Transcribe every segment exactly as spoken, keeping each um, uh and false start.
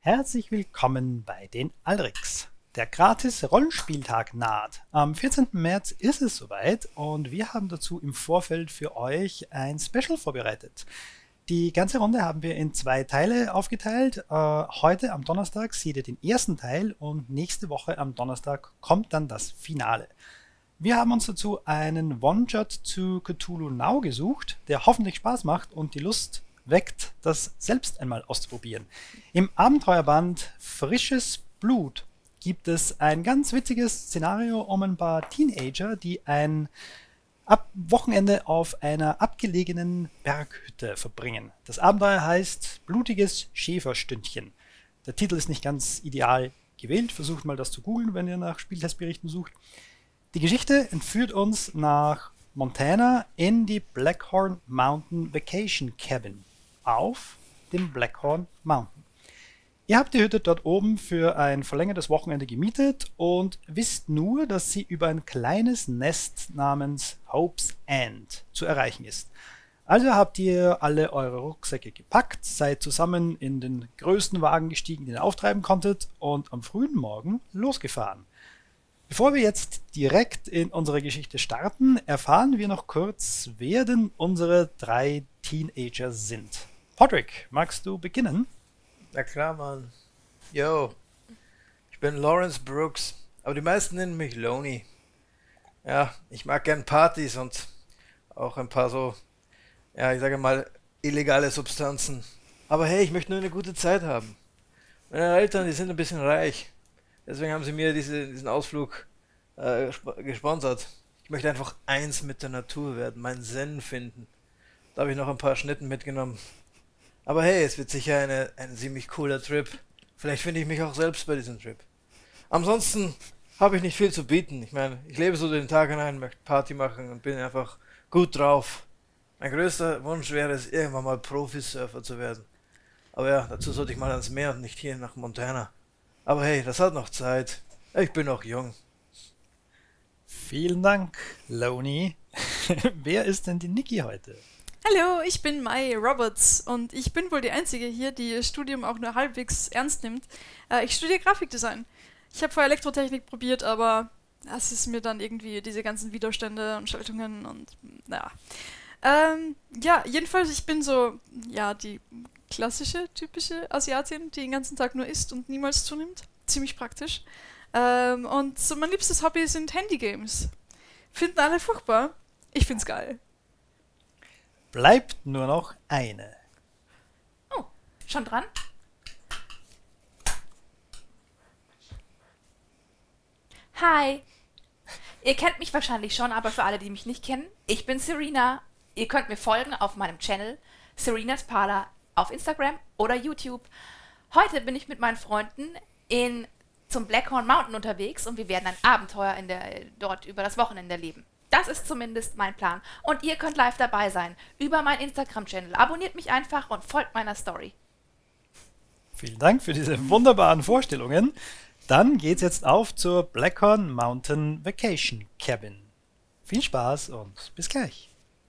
Herzlich willkommen bei den Aldrichs. Der Gratis-Rollenspieltag naht. Am vierzehnten März ist es soweit und wir haben dazu im Vorfeld für euch ein Special vorbereitet. Die ganze Runde haben wir in zwei Teile aufgeteilt. Äh, heute am Donnerstag seht ihr den ersten Teil und nächste Woche am Donnerstag kommt dann das Finale. Wir haben uns dazu einen One-Shot zu Cthulhu Now gesucht, der hoffentlich Spaß macht und die Lust weckt, das selbst einmal auszuprobieren. Im Abenteuerband Frisches Blut gibt es ein ganz witziges Szenario um ein paar Teenager, die ein Ab Wochenende auf einer abgelegenen Berghütte verbringen. Das Abenteuer heißt Blutiges Schäferstündchen. Der Titel ist nicht ganz ideal gewählt. Versucht mal das zu googeln, wenn ihr nach Spieltestberichten sucht. Die Geschichte entführt uns nach Montana in die Blackhorn Mountain Vacation Cabin auf dem Blackhorn Mountain. Ihr habt die Hütte dort oben für ein verlängertes Wochenende gemietet und wisst nur, dass sie über ein kleines Nest namens Hope's End zu erreichen ist. Also habt ihr alle eure Rucksäcke gepackt, seid zusammen in den größten Wagen gestiegen, den ihr auftreiben konntet und am frühen Morgen losgefahren. Bevor wir jetzt direkt in unsere Geschichte starten, erfahren wir noch kurz, wer denn unsere drei Teenager sind. Podrick, magst du beginnen? Na klar, Mann. Yo, ich bin Lawrence Brooks, aber die meisten nennen mich Loney. Ja, ich mag gern Partys und auch ein paar so, ja, ich sage mal, illegale Substanzen. Aber hey, ich möchte nur eine gute Zeit haben. Meine Eltern, die sind ein bisschen reich. Deswegen haben sie mir diese, diesen Ausflug äh, gesponsert. Ich möchte einfach eins mit der Natur werden, meinen Zen finden. Da habe ich noch ein paar Schnitten mitgenommen. Aber hey, es wird sicher eine, ein ziemlich cooler Trip. Vielleicht finde ich mich auch selbst bei diesem Trip. Ansonsten habe ich nicht viel zu bieten. Ich meine, ich lebe so den Tag hinein, möchte Party machen und bin einfach gut drauf. Mein größter Wunsch wäre es, irgendwann mal Profisurfer zu werden. Aber ja, dazu sollte ich mal ans Meer und nicht hier nach Montana. Aber hey, das hat noch Zeit. Ich bin noch jung. Vielen Dank, Loney. Wer ist denn die Niki heute? Hallo, ich bin Mai Roberts und ich bin wohl die Einzige hier, die ihr Studium auch nur halbwegs ernst nimmt. Äh, ich studiere Grafikdesign. Ich habe vorher Elektrotechnik probiert, aber es ist mir dann irgendwie diese ganzen Widerstände und Schaltungen und naja. Ähm, ja, jedenfalls, ich bin so, ja, die klassische, typische Asiatin, die den ganzen Tag nur isst und niemals zunimmt. Ziemlich praktisch. Ähm, und so mein liebstes Hobby sind Handygames. Finden alle furchtbar. Ich find's geil. Bleibt nur noch eine. Oh, schon dran? Hi. Ihr kennt mich wahrscheinlich schon, aber für alle, die mich nicht kennen, ich bin Serena. Ihr könnt mir folgen auf meinem Channel Serena's Parlor auf Instagram oder YouTube. Heute bin ich mit meinen Freunden in, zum Blackhorn Mountain unterwegs und wir werden ein Abenteuer in der, dort über das Wochenende leben. Das ist zumindest mein Plan. Und ihr könnt live dabei sein über meinen Instagram-Channel. Abonniert mich einfach und folgt meiner Story. Vielen Dank für diese wunderbaren Vorstellungen. Dann geht's jetzt auf zur Blackhorn Mountain Vacation Cabin. Viel Spaß und bis gleich.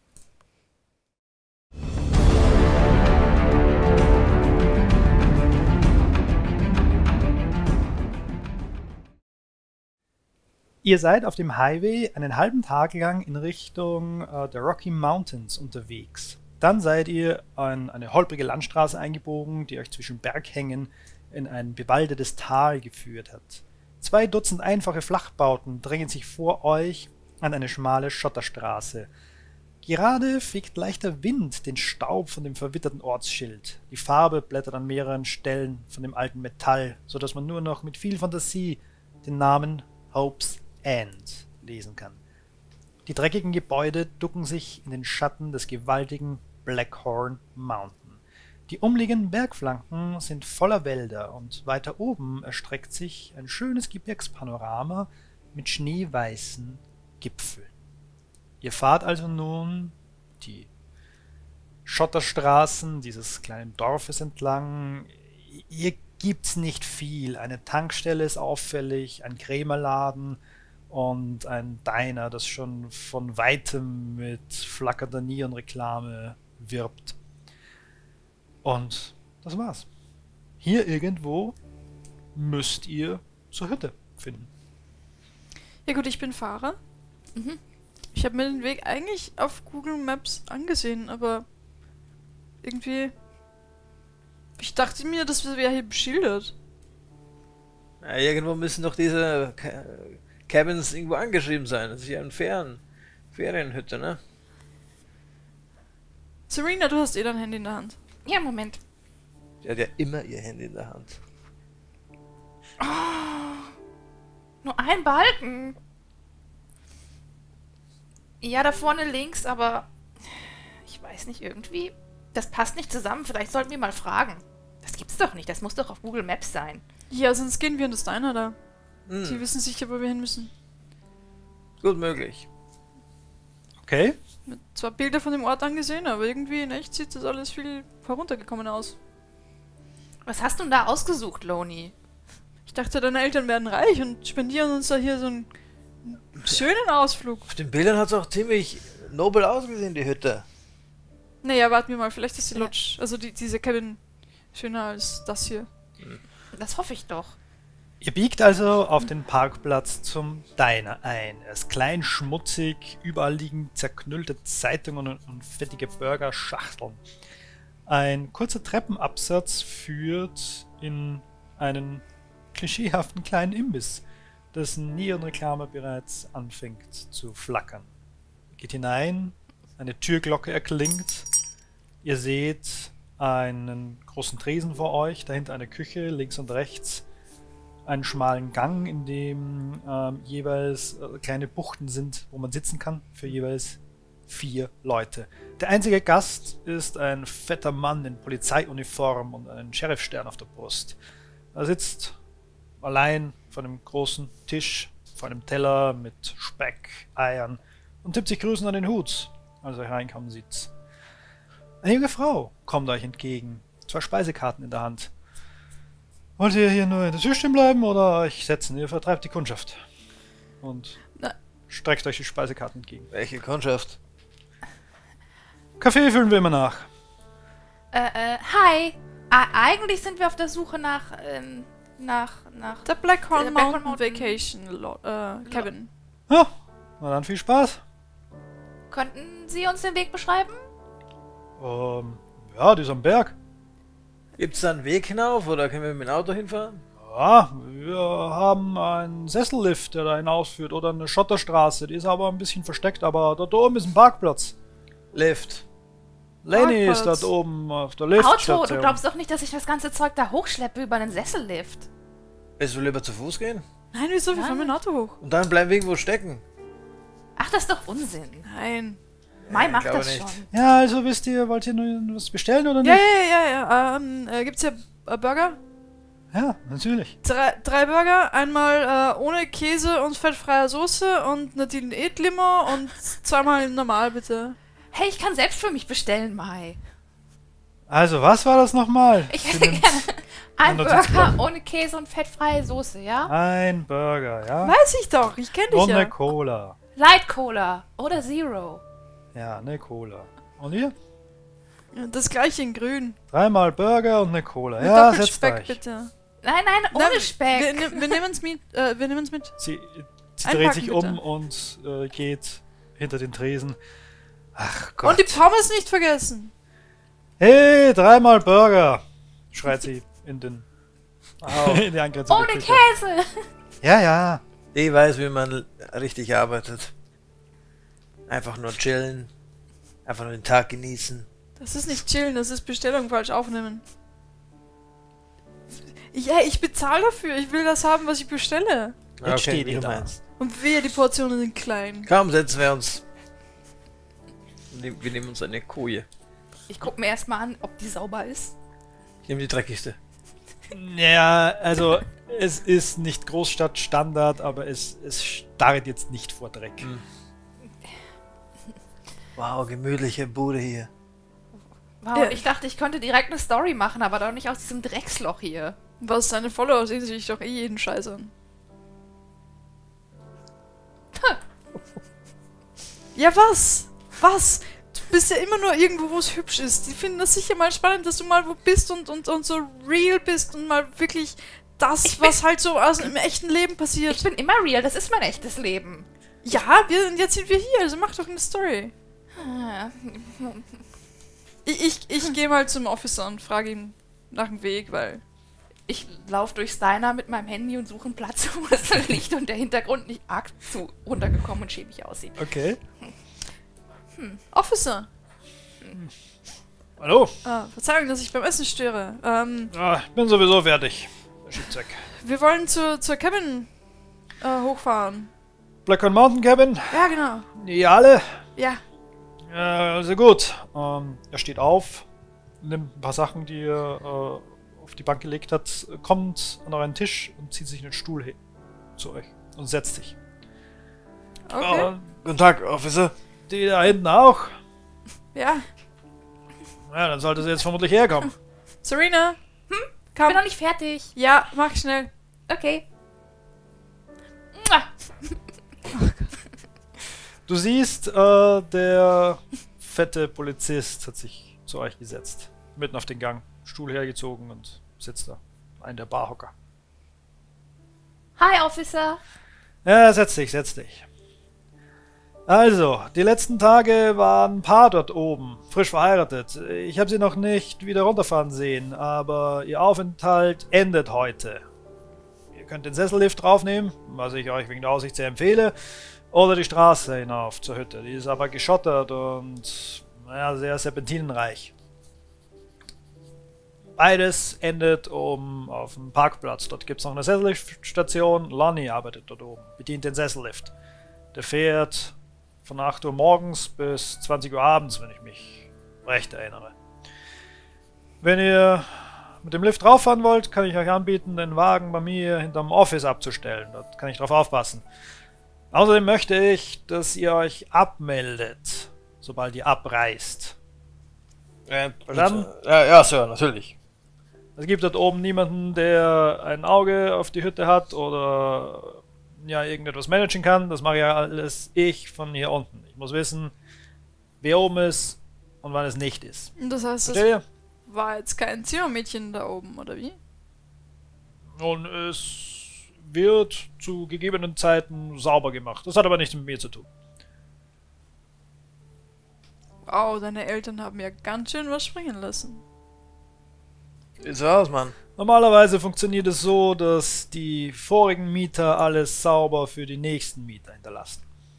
Ihr seid auf dem Highway einen halben Tag lang in Richtung äh, der Rocky Mountains unterwegs. Dann seid ihr an eine holprige Landstraße eingebogen, die euch zwischen Berghängen in ein bewaldetes Tal geführt hat. Zwei Dutzend einfache Flachbauten drängen sich vor euch an eine schmale Schotterstraße. Gerade fegt leichter Wind den Staub von dem verwitterten Ortsschild. Die Farbe blättert an mehreren Stellen von dem alten Metall, sodass man nur noch mit viel Fantasie den Namen Hope's End lesen kann. Die dreckigen Gebäude ducken sich in den Schatten des gewaltigen Blackhorn Mountain. Die umliegenden Bergflanken sind voller Wälder und weiter oben erstreckt sich ein schönes Gebirgspanorama mit schneeweißen Gipfeln. Ihr fahrt also nun die Schotterstraßen dieses kleinen Dorfes entlang. Hier gibt's nicht viel. Eine Tankstelle ist auffällig, ein Krämerladen und ein Diner, das schon von weitem mit flackernder Neonreklame wirbt. Und das war's. hier irgendwo müsst ihr zur Hütte finden. Ja gut, ich bin Fahrer. Mhm. Ich habe mir den Weg eigentlich auf Google Maps angesehen, aber irgendwie... Ich dachte mir, das wäre hier beschildert. Ja, irgendwo müssen doch diese Ca- Cabins irgendwo angeschrieben sein. Das ist ja ein Ferien Ferienhütte, ne? Serena, du hast eh dein Handy in der Hand. Ja, Moment. Die hat ja immer ihr Handy in der Hand. Nur ein Balken. Ja, da vorne links, aber ich weiß nicht, irgendwie. Das passt nicht zusammen. Vielleicht sollten wir mal fragen. Das gibt's doch nicht. Das muss doch auf Google Maps sein. Ja, sonst gehen wir in das Diner da. Hm, Die wissen sicher, wo wir hin müssen. gut möglich. Okay? Mir zwar Bilder von dem Ort angesehen, aber irgendwie in echt sieht das alles viel heruntergekommen aus. Was hast du denn da ausgesucht, Loni? Ich dachte, deine Eltern werden reich und spendieren uns da hier so einen schönen Ausflug. Auf den Bildern hat es auch ziemlich nobel ausgesehen, die Hütte. Naja, warten wir mal, vielleicht ist die Ja. Lodge, also die, diese Cabin, schöner als das hier. Das hoffe ich doch. Ihr biegt also auf den Parkplatz zum Diner ein. Er ist klein, schmutzig, überall liegen zerknüllte Zeitungen und, und fettige Burgerschachteln. Ein kurzer Treppenabsatz führt in einen klischeehaften kleinen Imbiss, dessen Neonreklame bereits anfängt zu flackern. Ihr geht hinein, eine Türglocke erklingt, ihr seht einen großen Tresen vor euch, dahinter eine Küche, links und rechts einen schmalen Gang, in dem ähm, jeweils äh, kleine Buchten sind, wo man sitzen kann, für jeweils vier Leute. Der einzige Gast ist ein fetter Mann in Polizeiuniform und einen Sheriffstern auf der Brust. Er sitzt allein vor einem großen Tisch, vor einem Teller mit Speck, Eiern und tippt sich grüßend an den Hut, als er hereinkommen sieht. Eine junge Frau kommt euch entgegen, zwei Speisekarten in der Hand. Wollt ihr hier nur in der Tür stehen bleiben oder euch setzen? Ihr vertreibt die Kundschaft. Und Na. streckt euch die Speisekarten entgegen. Welche Kundschaft? Kaffee füllen wir immer nach. Äh, äh, hi. Ah, eigentlich sind wir auf der Suche nach, ähm, nach, nach... Der Blackhorn Der Blackhorn Mountain, Mountain. Vacation Lo äh, Cabin. Ja, na dann viel Spaß. Könnten Sie uns den Weg beschreiben? Ähm, ja, die ist am Berg. Gibt's da einen Weg hinauf oder können wir mit dem Auto hinfahren? Ja, wir haben einen Sessellift, der da hinausführt, oder eine Schotterstraße. Die ist aber ein bisschen versteckt, aber dort oben ist ein Parkplatz. Lift. Lenny ist Parkplatz. dort oben auf der Auto, Liftstation. du glaubst doch nicht, dass ich das ganze Zeug da hochschleppe über einen Sessellift. Willst du lieber zu Fuß gehen? Nein, wieso? Wir Ja. fahren mit dem Auto hoch. Und dann bleiben wir irgendwo stecken. Ach, das ist doch Unsinn. Nein. Mai ich macht glaube das nicht. schon. Ja, also wisst ihr, wollt ihr nur was bestellen oder nicht? Ja, ja, ja, ja. Ähm, äh, gibt's hier äh, Burger? Ja, natürlich. Drei, drei Burger, einmal äh, ohne Käse und fettfreier Soße und eine Diät-Limo und zweimal normal, bitte. Hey, ich kann selbst für mich bestellen, Mai. Also, was war das nochmal? Ich Sie hätte nimmt gerne einen Notizblock. Burger ohne Käse und fettfreie Soße, ja? Ein Burger, ja? Weiß ich doch, ich kenne dich Und eine ja. Cola. Light Cola oder Zero. Ja, eine Cola. Und ihr? Ja, das gleiche in grün. Dreimal Burger und eine Cola. Mit Ja, doppelt setzt Speck, euch. bitte. Nein, nein, ohne Na, Speck. Wir, ne- wir nehmen es mit. Äh, wir nehmen es mit. Sie, sie Einpacken, dreht sich um bitte. und äh, geht hinter den Tresen. Ach Gott. Und die Pommes nicht vergessen. Hey, dreimal Burger! Schreit sie in den in die angrenzende Ohne Küche. Käse. Ja, ja. Ich weiß, wie man richtig arbeitet. Einfach nur chillen. Einfach nur den Tag genießen. Das ist nicht chillen, das ist Bestellung falsch aufnehmen. Ja, ich bezahle dafür. Ich will das haben, was ich bestelle. Jetzt steht wie ihr du da. meinst. Und wehe, die Portionen sind klein. Kaum setzen wir uns. Ne- Wir nehmen uns eine Koje. Ich guck mir erstmal an, ob die sauber ist. Ich nehme die dreckigste. Ja, also es ist nicht Großstadtstandard, aber es, es starrt jetzt nicht vor Dreck. Hm. Wow, gemütliche Bude hier. Wow, Ja. ich dachte, ich könnte direkt eine Story machen, aber doch nicht aus diesem Drecksloch hier. Was seine Follower sehen sich doch eh jeden Scheiß an. Ja, was? Was? bist ja immer nur irgendwo, wo es hübsch ist. Die finden das sicher mal spannend, dass du mal wo bist und, und, und so real bist und mal wirklich das, Ich bin- was halt so aus im echten Leben passiert. Ich bin immer real, das ist mein echtes Leben. Ja, wir, jetzt sind wir hier, also mach doch eine Story. Ah, Ich, ich, ich gehe mal zum Officer und frage ihn nach dem Weg, weil... Ich laufe durchs Diner mit meinem Handy und suche einen Platz, wo das Licht und der Hintergrund nicht arg zu runtergekommen und schäbig aussieht. Okay. Officer! Hallo? Ah, Verzeihung, dass ich beim Essen störe. Ähm, Ah, ich bin sowieso fertig. Der Schiebt weg. wir wollen zur, zur Cabin äh, hochfahren. Blackcurrant Mountain Cabin. Ja, genau. Die alle. Ja. Ja, also gut. Ähm, er steht auf, nimmt ein paar Sachen, die er äh, auf die Bank gelegt hat, kommt an euren Tisch und zieht sich einen Stuhl hin zu euch und setzt sich. Okay. Äh, Guten Tag, Officer. die da hinten auch. Ja. Ja, dann sollte sie jetzt vermutlich herkommen. Serena? Hm? Ich Komm. bin noch nicht fertig. Ja, mach schnell. Okay. Mua. Du siehst, äh, der fette Polizist hat sich zu euch gesetzt. Mitten auf den Gang. Stuhl hergezogen und sitzt da. Ein der Barhocker. Hi, Officer. Ja, setz dich, setz dich. Also, die letzten Tage waren ein Paar dort oben, frisch verheiratet. Ich habe sie noch nicht wieder runterfahren sehen, aber ihr Aufenthalt endet heute. Ihr könnt den Sessellift draufnehmen, was ich euch wegen der Aussicht sehr empfehle, oder die Straße hinauf zur Hütte. Die ist aber geschottert und naja, sehr serpentinenreich. Beides endet oben auf dem Parkplatz. Dort gibt es noch eine Sesselliftstation. Lonnie arbeitet dort oben, bedient den Sessellift. Der fährt von acht Uhr morgens bis zwanzig Uhr abends, wenn ich mich recht erinnere. Wenn ihr mit dem Lift rauffahren wollt, kann ich euch anbieten, den Wagen bei mir hinterm Office abzustellen. Dort kann ich drauf aufpassen. Außerdem möchte ich, dass ihr euch abmeldet, sobald ihr abreist. Äh, Dann? Ja, ja, Sir, natürlich. Es gibt dort oben niemanden, der ein Auge auf die Hütte hat oder ja irgendetwas managen kann. Das mache ja alles ich von hier unten. Ich muss wissen, wer oben ist und wann es nicht ist. Und das heißt, Versteht ihr? das war jetzt kein Zimmermädchen da oben, oder wie? Und es wird zu gegebenen Zeiten sauber gemacht. Das hat aber nichts mit mir zu tun. Wow, deine Eltern haben ja ganz schön was springen lassen. Sieht so aus, Mann. Normalerweise funktioniert es so, dass die vorigen Mieter alles sauber für die nächsten Mieter hinterlassen.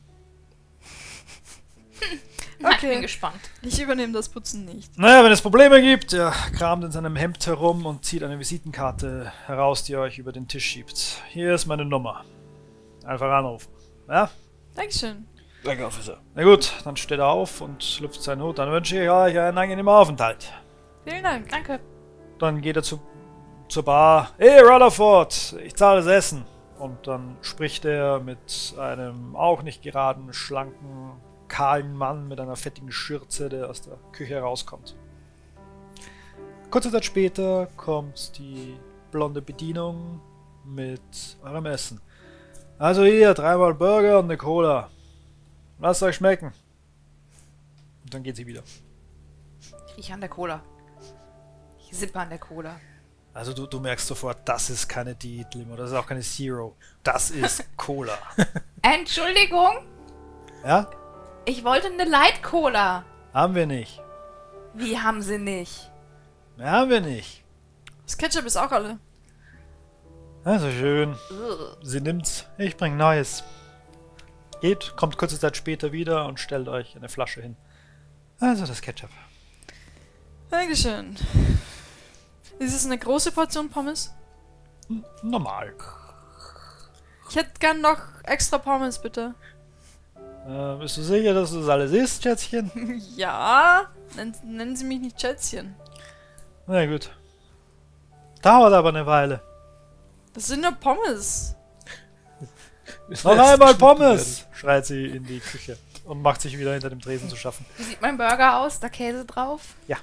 Na, Ich Okay. bin gespannt. Ich übernehme das Putzen nicht. Naja, wenn es Probleme gibt, er kramt in seinem Hemd herum und zieht eine Visitenkarte heraus, die er euch über den Tisch schiebt. Hier ist meine Nummer. Einfach anrufen. Ja? Dankeschön. Danke, Officer. Na gut, dann steht er auf und lüpft seinen Hut. Dann wünsche ich euch einen angenehmen Aufenthalt. Vielen Dank. Danke. Dann geht er zu, zur Bar. Hey, Rutherford, ich zahle das Essen. Und dann spricht er mit einem auch nicht geraden, schlanken, kahlen Mann mit einer fettigen Schürze, der aus der Küche rauskommt. Kurze Zeit später kommt die blonde Bedienung mit eurem Essen. Also hier, dreimal Burger und eine Cola. Lasst euch schmecken. Und dann geht sie wieder. Ich rieche an der Cola. Ich sippe an der Cola. Also du, du merkst sofort, das ist keine Diät-Limo, das ist auch keine Zero. Das ist Cola. Entschuldigung, Ja? ich wollte eine Light Cola. Haben wir nicht. Wie haben sie nicht? Ja, haben wir nicht. Das Ketchup ist auch alle. Also schön. Ugh. Sie nimmt's. Ich bring Neues. Geht, kommt kurze Zeit später wieder und stellt euch eine Flasche hin. Also das Ketchup. Dankeschön. Ist es eine große Portion Pommes? N normal. Ich hätte gern noch extra Pommes, bitte. Äh, bist du sicher, dass das alles ist, Schätzchen? Ja. Nennen, nennen Sie mich nicht Schätzchen. Na gut. Dauert aber eine Weile. Das sind nur Pommes. Noch einmal Pommes! Schreit sie in die Küche und macht sich wieder hinter dem Tresen zu schaffen. Wie sieht mein Burger aus? Da Käse drauf? Ja.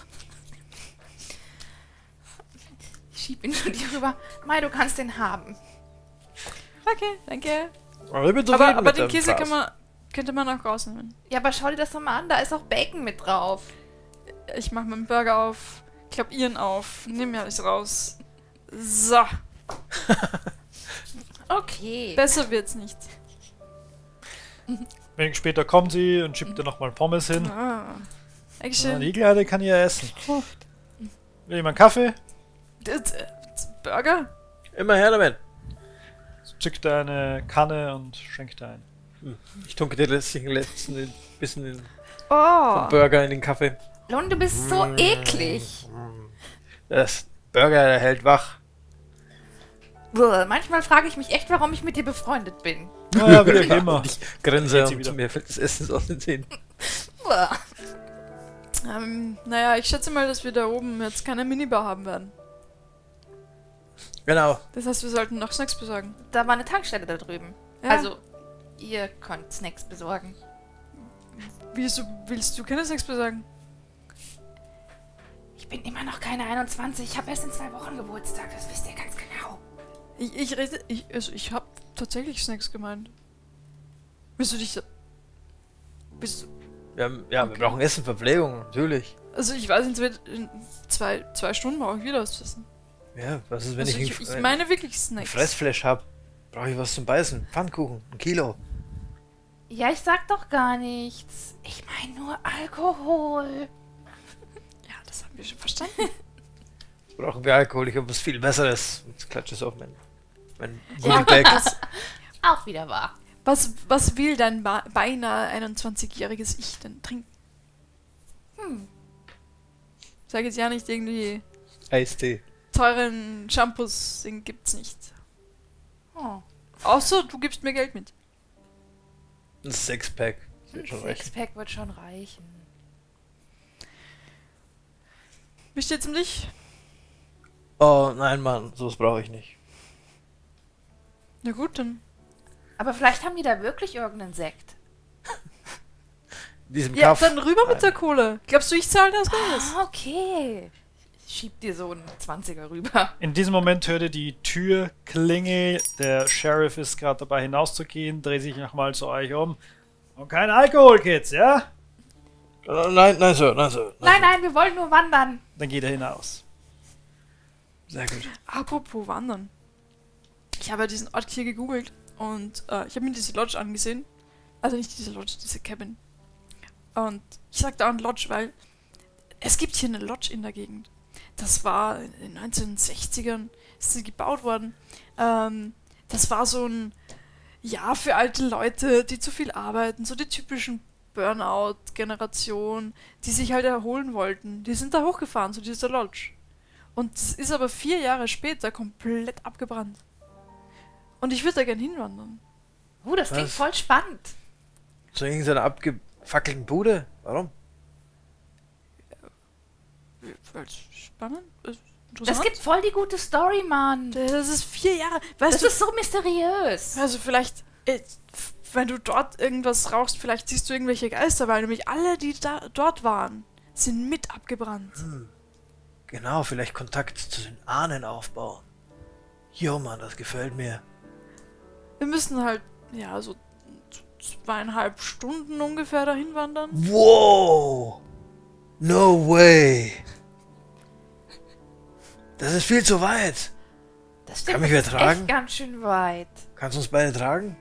Ich schieb ihn zu dir rüber. Mai, du kannst den haben. Okay, danke. Aber, ich bin Aber, zufrieden aber mit den dem Käse Fraß. kann man könnte man auch rausnehmen. Ja, aber schau dir das doch mal an, da ist auch Bacon mit drauf. Ich mach meinen Burger auf, klapp ihren auf, nimm mir alles raus. So, Okay. besser wird's nicht. Wenig später kommt sie und schiebt ihr nochmal Pommes hin. Ah, Ja, Dankeschön. die Kleine kann ihr essen. Oh. Will jemand Kaffee? Das- das Burger? Immer her damit. Zückt eine Kanne und schenkt ein. Ich tunke dir letztlich den letzten ein bisschen den Oh, Burger in den Kaffee. Lon, du bist so eklig. Das Burger, der hält wach. Buh, manchmal frage ich mich echt, warum ich mit dir befreundet bin. Naja, wie auch immer. Und ich grinse Geht sie und wieder. mir fällt das Essen aus den Zähnen. Buh. ähm, naja, ich schätze mal, dass wir da oben jetzt keine Minibar haben werden. Genau. Das heißt, wir sollten noch Snacks besorgen. Da war eine Tankstelle da drüben. Ja. Also, ihr könnt Snacks besorgen. Wieso willst du keine Snacks besorgen? Ich bin immer noch keine einundzwanzig. Ich habe erst in zwei Wochen Geburtstag. Das wisst ihr ganz genau. Ich, ich rede, ich, also ich habe tatsächlich Snacks gemeint. Willst du dich, da- bist du, Wir haben, ja, Okay. wir brauchen Essen, Verpflegung, natürlich. also ich weiß, in zwei, in zwei, zwei Stunden brauche ich wieder was zu essen. Ja, was ist, wenn Also ich, ich, ein, ich meine wirklich ein Snacks. Fressflash habe? Brauche ich was zum Beißen? Pfannkuchen, ein Kilo. Ja, ich sag doch gar nichts. Ich meine nur Alkohol. Ja, das haben wir schon verstanden. Brauchen wir Alkohol? Ich habe was viel Besseres. Jetzt klatsche es auf mein, mein Ja, Goodiebag. was, Auch wieder wahr. was, was will dein ba- beinahe einundzwanzigjähriges Ich denn trinken? Hm. Sag jetzt ja nicht irgendwie Eistee. teuren Shampoos, den gibt's nicht. Oh. Außer du gibst mir Geld mit. Ein Sixpack. Das wird schon reichen. Sixpack wird schon reichen. Wie steht's um dich? Oh nein, Mann, sowas brauche ich nicht. Na gut, dann. Aber vielleicht haben die da wirklich irgendeinen Sekt. In diesem Ja, Kaff. dann rüber mit Nein. der Kohle. Glaubst du, ich zahle das alles? Ah, okay. Schieb dir so einen zwanziger rüber. In diesem Moment hört ihr die Tür klingeln. Der Sheriff ist gerade dabei hinauszugehen, dreht sich nochmal zu euch um. Und kein Alkohol, Kids, ja? Oh, nein, nein, Sir, nein, Sir. Nein, nein, wir wollen nur wandern. Dann geht er hinaus. Sehr gut. Apropos Wandern. Ich habe ja diesen Ort hier gegoogelt und äh, ich habe mir diese Lodge angesehen. Also nicht diese Lodge, diese Cabin. Und ich sag da Lodge, weil es gibt hier eine Lodge in der Gegend. Das war in den neunzehnhundertsechzigern, ist sie gebaut worden. Ähm, das war so ein, ja, für alte Leute, die zu viel arbeiten, so die typischen Burnout-Generation, die sich halt erholen wollten. Die sind da hochgefahren zu dieser Lodge. Und es ist aber vier Jahre später komplett abgebrannt. Und ich würde da gern hinwandern. Uh, das klingt Was? voll spannend. So irgendeine abgefackelten Bude? Warum? Weil es spannend ist. Das Interessant. gibt voll die gute Story, Mann. Das ist vier Jahre. Weißt Das du, ist so mysteriös. also vielleicht, äh, f- wenn du dort irgendwas rauchst, vielleicht siehst du irgendwelche Geister, weil nämlich alle, die da dort waren, sind mit abgebrannt. Genau, vielleicht Kontakt zu den Ahnen aufbauen. Jo, Mann, das gefällt mir. Wir müssen halt, ja, so zweieinhalb Stunden ungefähr dahin wandern. Wow! No way! Das ist viel zu weit. Das Kann stimmt, mich das wer ist tragen? echt ganz schön weit. Kannst du uns beide tragen?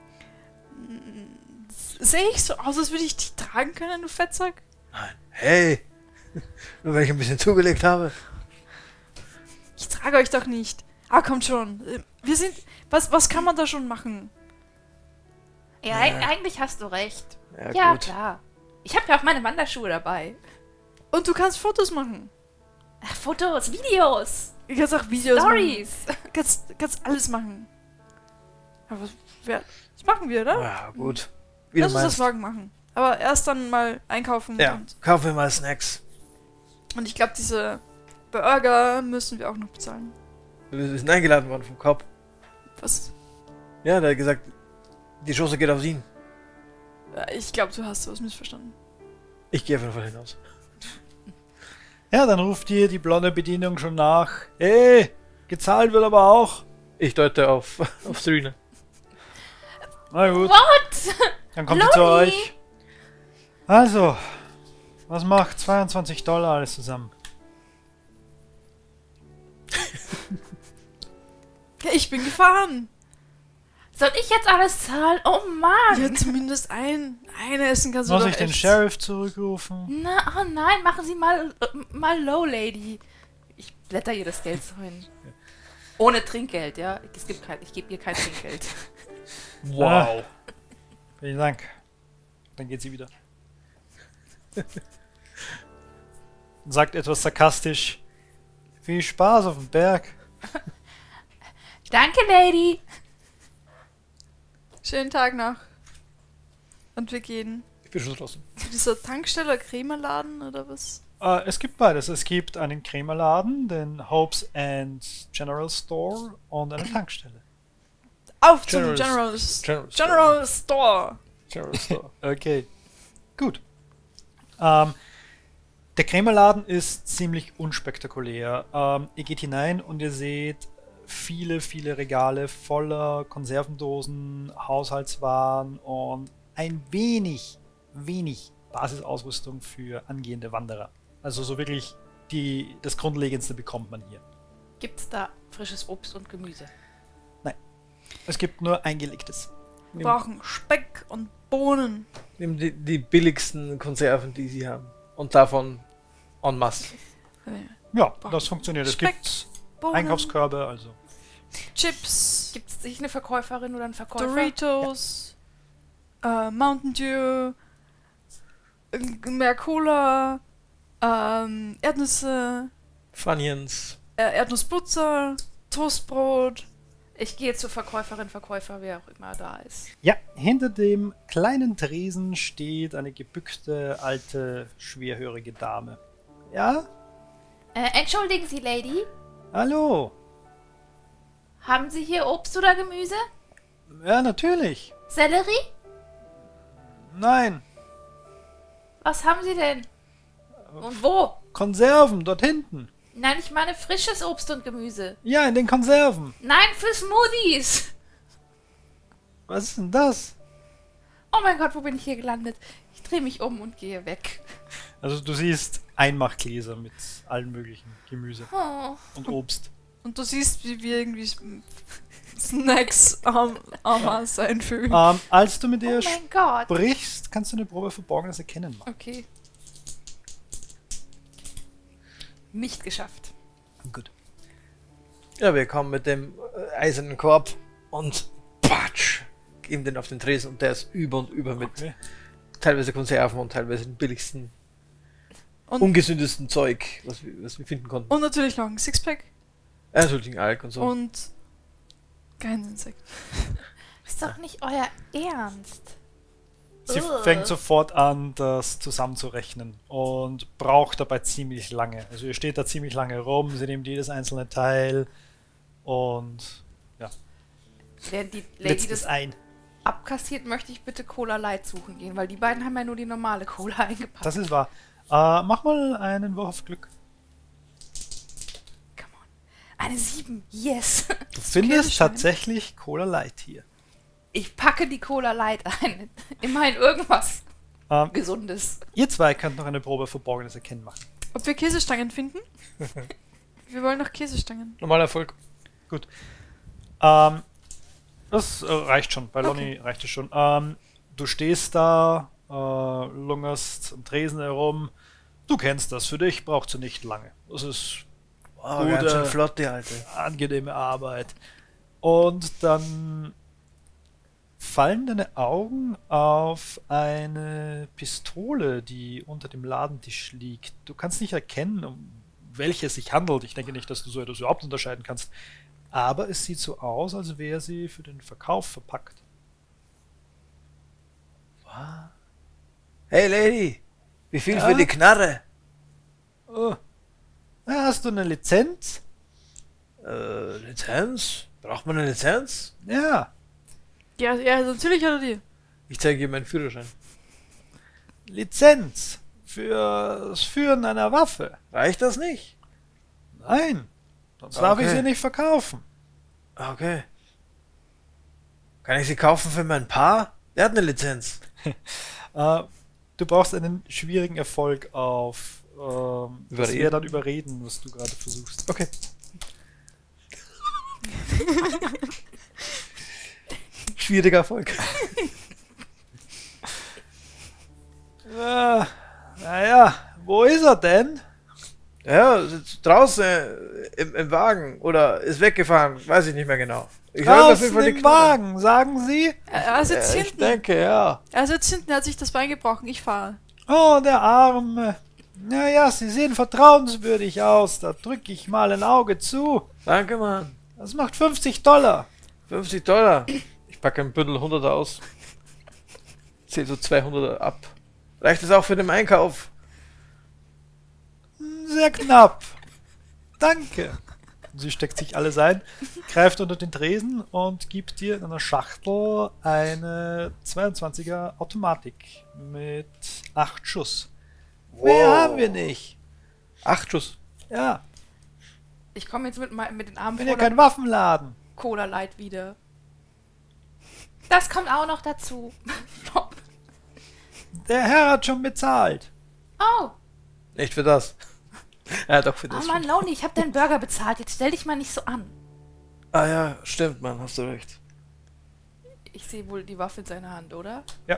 Sehe ich so aus, als würde ich dich tragen können, du Fettsack? Nein. Hey! Nur weil ich ein bisschen zugelegt habe. Ich trage euch doch nicht. Ah, kommt schon. Äh, Wir sind. Was, was kann man da schon machen? Ja, Ja. eig- eigentlich hast du recht. Ja, Ja, gut. klar. Ich habe ja auch meine Wanderschuhe dabei. Und du kannst Fotos machen. Ach, Fotos, Videos, Du kannst auch Videos Stories. machen. Du kannst, kannst alles machen. Aber wer, das machen wir, oder? Ja, gut. Wie Lass du uns das meinst. morgen machen. Aber erst dann mal einkaufen. Ja, Und, kaufen wir mal Snacks. und ich glaube, diese Burger müssen wir auch noch bezahlen. Wir sind eingeladen worden vom Cop. Was? Ja, der hat gesagt, die Chance geht auf ihn. Äh, Ich glaube, du hast sowas missverstanden. Ich gehe auf jeden Fall hinaus. Ja, dann ruft dir die blonde Bedienung schon nach. Hey, gezahlt wird aber auch. Ich deute auf, auf Serena. Na gut. What? Dann kommt sie zu Loni! euch. Also, was macht zweiundzwanzig Dollar alles zusammen? Ja, ich bin gefahren. Soll ich jetzt alles zahlen? Oh Mann! Ja, zumindest ein. Ein Essen kannst du Muss doch ich den echt- Sheriff zurückrufen? Na, oh nein, machen Sie mal, äh, mal low, Lady. Ich blätter ihr das Geld so hin. Ohne Trinkgeld, ja? Es gibt kein, ich gebe ihr kein Trinkgeld. Wow. Vielen Dank. Dann geht sie wieder. Und sagt etwas sarkastisch. Viel Spaß auf dem Berg. Danke, Lady. Schönen Tag noch. Und wir gehen Ich bin schon draußen. zu dieser Tankstelle, Cremeladen oder was? Äh, es gibt beides. Es gibt einen Krämerladen, den Hopes and General Store und eine Tankstelle. Auf General- zum General, General General Store. General Store. Okay, gut. Ähm, der Krämerladen ist ziemlich unspektakulär. Ähm, ihr geht hinein und ihr seht viele, viele Regale voller Konservendosen, Haushaltswaren und ein wenig, wenig Basisausrüstung für angehende Wanderer. Also so wirklich die, das Grundlegendste bekommt man hier. Gibt's da frisches Obst und Gemüse? Es gibt nur eingelegtes. Wir brauchen Speck und Bohnen. Nimm die, die billigsten Konserven, die sie haben. Und davon en masse. Ja, das funktioniert. Es Speck, gibt Bohnen, Einkaufskörbe, also. Chips, Gibt's sich eine Verkäuferin oder einen Verkäufer? Doritos, äh, Mountain Dew, äh, mehr Cola, ähm, Erdnüsse, Funyuns. äh, Erdnussbutter, Toastbrot. Ich gehe zur Verkäuferin, Verkäufer, wer auch immer da ist. Ja, hinter dem kleinen Tresen steht eine gebückte, alte, schwerhörige Dame. Ja? Äh, entschuldigen Sie, Lady. Hallo? Haben Sie hier Obst oder Gemüse? Ja, natürlich. Sellerie? Nein. Was haben Sie denn? Und wo? Konserven, dort hinten. Nein, ich meine frisches Obst und Gemüse. Ja, in den Konserven. Nein, für Smoothies. Was ist denn das? Oh mein Gott, wo bin ich hier gelandet? Ich drehe mich um und gehe weg. Also du siehst Einmachgläser mit allen möglichen Gemüse Oh. und Obst. Und du siehst, wie wir irgendwie Snacks am Amas einfügen. Ähm, als du mit Oh ihr mein Gott. sprichst, kannst du eine Probe Verborgenes erkennen machen. Okay. Nicht geschafft. Gut. Ja, wir kommen mit dem äh, eisernen Korb und patsch, geben den auf den Tresen und der ist über und über mit Okay. teilweise Konserven und teilweise dem billigsten, Und, ungesündesten Zeug, was wir, was wir finden konnten. und natürlich noch ein Sixpack Äh, natürlich Alk und so. und Geheimninsekt. Ist doch nicht euer Ernst. Sie Ugh. fängt sofort an, das zusammenzurechnen und braucht dabei ziemlich lange. Also ihr steht da ziemlich lange rum, sie nimmt jedes einzelne Teil und Während die Lady blitzt es das ein. abkassiert, möchte ich bitte Cola Light suchen gehen, weil die beiden haben ja nur die normale Cola eingepackt. Das ist wahr. Äh, mach mal einen Wurf auf Glück. Come on. Eine sieben. Yes. Du findest Käsestangen. tatsächlich Cola Light hier. Ich packe die Cola Light ein. Immerhin irgendwas Ähm, Gesundes. ihr zwei könnt noch eine Probe Verborgenes erkennen machen. Ob wir Käsestangen finden? Wir wollen noch Käsestangen. Normaler Erfolg. Ähm, das äh, reicht schon. Bei Okay. Lonnie reicht es schon. Ähm, du stehst da, äh, lungerst am Tresen herum. Du kennst das. Für dich braucht sie nicht lange. Das ist Oh, Gute- ganz schön flott, die Alte. angenehme Arbeit. Und dann fallen deine Augen auf eine Pistole, die unter dem Ladentisch liegt. Du kannst nicht erkennen, um welche es sich handelt. Ich denke nicht, dass du so etwas überhaupt unterscheiden kannst. Aber es sieht so aus, als wäre sie für den Verkauf verpackt. Hey Lady, wie viel Ja? für die Knarre? Oh. Ja, hast du eine Lizenz? Äh, Lizenz? Braucht man eine Lizenz? Ja. Ja, ja, natürlich hat er die. Ich zeige ihr meinen Führerschein. Lizenz für das Führen einer Waffe. Reicht das nicht? Nein. Sonst darf ich Okay. sie nicht verkaufen. Okay. Kann ich sie kaufen für mein Paar? Der hat eine Lizenz. Äh, du brauchst einen schwierigen Erfolg auf ähm, das Überreden. wäre dann überreden, was du gerade versuchst. Okay. Schwieriger Erfolg. Äh, naja, wo ist er denn? Ja, sitzt draußen äh, im, im Wagen oder ist weggefahren, weiß ich nicht mehr genau. Ich höre auf jeden Draußen Fall die im Knarre. Wagen, sagen Sie? Er, er sitzt Ja, ich hinten. denke, ja. Er sitzt hinten, er hat sich das Bein gebrochen. Ich fahre. Oh, der Arme. Naja, Sie sehen vertrauenswürdig aus. Da drücke ich mal ein Auge zu. Danke, Mann. Das macht fünfzig Dollar. fünfzig Dollar. Ich packe ein Bündel hundert aus. Zähl so zweihundert ab. Reicht es auch für den Einkauf? Sehr knapp. Danke. Sie steckt sich alles ein, greift unter den Tresen und gibt dir in einer Schachtel eine zweiundzwanziger Automatik mit acht Schuss. Mehr haben wir nicht. Acht Schuss. Ja, Ich komme jetzt mit, mein- mit den Armen bin ja voller kein Waffenladen. Cola Light wieder. Das kommt auch noch dazu. Der Herr hat schon bezahlt. Oh, Nicht für das. Ja, doch für oh das. Mann, Loni, ich habe deinen Burger bezahlt. Jetzt stell dich mal nicht so an. Ah ja, stimmt, Mann, hast du recht. Ich sehe wohl die Waffe in seiner Hand, oder? Ja.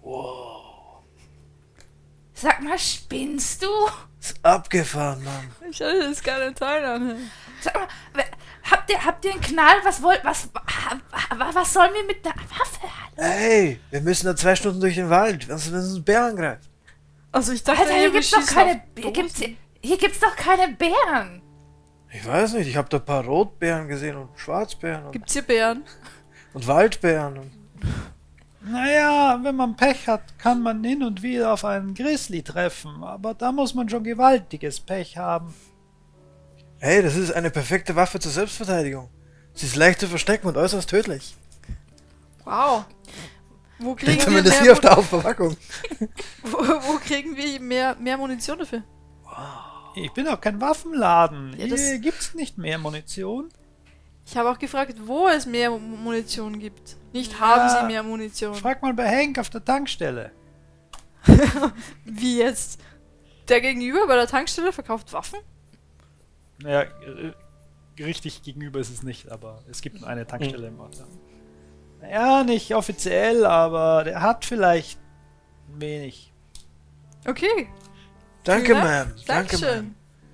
Sag mal, spinnst du? Ist abgefahren, Mann. Ich hatte das keine Teil an. Sag mal, wer- habt ihr, habt ihr einen Knall? Was wollt, was, wa- was sollen wir mit der Waffe? Ey, wir müssen da zwei Stunden durch den Wald. Was, wenn uns ein Bär angreift? Also ich dachte, Alter, hier wir gibt's doch schießen keine, auf hier Dosen. gibt's, hier gibt's doch keine Bären. Ich weiß nicht, ich habe da ein paar Rotbären gesehen und Schwarzbären und, Gibt's hier Bären? und Waldbären. Und Naja, wenn man Pech hat, kann man hin und wieder auf einen Grizzly treffen. Aber da muss man schon gewaltiges Pech haben. hey, das ist eine perfekte Waffe zur Selbstverteidigung. Sie ist leicht zu verstecken und äußerst tödlich. Wow. Wo kriegen, wir Zumindest mehr, hier auf der Aufverpackung. wo, wo kriegen wir mehr, mehr Munition dafür? Ich bin auch kein Waffenladen. Ja, das- Hier gibt's nicht mehr Munition. Ich habe auch gefragt, wo es mehr Munition gibt. Nicht Ja. haben sie mehr Munition. Frag mal bei Hank auf der Tankstelle. Wie jetzt? Der Gegenüber bei der Tankstelle verkauft Waffen? Naja, äh, richtig gegenüber ist es nicht, aber es gibt eine Tankstelle im Ort. Ja, nicht offiziell, aber der hat vielleicht wenig. Okay. Danke, Vielen Dank. Ma'am. Danke, Ma'am. Dankeschön.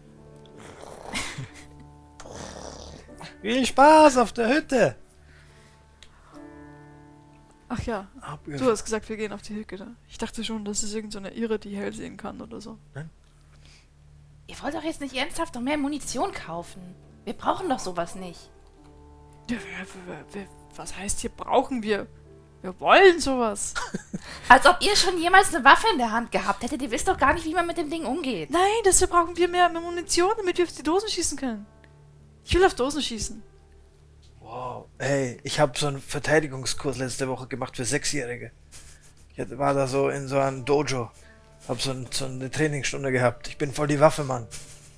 Viel Spaß auf der Hütte. Ach ja, Abgefahren. du hast gesagt, wir gehen auf die Hücke da. Ich dachte schon, das ist irgendeine so Irre, die hell sehen kann oder so. Ihr wollt doch jetzt nicht ernsthaft noch mehr Munition kaufen. Wir brauchen doch sowas nicht. Ja, wer- wer- wer- was heißt hier brauchen wir? Wir wollen sowas. Als ob ihr schon jemals eine Waffe in der Hand gehabt hättet. Ihr wisst doch gar nicht, wie man mit dem Ding umgeht. Nein, deshalb brauchen wir mehr, mehr Munition, damit wir auf die Dosen schießen können. Ich will auf Dosen schießen. Wow. Hey, ich habe so einen Verteidigungskurs letzte Woche gemacht für Sechsjährige. Ich hatte- war da so in so einem Dojo. Hab so, ein, so eine Trainingsstunde gehabt. Ich bin voll die Waffe, Mann.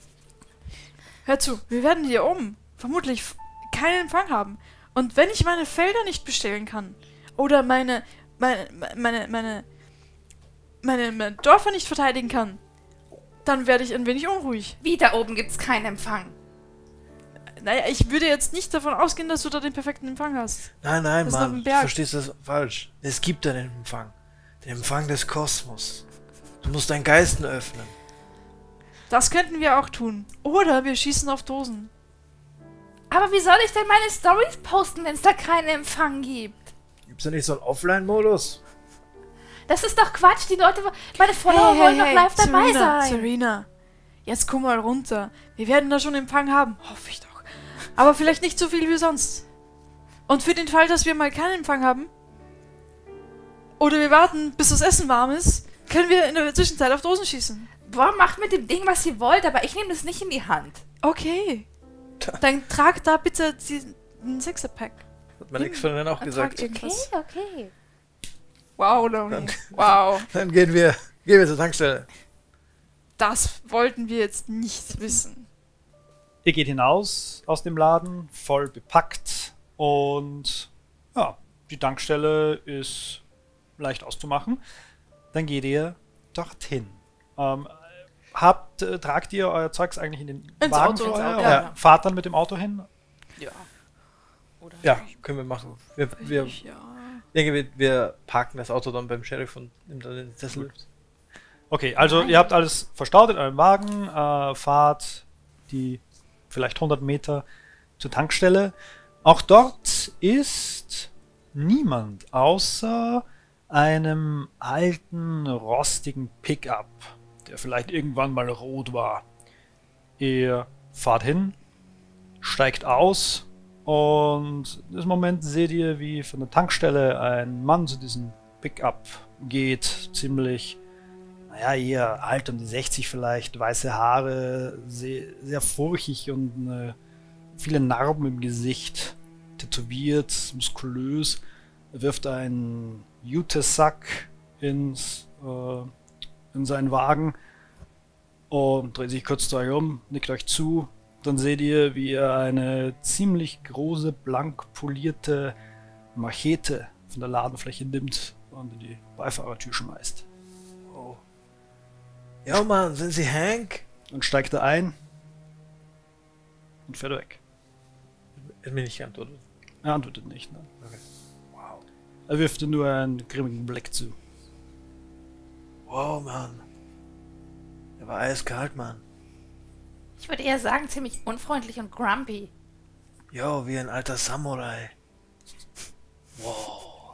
Hör zu, wir werden hier oben vermutlich f- keinen Empfang haben. Und wenn ich meine Felder nicht bestellen kann oder meine meine meine meine meine, meine Dörfer nicht verteidigen kann, dann werde ich ein wenig unruhig. Wie, da oben gibt's keinen Empfang. Naja, ich würde jetzt nicht davon ausgehen, dass du da den perfekten Empfang hast. Nein, nein, Das ist auf Mann. dem Du Berg. verstehst das falsch. Es gibt einen Empfang. Den Empfang des Kosmos. Du musst deinen Geisten öffnen. Das könnten wir auch tun. Oder wir schießen auf Dosen. Aber wie soll ich denn meine Stories posten, wenn es da keinen Empfang gibt? Gibt's da nicht so einen Offline-Modus? Das ist doch Quatsch. Die Leute, meine Follower wollen doch live dabei Serena, sein. Serena, jetzt komm mal runter. Wir werden da schon Empfang haben. Hoffe ich doch. Aber vielleicht nicht so viel wie sonst. Und für den Fall, dass wir mal keinen Empfang haben, oder wir warten, bis das Essen warm ist, können wir in der Zwischenzeit auf Dosen schießen. Boah, macht mit dem Ding, was ihr wollt, aber ich nehme das nicht in die Hand. Okay. Dann trag da bitte den Sixer-Pack. Hat mein Ex-Freundin auch Ertrag gesagt. irgendwas. okay. Wow, Lonely. Wow. Dann gehen wir, gehen wir zur Tankstelle. Das wollten wir jetzt nicht wissen. Ihr geht hinaus aus dem Laden, voll bepackt. Und ja, die Tankstelle ist leicht auszumachen. Dann geht ihr dorthin. Ähm, habt, äh, tragt ihr euer Zeugs eigentlich in den Ins Wagen Auto, vorher? ins Auto, Oder ja. fahrt dann mit dem Auto hin? Ja. Oder Ja, können wir machen. Wir, wir, Ich, ja. ich denke, wir, wir parken das Auto dann beim Sheriff und nehmen dann den Sessel. Okay, also Nein. ihr habt alles verstaut in eurem Wagen, äh, fahrt die vielleicht hundert Meter zur Tankstelle. Auch dort ist niemand außer einem alten, rostigen Pickup, der vielleicht irgendwann mal rot war. Ihr fahrt hin, steigt aus und in diesem Moment seht ihr, wie von der Tankstelle ein Mann zu diesem Pickup geht, ziemlich, naja, eher alt, um die sechzig vielleicht, weiße Haare, sehr, sehr furchig und äh, viele Narben im Gesicht, tätowiert, muskulös. Er wirft einen Jutesack ins, äh, in seinen Wagen und dreht sich kurz zu euch um, nickt euch zu. Dann seht ihr, wie er eine ziemlich große, blank polierte Machete von der Ladenfläche nimmt und in die Beifahrertür schmeißt. Oh. Ja, Mann, sind Sie Hank? Dann steigt er ein und fährt weg. Er hat mir nicht geantwortet. Er antwortet nicht. Ne? Okay. Wow. Er wirft dir nur einen grimmigen Blick zu. Wow, Mann. Er war eiskalt, Mann. Ich würde eher sagen, ziemlich unfreundlich und grumpy. Jo, wie ein alter Samurai. Wow.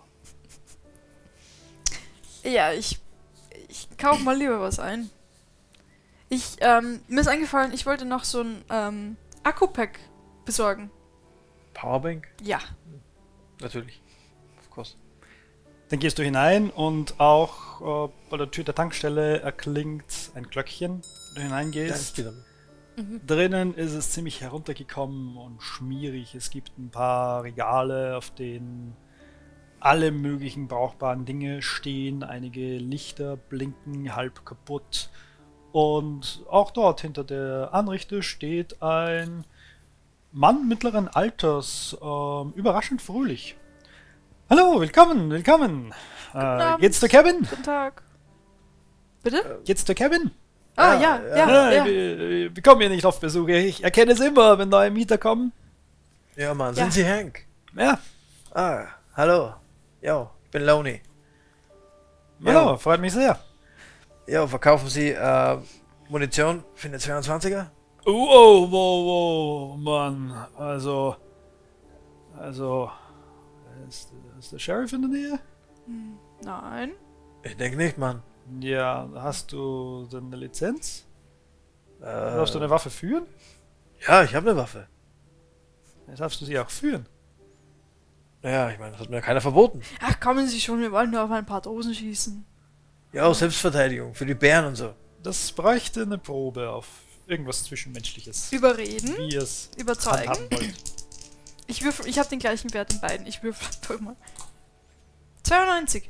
Ja, ich, ich kaufe mal lieber was ein. Ich, ähm, mir ist eingefallen, ich wollte noch so ein ähm, Akku-Pack besorgen. Powerbank? Ja. Natürlich. Of course. Dann gehst du hinein und auch äh, bei der Tür der Tankstelle erklingt ein Glöckchen, wenn du Ja, hineingehst. ich geh damit. Drinnen ist es ziemlich heruntergekommen und schmierig. Es gibt ein paar Regale, auf denen alle möglichen brauchbaren Dinge stehen. Einige Lichter blinken halb kaputt. Und auch dort hinter der Anrichte steht ein Mann mittleren Alters, ähm, überraschend fröhlich. Hallo, willkommen, willkommen. Äh, Abend. geht's der Kevin? Guten Tag. Bitte? Geht's der Kevin? Ah, ja, ja, ja. ja, ja. Wir, wir kommen hier nicht auf Besuch. Ich erkenne es immer, wenn neue Mieter kommen. Ja, Mann, Ja. sind Sie Hank? Ja, Ah, hallo. Jo, ich bin Loney. hallo, Ja. freut mich sehr. Jo, verkaufen Sie äh, Munition für eine zweiundzwanziger? Oh, oh, wow, wow, Mann. Also, also, ist, ist der Sheriff in der Nähe? Nein. Ich denke nicht, Mann. Ja, hast du denn eine Lizenz? Äh, Darfst du eine Waffe führen? ja, ich habe eine Waffe. Dann darfst du sie auch führen. Naja, ich meine, das hat mir keiner verboten. Ach, kommen Sie schon, wir wollen nur auf ein paar Dosen schießen. Ja, aus Selbstverteidigung, für die Bären und so. Das bräuchte eine Probe auf irgendwas Zwischenmenschliches. Überreden, Wie ihr es überzeugen. handhaben wollt. Ich würfel, ich habe den gleichen Wert in beiden. Ich würfel einfach mal. zweiundneunzig.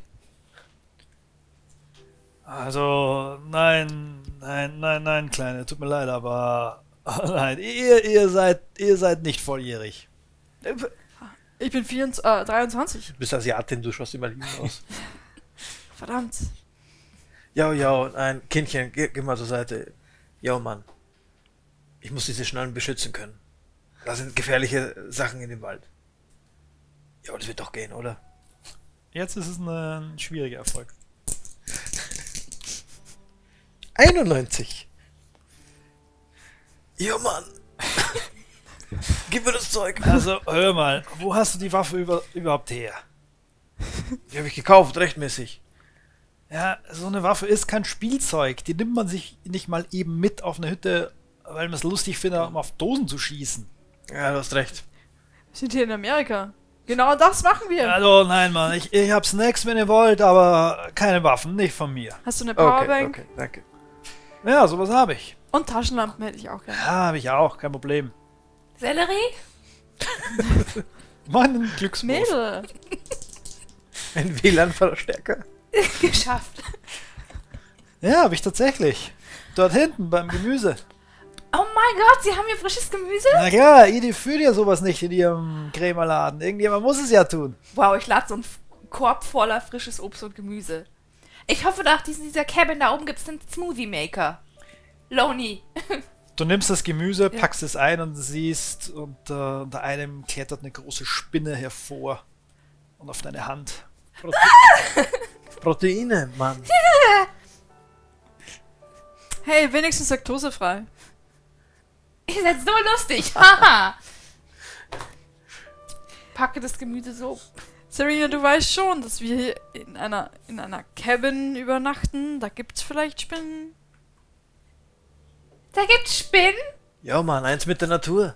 Also, nein, nein, nein, nein, Kleine, tut mir leid, aber nein, ihr, ihr seid, ihr seid nicht volljährig. Ich bin vierundzwanzig, äh, dreiundzwanzig. Du bist Asiatin, du schaust immer lieb aus. Verdammt. Jo, jo, ein Kindchen, geh, geh mal zur Seite. Jo, Mann. Ich muss diese Schnallen beschützen können. Da sind gefährliche Sachen in dem Wald. Ja, das wird doch gehen, oder? Jetzt ist es ein schwieriger Erfolg. einundneunzig. Jo, Mann. Gib mir das Zeug. Also, hör mal, wo hast du die Waffe über, überhaupt her? Die habe ich gekauft, rechtmäßig. Ja, so eine Waffe ist kein Spielzeug. Die nimmt man sich nicht mal eben mit auf eine Hütte, weil man es lustig findet, um auf Dosen zu schießen. Ja, du hast recht. Wir sind hier in Amerika. Genau das machen wir. Also, nein, Mann, ich, ich hab Snacks, wenn ihr wollt, aber keine Waffen, nicht von mir. Hast du eine Okay, Powerbank? okay, danke. Ja, sowas habe ich. Und Taschenlampen hätte ich auch gerne. Ja, habe ich auch, kein Problem. Sellerie? Meinen Glückswurf. Mädel. Ein W L A N-Verstärker. Geschafft. Ja, habe ich tatsächlich. Dort hinten beim Gemüse. Oh mein Gott, Sie haben hier frisches Gemüse? Na klar, ihr führt ja sowas nicht in ihrem Krämerladen. Irgendjemand muss es ja tun. Wow, ich lade so einen Korb voller frisches Obst und Gemüse. Ich hoffe, nach diesem, dieser Cabin da oben gibt es einen Smoothie Maker. Loney. Du nimmst das Gemüse, packst es ein und siehst, unter, unter einem klettert eine große Spinne hervor. Und auf deine Hand. Proteine, Mann. Hey, wenigstens laktosefrei. Ihr seid so lustig. Haha. Packe das Gemüse so. Serena, du weißt schon, dass wir hier in einer, in einer Cabin übernachten. Da gibt's vielleicht Spinnen. Da gibt's Spinnen? Ja, Mann, eins mit der Natur.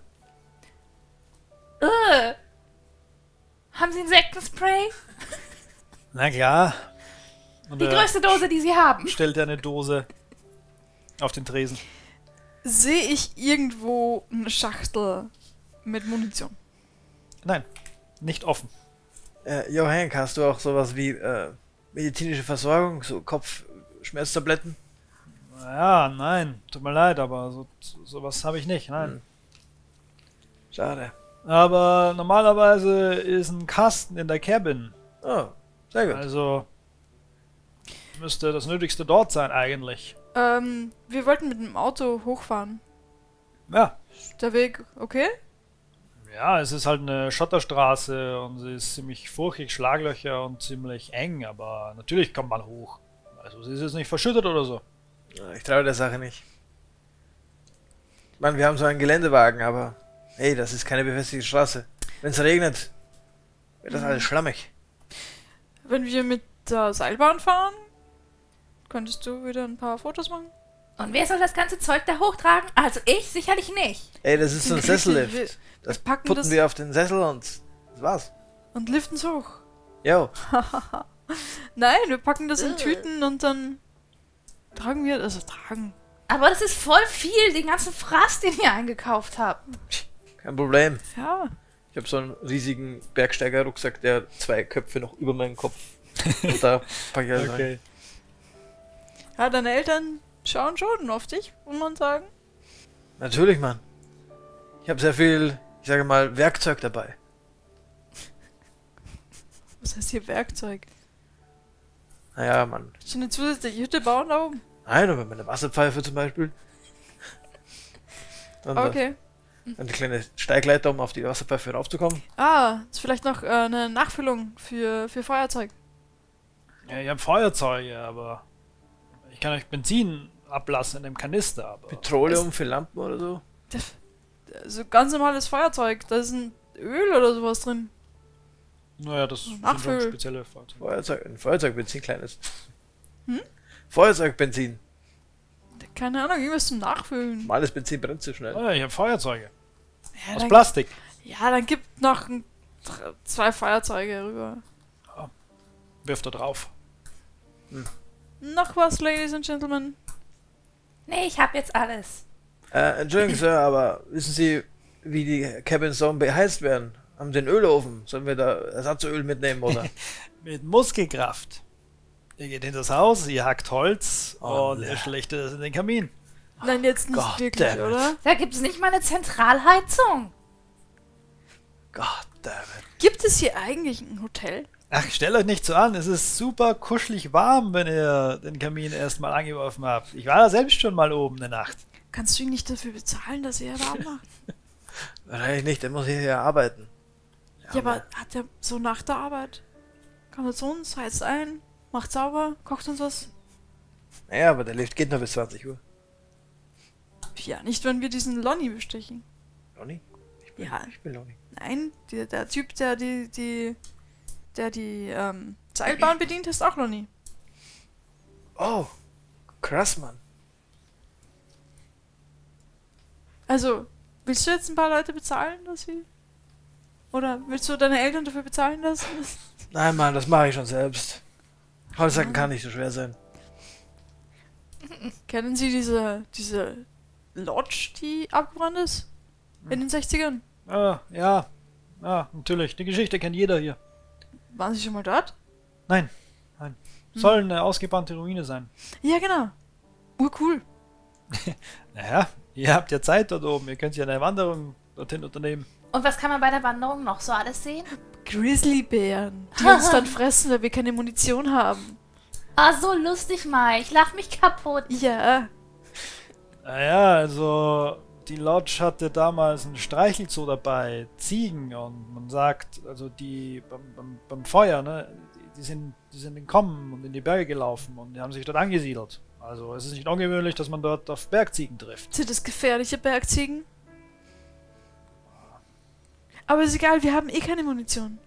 Ugh. Haben Sie Insektenspray? Na klar. Und Die er größte Dose, die Sie haben. stellt er eine Dose auf den Tresen. Sehe ich irgendwo eine Schachtel mit Munition? Nein, nicht offen. Äh, jo, Hank, hast du auch sowas wie äh, medizinische Versorgung, so Kopfschmerztabletten? Ja, nein, tut mir leid, aber so, sowas habe ich nicht, nein. Hm. Schade. Aber normalerweise ist ein Kasten in der Cabin. Oh, sehr gut. Also müsste das Nötigste dort sein eigentlich. Ähm, wir wollten mit dem Auto hochfahren. Ja, Ist der Weg okay? ja, es ist halt eine Schotterstraße und sie ist ziemlich furchtig, Schlaglöcher und ziemlich eng, aber natürlich kommt man hoch. Also sie ist jetzt nicht verschüttet oder so. Ich traue der Sache nicht. Mann, wir haben so einen Geländewagen, aber hey, das ist keine befestigte Straße. Wenn es regnet, wird das alles schlammig. Wenn wir mit der Seilbahn fahren, könntest du wieder ein paar Fotos machen? Und wer soll das ganze Zeug da hochtragen? Also ich sicherlich nicht. Ey, das ist so ein Wir- Sessellift. Das packen putten das- wir auf den Sessel und das war's. Und liften's hoch. Jo, Nein, wir packen das in Ugh. Tüten und dann tragen wir, also tragen. Aber das ist voll viel, den ganzen Fraß, den ihr eingekauft habt. kein Problem. Ja. Ich habe so einen riesigen Bergsteiger-Rucksack, der zwei Köpfe noch über meinen Kopf. Und da pack ich alles rein. Ja, deine Eltern schauen schon auf dich, muss man sagen. Natürlich, Mann. Ich habe sehr viel, ich sage mal, Werkzeug dabei. Was heißt hier Werkzeug? Naja, Mann. Willst du eine zusätzliche Hütte bauen da oben? Nein, aber meine Wasserpfeife zum Beispiel. Und Okay. dann die kleine Steigleiter, um auf die Wasserpfeife raufzukommen. Ah, ist vielleicht noch äh, eine Nachfüllung für, für Feuerzeug. Ja, ich habe Feuerzeuge, aber ich kann euch Benzin ablassen in dem Kanister, aber Petroleum für Lampen oder so. Also ganz normales Feuerzeug, da ist ein Öl oder sowas drin. naja, das sind Nachfüll. schon spezielle Feuerzeuge. Feuerzeug, ein Feuerzeugbenzin, kleines. Hm? Feuerzeugbenzin. Keine Ahnung, irgendwas zum Nachfüllen. Normales Benzin brennt so schnell. Ja, ich habe Feuerzeuge. Ja, Aus dann, Plastik. ja, dann gibt noch ein, dr- zwei Feuerzeuge rüber. Wirft da drauf. Noch was, Ladies and Gentlemen? Nee, ich hab jetzt alles. Äh, Entschuldigung, Sir, aber wissen Sie, wie die Cabins so beheizt werden? Haben Sie einen Ölofen? Sollen wir da Ersatzöl mitnehmen, oder? Mit Muskelkraft. Ihr geht in das Haus, ihr hackt Holz Oh, und ne. ihr schlägt es in den Kamin. Nein, jetzt nicht God wirklich, damn it. oder? Da gibt's nicht mal eine Zentralheizung. God damn it. Gibt es hier eigentlich ein Hotel? Ach, stellt euch nicht so an, es ist super kuschelig warm, wenn ihr den Kamin erstmal angeworfen habt. Ich war da selbst schon mal oben eine Nacht. Kannst du ihn nicht dafür bezahlen, dass er warm macht? Wahrscheinlich nicht, der muss hier ja arbeiten. Ja, aber hat er so nach der Arbeit? Kommt er zu uns, heizt ein, macht sauber, kocht uns was? Naja, aber der Lift geht nur bis zwanzig Uhr. Ja, nicht, wenn wir diesen Lonnie bestechen. Lonnie? Ich bin, Ja. ich bin Lonnie. Nein, die, der Typ, der die, die, der die ähm, Seilbahn bedient, ist auch Lonnie. Oh, krass, Mann. Also, willst du jetzt ein paar Leute bezahlen, dass sie... Oder willst du deine Eltern dafür bezahlen lassen? Nein, Mann, das mache ich schon selbst. Holzhacken kann nicht so schwer sein. Kennen Sie diese, diese Lodge, die abgebrannt ist? In den sechzigern? Ah, ja, ja, natürlich. Die Geschichte kennt jeder hier. Waren Sie schon mal dort? Nein, nein. Soll eine ausgebrannte Ruine sein. Ja, genau. Urcool. Naja, ihr habt ja Zeit dort oben. Ihr könnt ja eine Wanderung dorthin unternehmen. Und was kann man bei der Wanderung noch so alles sehen? Grizzlybären, die uns dann fressen, weil wir keine Munition haben. Ah, so lustig, Mai. Ich lach mich kaputt. Ja. Naja, also die Lodge hatte damals ein Streichelzoo dabei, Ziegen, und man sagt, also die beim, beim, beim Feuer, ne, die, die, sind, die sind entkommen und in die Berge gelaufen und die haben sich dort angesiedelt. Also es ist nicht ungewöhnlich, dass man dort auf Bergziegen trifft. Sind das gefährliche Bergziegen? Aber ist egal, wir haben eh keine Munition.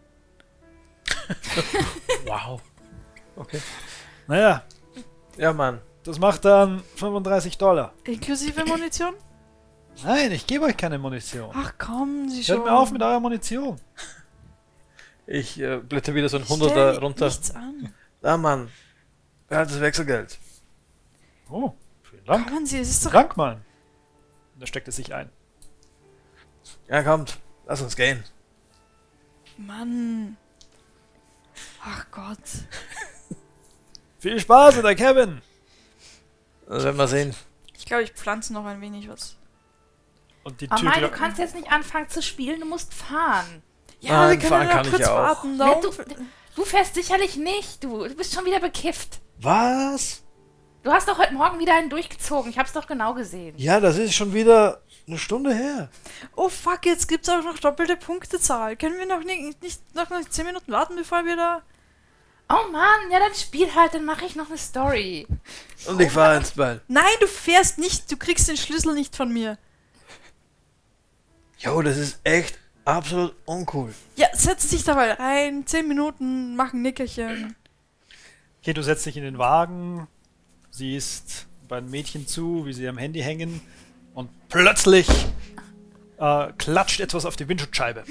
Wow. Okay. Naja, Ja, Mann. das macht dann fünfunddreißig Dollar. Inklusive Munition? Nein, ich gebe euch keine Munition. Ach komm, Sie schon. Hört mir auf mit eurer Munition. Ich äh, blätter wieder so ein Stell Hunderter runter. nichts an. Ah, Mann. Behalt das Wechselgeld. Oh, vielen Dank. Kommen Sie, es ist doch... Dank, Mann. Da steckt es sich ein. Ja, kommt. Lass uns gehen. Mann. Ach Gott. Viel Spaß in der Cabin. Das werden wir sehen. Ich glaube, ich pflanze noch ein wenig was. Und die Oh Tür... Mai, du kannst jetzt nicht anfangen zu spielen, du musst fahren. Ja, Nein, wir fahren können ja kann ich kurz auch. warten. Da Ja, oben- du, du fährst sicherlich nicht, du. Du bist schon wieder bekifft. Was? Du hast doch heute Morgen wieder einen durchgezogen. Ich hab's doch genau gesehen. Ja, das ist schon wieder eine Stunde her. Oh fuck, jetzt gibt's auch noch doppelte Punktezahl. Können wir noch nicht, nicht noch, noch zehn Minuten warten, bevor wir da... Oh Mann, ja dann spiel halt, dann mache ich noch eine Story. Und ich fahre ins Ball. Nein, du fährst nicht. Du kriegst den Schlüssel nicht von mir. Jo, das ist echt absolut uncool. Ja, setz dich dabei rein. Zehn Minuten, mach ein Nickerchen. Okay, du setzt dich in den Wagen, siehst beiden Mädchen zu, wie sie am Handy hängen, und plötzlich äh, klatscht etwas auf die Windschutzscheibe.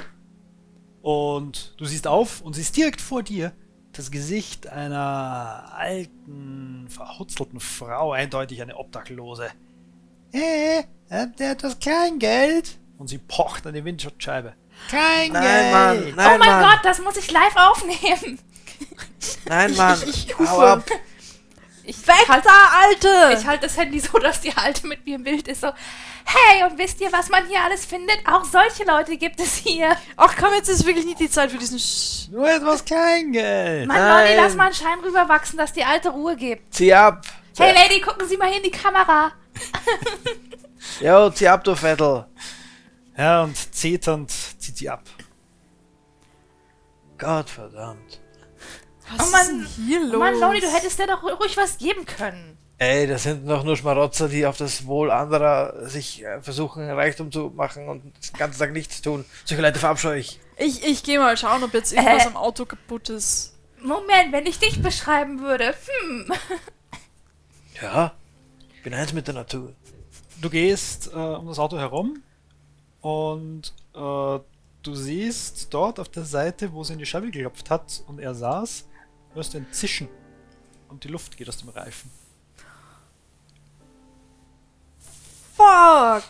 Und du siehst auf und siehst direkt vor dir das Gesicht einer alten, verhutzelten Frau, eindeutig eine Obdachlose. Äh, habt ihr etwas Kleingeld? Und sie pocht an die Windschutzscheibe. Kleingeld! Nein, Mann. Oh Nein, mein Mann. Gott, das muss ich live aufnehmen. Nein, Mann. Ich, ich Hau hufe. ab. Ich Weg halt, da, Alte! ich halt das Handy so, dass die Alte mit mir im Bild ist. So, hey, und wisst ihr, was man hier alles findet? Auch solche Leute gibt es hier. Ach komm, jetzt ist wirklich nicht die Zeit für diesen Sch... Nur etwas Kleingeld! Mann, Nein. Leute, lass mal einen Schein rüberwachsen, dass die Alte Ruhe gibt. Zieh ab. Hey, Lady, gucken Sie mal hier in die Kamera. Jo, zieh ab, du Vettel. Ja, und zeternd zieht sie ab. Gott verdammt. Was Oh Mann, ist denn hier los? Oh Mann, Loni, du hättest dir doch ru- ruhig was geben können. Ey, das sind doch nur Schmarotzer, die auf das Wohl anderer sich äh, versuchen, Reichtum zu machen und den ganzen Tag nichts tun. Solche Leute verabscheue ich. Ich, ich gehe mal schauen, ob jetzt irgendwas Äh. am Auto kaputt ist. Moment, wenn ich dich beschreiben würde. Hm. Ja, ich bin eins mit der Natur. Du gehst äh, um das Auto herum und äh, du siehst dort auf der Seite, wo sie in die Scheibe geklopft hat und er saß, hörst du ein Zischen und die Luft geht aus dem Reifen. Fuck!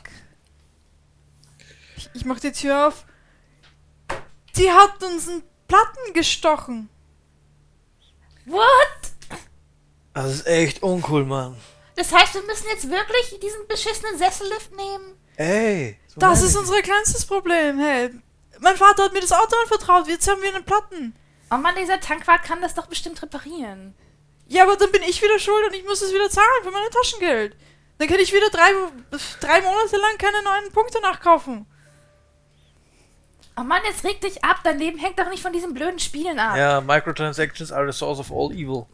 Ich, ich mach die Tür auf. Die hat uns einen Platten gestochen. What? Das ist echt uncool, Mann. Das heißt, wir müssen jetzt wirklich diesen beschissenen Sessellift nehmen? Ey. so Das meine ist ich. unser kleinstes Problem, hey. Mein Vater hat mir das Auto anvertraut, jetzt haben wir einen Platten. Oh Mann, dieser Tankwart kann das doch bestimmt reparieren. Ja, aber dann bin ich wieder schuld und ich muss es wieder zahlen für mein Taschengeld. Dann kann ich wieder drei, drei Monate lang keine neuen Punkte nachkaufen. Oh Mann, jetzt reg dich ab, dein Leben hängt doch nicht von diesen blöden Spielen ab. Ja, Microtransactions are the source of all evil.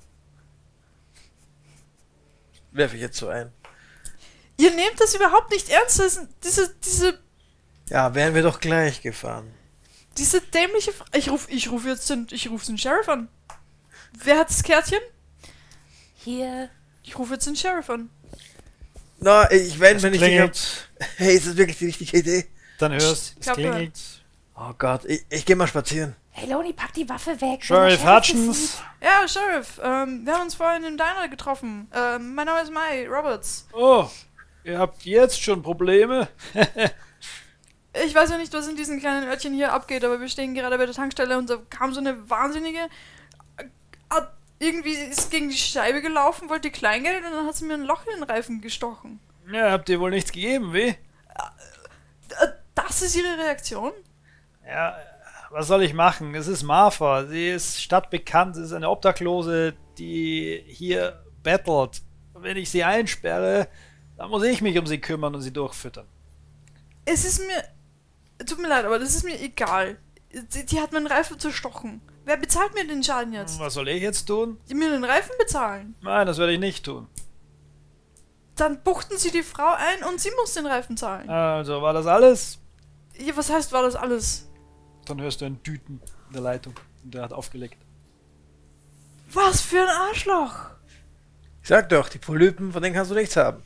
Werfe ich jetzt so ein. Ihr nehmt das überhaupt nicht ernst. Das ist diese, diese, Ja, wären wir doch gleich gefahren. diese dämliche... Fra ich rufe ich ruf jetzt den, ich ruf den Sheriff an. Wer hat das Kärtchen? Hier. Ich rufe jetzt den Sheriff an. Na, ich wenn, wenn ich dich hab. Klingelt, Hey, ist das wirklich die richtige Idee? dann hörst es Klappe. klingelt. Oh Gott, ich, ich geh mal spazieren. Hey Loni, pack die Waffe weg. wenn der Sheriff Sheriff das Hutchins, sieht. Ja, Sheriff, ähm, wir haben uns vorhin im Diner getroffen. Ähm, mein Name ist Mai Roberts. oh, ihr habt jetzt schon Probleme? Ich weiß ja nicht, was in diesen kleinen Örtchen hier abgeht, aber wir stehen gerade bei der Tankstelle und da kam so eine wahnsinnige... äh, hat irgendwie ist gegen die Scheibe gelaufen, wollte Kleingeld und dann hat sie mir ein Loch in den Reifen gestochen. Ja, habt ihr wohl nichts gegeben, wie? Äh, Das ist ihre Reaktion? Ja, was soll ich machen? Es ist Martha. Sie ist stadtbekannt. Sie ist eine Obdachlose, die hier bettelt. Wenn ich sie einsperre, dann muss ich mich um sie kümmern und sie durchfüttern. Es ist mir... Tut mir leid, aber das ist mir egal. Die, die hat meinen Reifen zerstochen. Wer bezahlt mir den Schaden jetzt? Was soll ich jetzt tun? Die mir den Reifen bezahlen. Nein, das werde ich nicht tun. Dann buchten sie die Frau ein und sie muss den Reifen zahlen. Also, war das alles? Ja, was heißt, war das alles? Dann hörst du einen Tüten in der Leitung und der hat aufgelegt. Was für ein Arschloch! Ich sag doch, die Polypen, von denen kannst du nichts haben.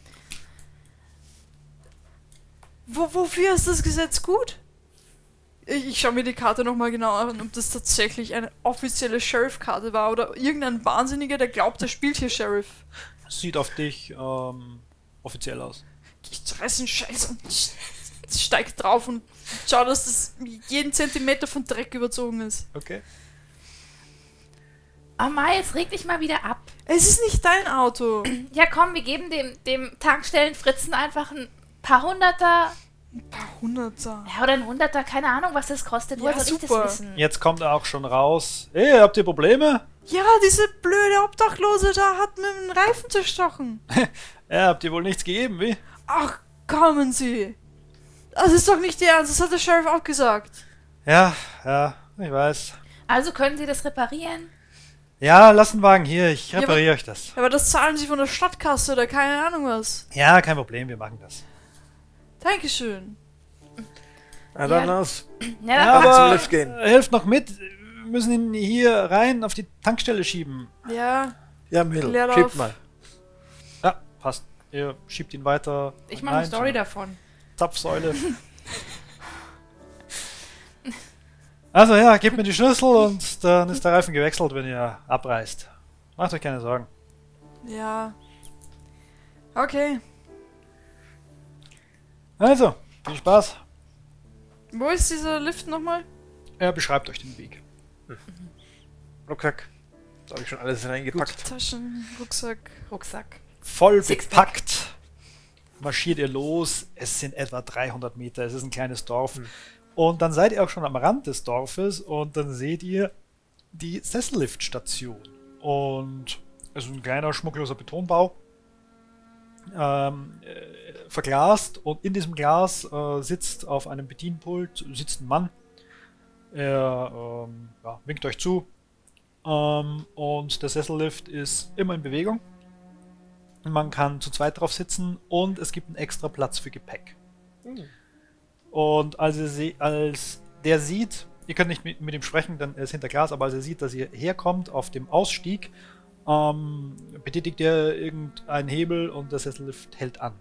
Wo, wofür ist das Gesetz gut? Ich, ich schaue mir die Karte nochmal genau an, ob das tatsächlich eine offizielle Sheriff-Karte war oder irgendein Wahnsinniger, der glaubt, er spielt hier Sheriff. Sieht auf dich ähm, offiziell aus. Ich reiß den Scheiß und steig drauf und schau, dass das jeden Zentimeter von Dreck überzogen ist. Okay. Oh Mai, es regt dich mal wieder ab. Es ist nicht dein Auto. Ja komm, wir geben dem, dem Tankstellenfritzen einfach ein paar Hunderter. Ein paar Hunderter. Ja, oder ein Hunderter, keine Ahnung, was das kostet. Woher Ja, soll ich super. das wissen? Jetzt kommt er auch schon raus. Hey, habt ihr Probleme? Ja, diese blöde Obdachlose da hat mir den Reifen zerstochen. Ja, habt ihr wohl nichts gegeben, wie? Ach, kommen Sie. Das ist doch nicht Ihr Ernst, das hat der Sheriff auch gesagt. Ja, ja, ich weiß. Also können Sie das reparieren? Ja, lasst den Wagen hier, ich Ja, repariere euch das. Aber das zahlen Sie von der Stadtkasse oder keine Ahnung was. Ja, kein Problem, wir machen das. Dankeschön. Na dann Ja. los. Ja, Ja, dann aber- aber zum Lift gehen. äh, helft noch mit. Wir müssen ihn hier rein auf die Tankstelle schieben. Ja, Ja, Mädel, Leerlauf. schiebt mal. Ja, passt. Ihr schiebt ihn weiter. ich mache eine rein Story zur davon. Zapfsäule. Also ja, gebt mir die Schlüssel und dann ist der Reifen gewechselt, wenn ihr abreißt. Macht euch keine Sorgen. ja. Okay. Also, viel Spaß. Wo ist dieser Lift nochmal? Er beschreibt euch den Weg. Rucksack. Da habe ich schon alles reingepackt. Taschen, Rucksack. Rucksack. Voll Sixpack. bepackt marschiert ihr los. Es sind etwa dreihundert Meter. Es ist ein kleines Dorf. Hm. Und dann seid ihr auch schon am Rand des Dorfes und dann seht ihr die Sesselliftstation. Und es ist ein kleiner, schmuckloser Betonbau. Ähm, äh, verglast und in diesem Glas äh, sitzt auf einem Bedienpult sitzt ein Mann. Er ähm, ja, winkt euch zu. Ähm, und der Sessellift ist immer in Bewegung. Man kann zu zweit drauf sitzen und es gibt einen extra Platz für Gepäck. Hm. Und als, er sie, als der sieht, ihr könnt nicht mit, mit ihm sprechen, denn er ist hinter Glas, aber als er sieht, dass ihr herkommt auf dem Ausstieg, ähm, betätigt er irgendeinen Hebel und der Sessellift hält an.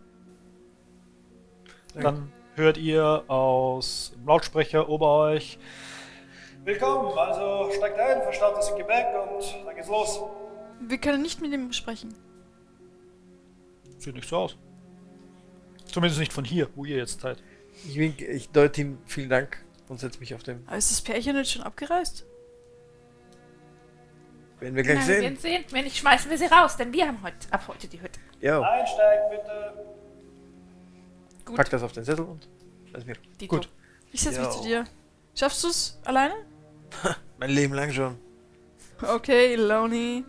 Dann hört ihr aus dem Lautsprecher ober euch: Willkommen, also steigt ein, verstaut das Gepäck und dann geht's los. Wir können nicht mit ihm sprechen. Sieht nicht so aus. Zumindest nicht von hier, wo ihr jetzt seid. Ich winke, ich deute ihm vielen Dank und setze mich auf den. Aber ist das Pärchen jetzt schon abgereist? Werden wir gleich Na, wir sehen. werden sehen. Wenn nicht, schmeißen wir sie raus, denn wir haben heute, ab heute die Hütte. Jo, Einsteigen bitte. Gut. pack das auf den Zettel und lass mir. Die Gut. Ich setze mich Jo. zu dir. Schaffst du es alleine? Mein Leben lang schon. Okay, Loney.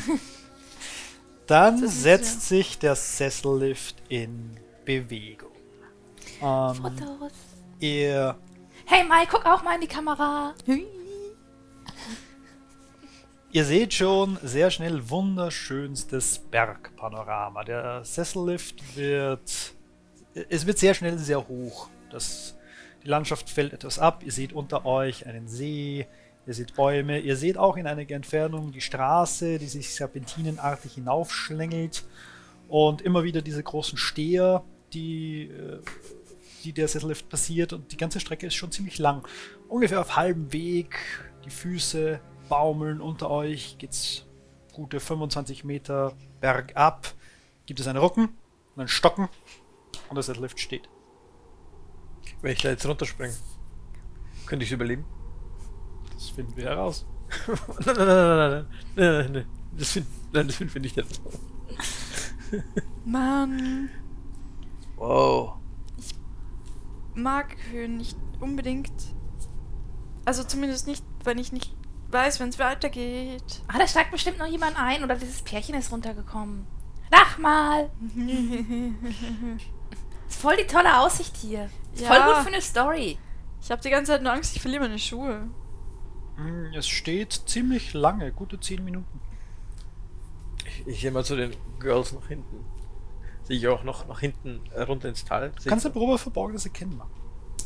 Dann Das ist setzt sich der Sessellift in Bewegung. Ähm, Fotos. ihr Hey Mai, guck auch mal in die Kamera. Ihr seht schon sehr schnell wunderschönstes Bergpanorama. Der Sessellift wird, es wird sehr schnell sehr hoch. Das, die Landschaft fällt etwas ab. Ihr seht unter euch einen See, ihr seht Bäume. Ihr seht auch in einiger Entfernung die Straße, die sich serpentinenartig hinaufschlängelt. Und immer wieder diese großen Steher, die, äh, die der Sessellift passiert. Und die ganze Strecke ist schon ziemlich lang. Ungefähr auf halbem Weg, die Füße baumeln unter euch, geht's gute fünfundzwanzig Meter bergab, gibt es einen Rücken und einen Stocken und der Sessellift steht. Wenn ich da jetzt runterspringe, könnte ich es überleben? Das finden wir heraus. nein, nein, nein, nein, nein, nein, nein, nein. Das finden nein, das finden wir nicht jetzt. Mann, Wow. mag Höhen nicht unbedingt. Also zumindest nicht, wenn ich nicht weiß, wenn es weitergeht. Ah, da steigt bestimmt noch jemand ein oder dieses Pärchen ist runtergekommen. Lach mal! Ist voll die tolle Aussicht hier. Ist Ja. voll gut für eine Story. Ich habe die ganze Zeit nur Angst, ich verliere meine Schuhe. Hm, Es steht ziemlich lange, gute zehn Minuten. Ich, ich gehe mal zu den Girls nach hinten. Sehe ich auch noch nach hinten äh, runter ins Tal. Sehe Kannst du ich- eine Probe verborgenes Erkennen machen?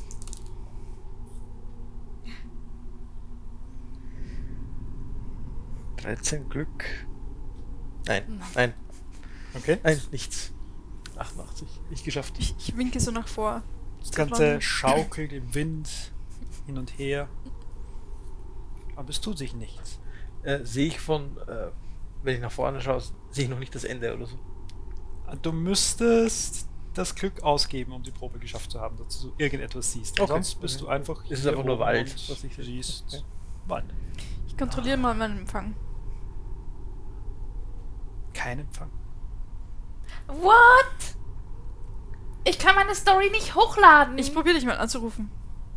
dreizehn Glück. Nein, nein, Okay. nein, nichts. achtundachtzig, nicht geschafft. Ich, ich winke so nach vor. Das So Ganze lange. schaukelt im Wind hin und her. Aber es tut sich nichts. Äh, sehe ich von, äh, wenn ich nach vorne schaue, sehe ich noch nicht das Ende oder so. Du müsstest das Glück ausgeben, um die Probe geschafft zu haben, dass du irgendetwas siehst. Okay. Sonst bist du einfach Es ist hier einfach nur oben Wald, und was ich sehe. siehst. Okay. Wald. Ich kontrolliere mal meinen Empfang. Kein Empfang. What? Ich kann meine Story nicht hochladen. Ich probiere dich mal anzurufen.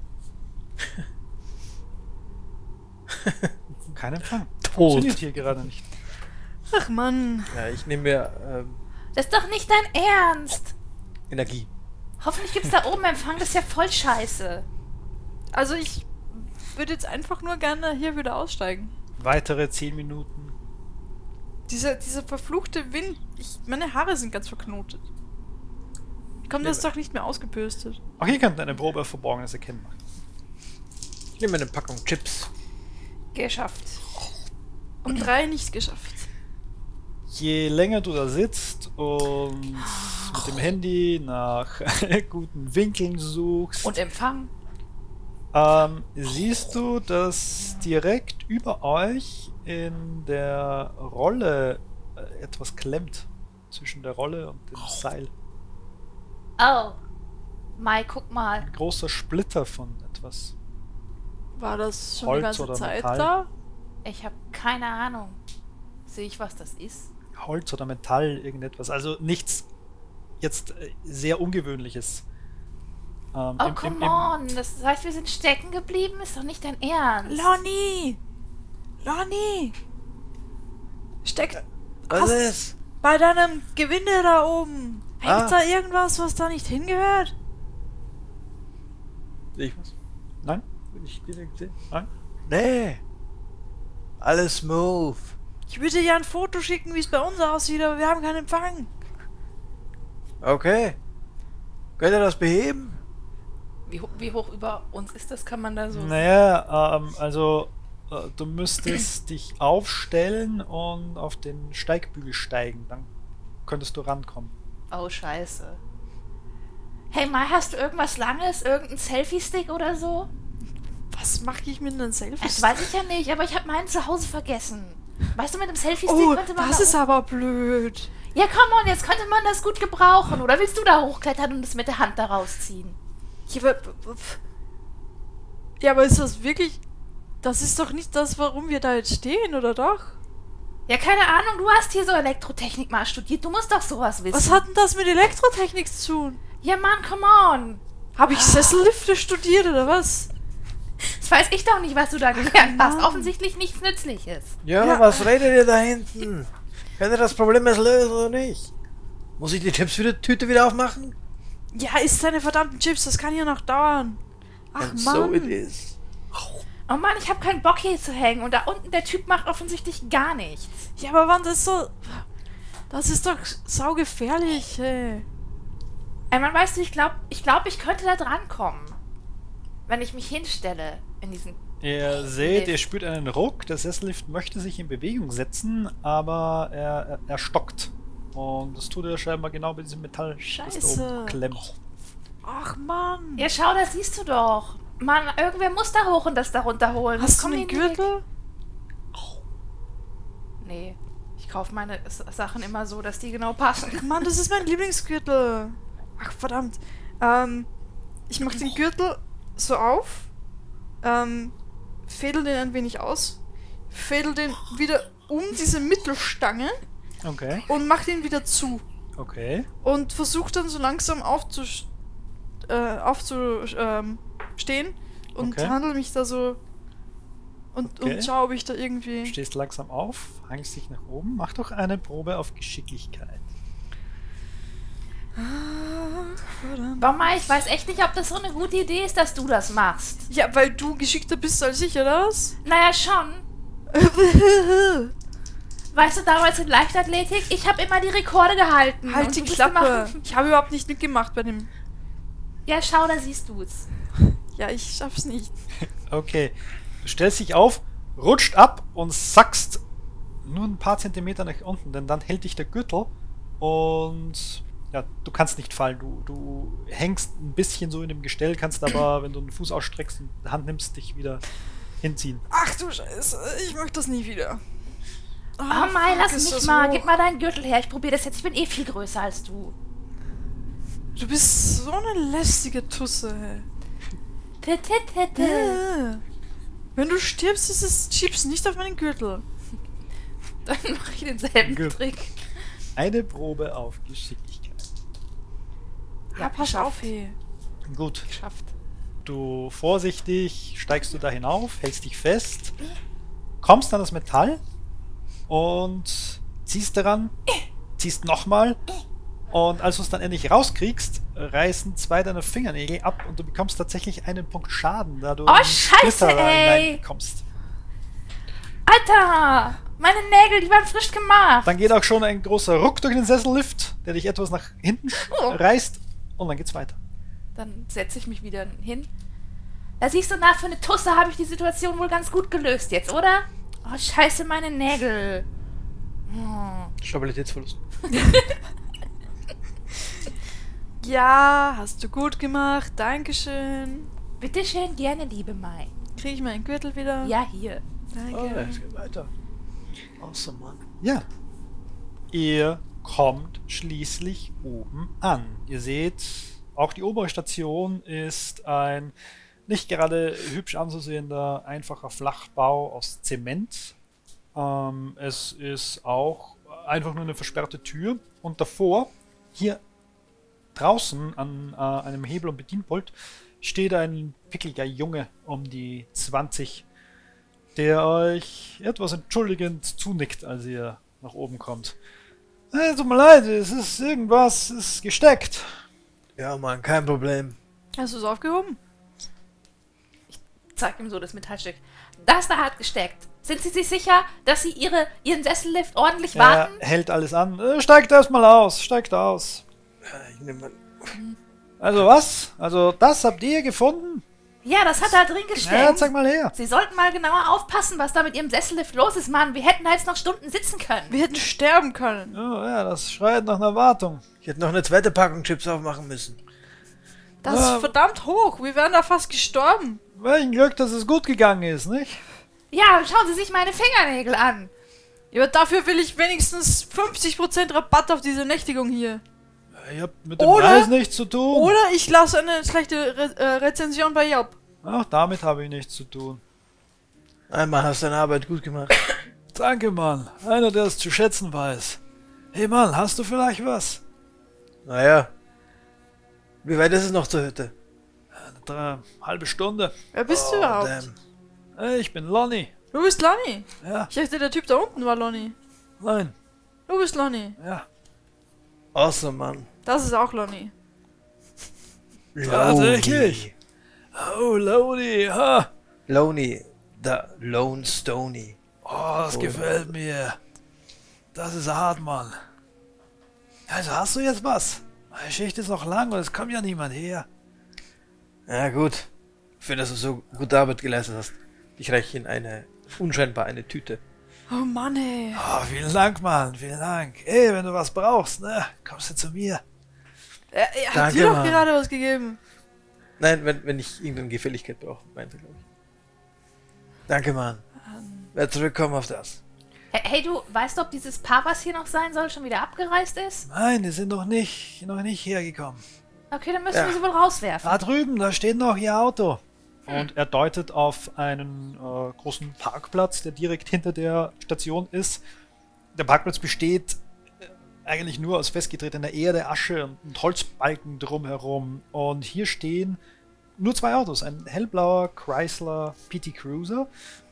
Kein Empfang. Tot. Funktioniert hier gerade nicht. Ach Mann. Ja, ich nehme mir ähm, Das ist doch nicht dein Ernst. Energie. Hoffentlich gibt's da oben Empfang, das ist ja voll scheiße. Also ich würde jetzt einfach nur gerne hier wieder aussteigen. Weitere zehn Minuten. Dieser, dieser verfluchte Wind. Ich, meine Haare sind ganz verknotet. Kommt das doch nicht mehr ausgebürstet. Auch hier könnt ihr eine Probe auf verborgenes Erkennen machen. Ich nehme mir eine Packung Chips. Geschafft. Um drei nicht geschafft. Je länger du da sitzt und mit dem Handy nach guten Winkeln suchst, Und Empfang. ähm, siehst du, dass direkt über euch in der Rolle äh, etwas klemmt. Zwischen der Rolle und dem Seil. Oh. Mai, guck mal. Ein großer Splitter von etwas. War das schon Holz die ganze oder Zeit Metall? da? Ich habe keine Ahnung. Sehe ich, was das ist? Holz oder Metall, irgendetwas. Also nichts jetzt äh, sehr Ungewöhnliches. Ähm, Oh, im- come im- im- on. Das heißt, wir sind stecken geblieben? Ist doch nicht dein Ernst. Lonnie! Lonnie! Steckt Was Hast- ist? bei deinem Gewinde da oben. Hängt Ah. da irgendwas, was da nicht hingehört? Sehe ich was? Nein? Bin ich direkt sehen? Nein? Nee. Alles smooth. Ich würde dir ja ein Foto schicken, wie es bei uns aussieht, aber wir haben keinen Empfang. Okay. Könnt ihr das beheben? Wie, ho- wie hoch über uns ist das? Kann man da so... Naja, ähm, also äh, du müsstest dich aufstellen und auf den Steigbügel steigen. Dann könntest du rankommen. Oh, scheiße. Hey, Mai, hast du irgendwas Langes? Irgendein Selfie-Stick oder so? Was mache ich mit einem Selfie? Das weiß ich ja nicht, aber ich habe meinen zu Hause vergessen. Weißt du, mit dem Selfie-Stick Oh, könnte man... das da ist aber blöd. Ja, komm on, jetzt könnte man das gut gebrauchen. Oder willst du da hochklettern und es mit der Hand da rausziehen? Ja, aber, ja, aber ist das wirklich... Das ist doch nicht das, warum wir da jetzt stehen, oder doch? Ja, keine Ahnung, du hast hier so Elektrotechnik mal studiert. Du musst doch sowas wissen. Was hat denn das mit Elektrotechnik zu tun? Ja, Mann, come on. Habe ich Sessellifte studiert, oder was? Das weiß ich doch nicht, was du da gelernt hast. Mann. Offensichtlich nichts Nützliches. Ja, Ja. was redet ihr da hinten? Könnt ihr das Problem jetzt lösen oder nicht? Muss ich die Chips wieder Tüte wieder aufmachen? Ja, isst deine verdammten Chips, das kann ja noch dauern. Ach And Mann. so it is. Oh Mann, ich habe keinen Bock hier zu hängen. Und da unten, der Typ macht offensichtlich gar nichts. Ja, aber wann das so... Das ist doch saugefährlich, ey. Ey, man, weißt du, ich glaube, ich, glaub, ich könnte da drankommen. Wenn ich mich hinstelle in diesen... Ihr seht, Lift. ihr spürt einen Ruck. Der Sessellift möchte sich in Bewegung setzen, aber er, er, er stockt. Und das tut er scheinbar genau bei diesem Metall, das da Scheiße. oben klemmt. Ach Mann. Ja, schau, das siehst du doch. Mann, irgendwer muss da hoch und das da runterholen. Hast du Komm einen hier nicht. Gürtel? Nee, ich kaufe meine S- Sachen immer so, dass die genau passen. Mann, das ist mein Lieblingsgürtel. Ach, verdammt. Ähm, ich mach den Gürtel so auf, ähm, fädel den ein wenig aus, fädel den wieder um diese Mittelstange Okay, und mach den wieder zu. okay. Und versuch dann so langsam aufzustehen äh, aufzu, ähm, stehen und Okay. handle mich da so Und, Okay. und schau, ob ich da Du irgendwie... stehst langsam auf, hangst dich nach oben. Mach doch eine Probe auf Geschicklichkeit. Ah, verdammt. Mama, ich weiß echt nicht, ob das so eine gute Idee ist, dass du das machst. Ja, weil du geschickter bist als ich, oder was? Naja, schon. Weißt du, damals in Leichtathletik, ich habe immer die Rekorde gehalten. Halt und die du bist Klappe. immer- Ich habe überhaupt nicht mitgemacht bei dem... Ja, schau, da siehst du's. Ja, ich schaff's nicht. Okay. Du stellst dich auf, rutscht ab und sackst nur ein paar Zentimeter nach unten, denn dann hält dich der Gürtel und ja, du kannst nicht fallen. Du, du hängst ein bisschen so in dem Gestell, kannst aber, wenn du einen Fuß ausstreckst und die Hand nimmst, dich wieder hinziehen. Ach du Scheiße, ich möchte das nie wieder. Oh Mai, lass ist mich das mal. hoch. Gib mal deinen Gürtel her. Ich probiere das jetzt. Ich bin eh viel größer als du. Du bist so eine lästige Tusse. Hey. Tit, tit, tit, tit. Äh. Wenn du stirbst, ist es Chips nicht auf meinen Gürtel. Dann mache ich denselben Gut. Trick. Eine Probe auf Geschicklichkeit. Ja, pass geschafft. auf, hey. Gut. Geschafft. Du vorsichtig steigst du da hinauf, hältst dich fest, kommst an das Metall und ziehst daran, ziehst nochmal und als du es dann endlich rauskriegst, reißen zwei deiner Fingernägel ab und du bekommst tatsächlich einen Punkt Schaden, da du Oh, in Scheiße, Splitter ey! hineinkommst. Alter! Meine Nägel, die waren frisch gemacht. Dann geht auch schon ein großer Ruck durch den Sessellift, der dich etwas nach hinten Oh. reißt und dann geht's weiter. Dann setze ich mich wieder hin. Da siehst du, nach für eine Tusse habe ich die Situation wohl ganz gut gelöst jetzt, oder? Oh, scheiße, meine Nägel. Oh. Stabilitätsverlust. Ja, hast du gut gemacht. Dankeschön. Bitteschön, gerne, liebe Mai. Kriege ich meinen Gürtel wieder? Ja, hier. Danke. Oh, es geht weiter. Awesome, Mann. Ja. Ihr kommt schließlich oben an. Ihr seht, auch die obere Station ist ein nicht gerade hübsch anzusehender, einfacher Flachbau aus Zement. Ähm, es ist auch einfach nur eine versperrte Tür. Und davor, hier draußen an äh, einem Hebel- und Bedienpult, steht ein pickliger Junge um die zwanzig, der euch etwas entschuldigend zunickt, als ihr nach oben kommt. Äh, tut mir leid, es ist irgendwas, es ist gesteckt. Ja, Mann, kein Problem. Hast du es aufgehoben? Zeig ihm so das Metallstück. Das da hat gesteckt. Sind Sie sich sicher, dass Sie Ihre, Ihren Sessellift ordentlich Er warten? hält alles an. Äh, steigt erstmal aus, steigt aus. Ja, ich nehme mal. Also was? Also das habt ihr gefunden? Ja, das hat da drin Ja, gesteckt. zeig mal her. Sie sollten mal genauer aufpassen, was da mit Ihrem Sessellift los ist, Mann. Wir hätten da jetzt noch Stunden sitzen können. Wir hätten sterben können. Oh, ja, das schreit nach einer Wartung. Ich hätte noch eine zweite Packung Chips aufmachen müssen. Das Ja. ist verdammt hoch. Wir wären da fast gestorben. Welchen Glück, dass es gut gegangen ist, nicht? Ja, schauen Sie sich meine Fingernägel an. Ja, aber dafür will ich wenigstens fünfzig Prozent Rabatt auf diese Nächtigung hier. Ihr habt mit dem Oder- Preis nichts zu tun. Oder ich lasse eine schlechte Re äh, Rezension bei Yelp. Auch damit habe ich nichts zu tun. Einmal hast du deine Arbeit gut gemacht. Danke, Mann. Einer, der es zu schätzen weiß. Hey, Mann, hast du vielleicht was? Naja. Wie weit ist es noch zur Hütte? Eine drei, halbe Stunde. Wer bist du Oh, überhaupt? damn. Hey, ich bin Lonnie. Du bist Lonnie. Ja, Ich dachte, der Typ da unten war Lonnie. nein, Du bist Lonnie. ja. Awesome, Mann. Das ist auch Lonnie. Tatsächlich. Oh, Lonnie, ha. Loney, der Lone Stony. Oh, das Oh. gefällt mir. Das ist hart, Mann. Also hast du jetzt was? Meine Schicht ist noch lang und es kommt ja niemand her. Ja, gut. Für dass du so gute Arbeit geleistet hast. Ich reiche Ihnen eine, unscheinbar eine Tüte. Oh Mann, ey. Oh, vielen Dank, Mann, vielen Dank. Ey, wenn du was brauchst, ne, kommst du zu mir. Er, er hat Danke, dir doch Mann. gerade was gegeben. Nein, wenn, wenn ich irgendeine Gefälligkeit brauche, meinte glaube ich. Danke, Mann. Wer zurückkommen auf das. Hey, hey, du, weißt du, ob dieses Paar, was hier noch sein soll, schon wieder abgereist ist? Nein, die sind noch nicht, noch nicht hergekommen. Okay, dann müssen Ja. wir sie wohl rauswerfen. Da drüben, da steht noch ihr Auto. Und er deutet auf einen äh, großen Parkplatz, der direkt hinter der Station ist. Der Parkplatz besteht äh, eigentlich nur aus festgetretener Erde, Asche und, und Holzbalken drumherum. Und hier stehen nur zwei Autos, ein hellblauer Chrysler P T Cruiser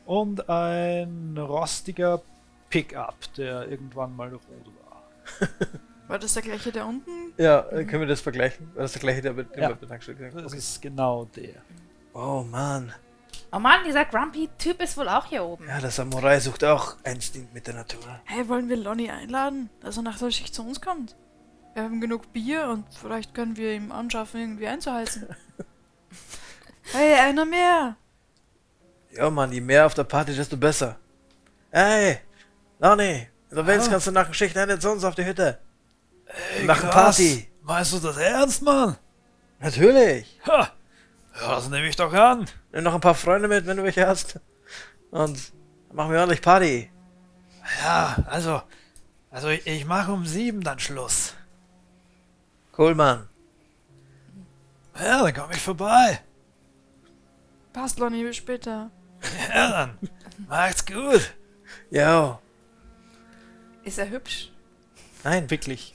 und ein rostiger Pickup, der irgendwann mal rot war. War das der gleiche da unten? Ja, äh, können wir das vergleichen? War das der gleiche, der mit dem Ja. wir bei Tankstelle gesagt haben? Das Okay. ist genau der. Oh Mann. Oh Mann, dieser Grumpy-Typ ist wohl auch hier oben. Ja, der Samurai sucht auch Instinkt mit der Natur. Hey, wollen wir Lonnie einladen, dass er nach der Schicht zu uns kommt? Wir haben genug Bier und vielleicht können wir ihm anschaffen, irgendwie einzuheizen. Hey, einer mehr! Ja, Mann, je mehr auf der Party, desto besser. Hey, Lonnie, wenn du willst, Ah. kannst du nach der Schicht eine zu uns auf die Hütte. Ey, Nach der Party. Meinst du das ernst, Mann? Natürlich. Ha! Ja, das nehme ich doch an. Nimm noch ein paar Freunde mit, wenn du welche hast. Und dann machen wir ordentlich Party. Ja, also, also ich, ich mache um sieben dann Schluss. Cool, Mann. Ja, dann komme ich vorbei. Passt, Lonnie, bis später. Ja, dann macht's gut. Jo. Ist er hübsch? Nein. Wirklich.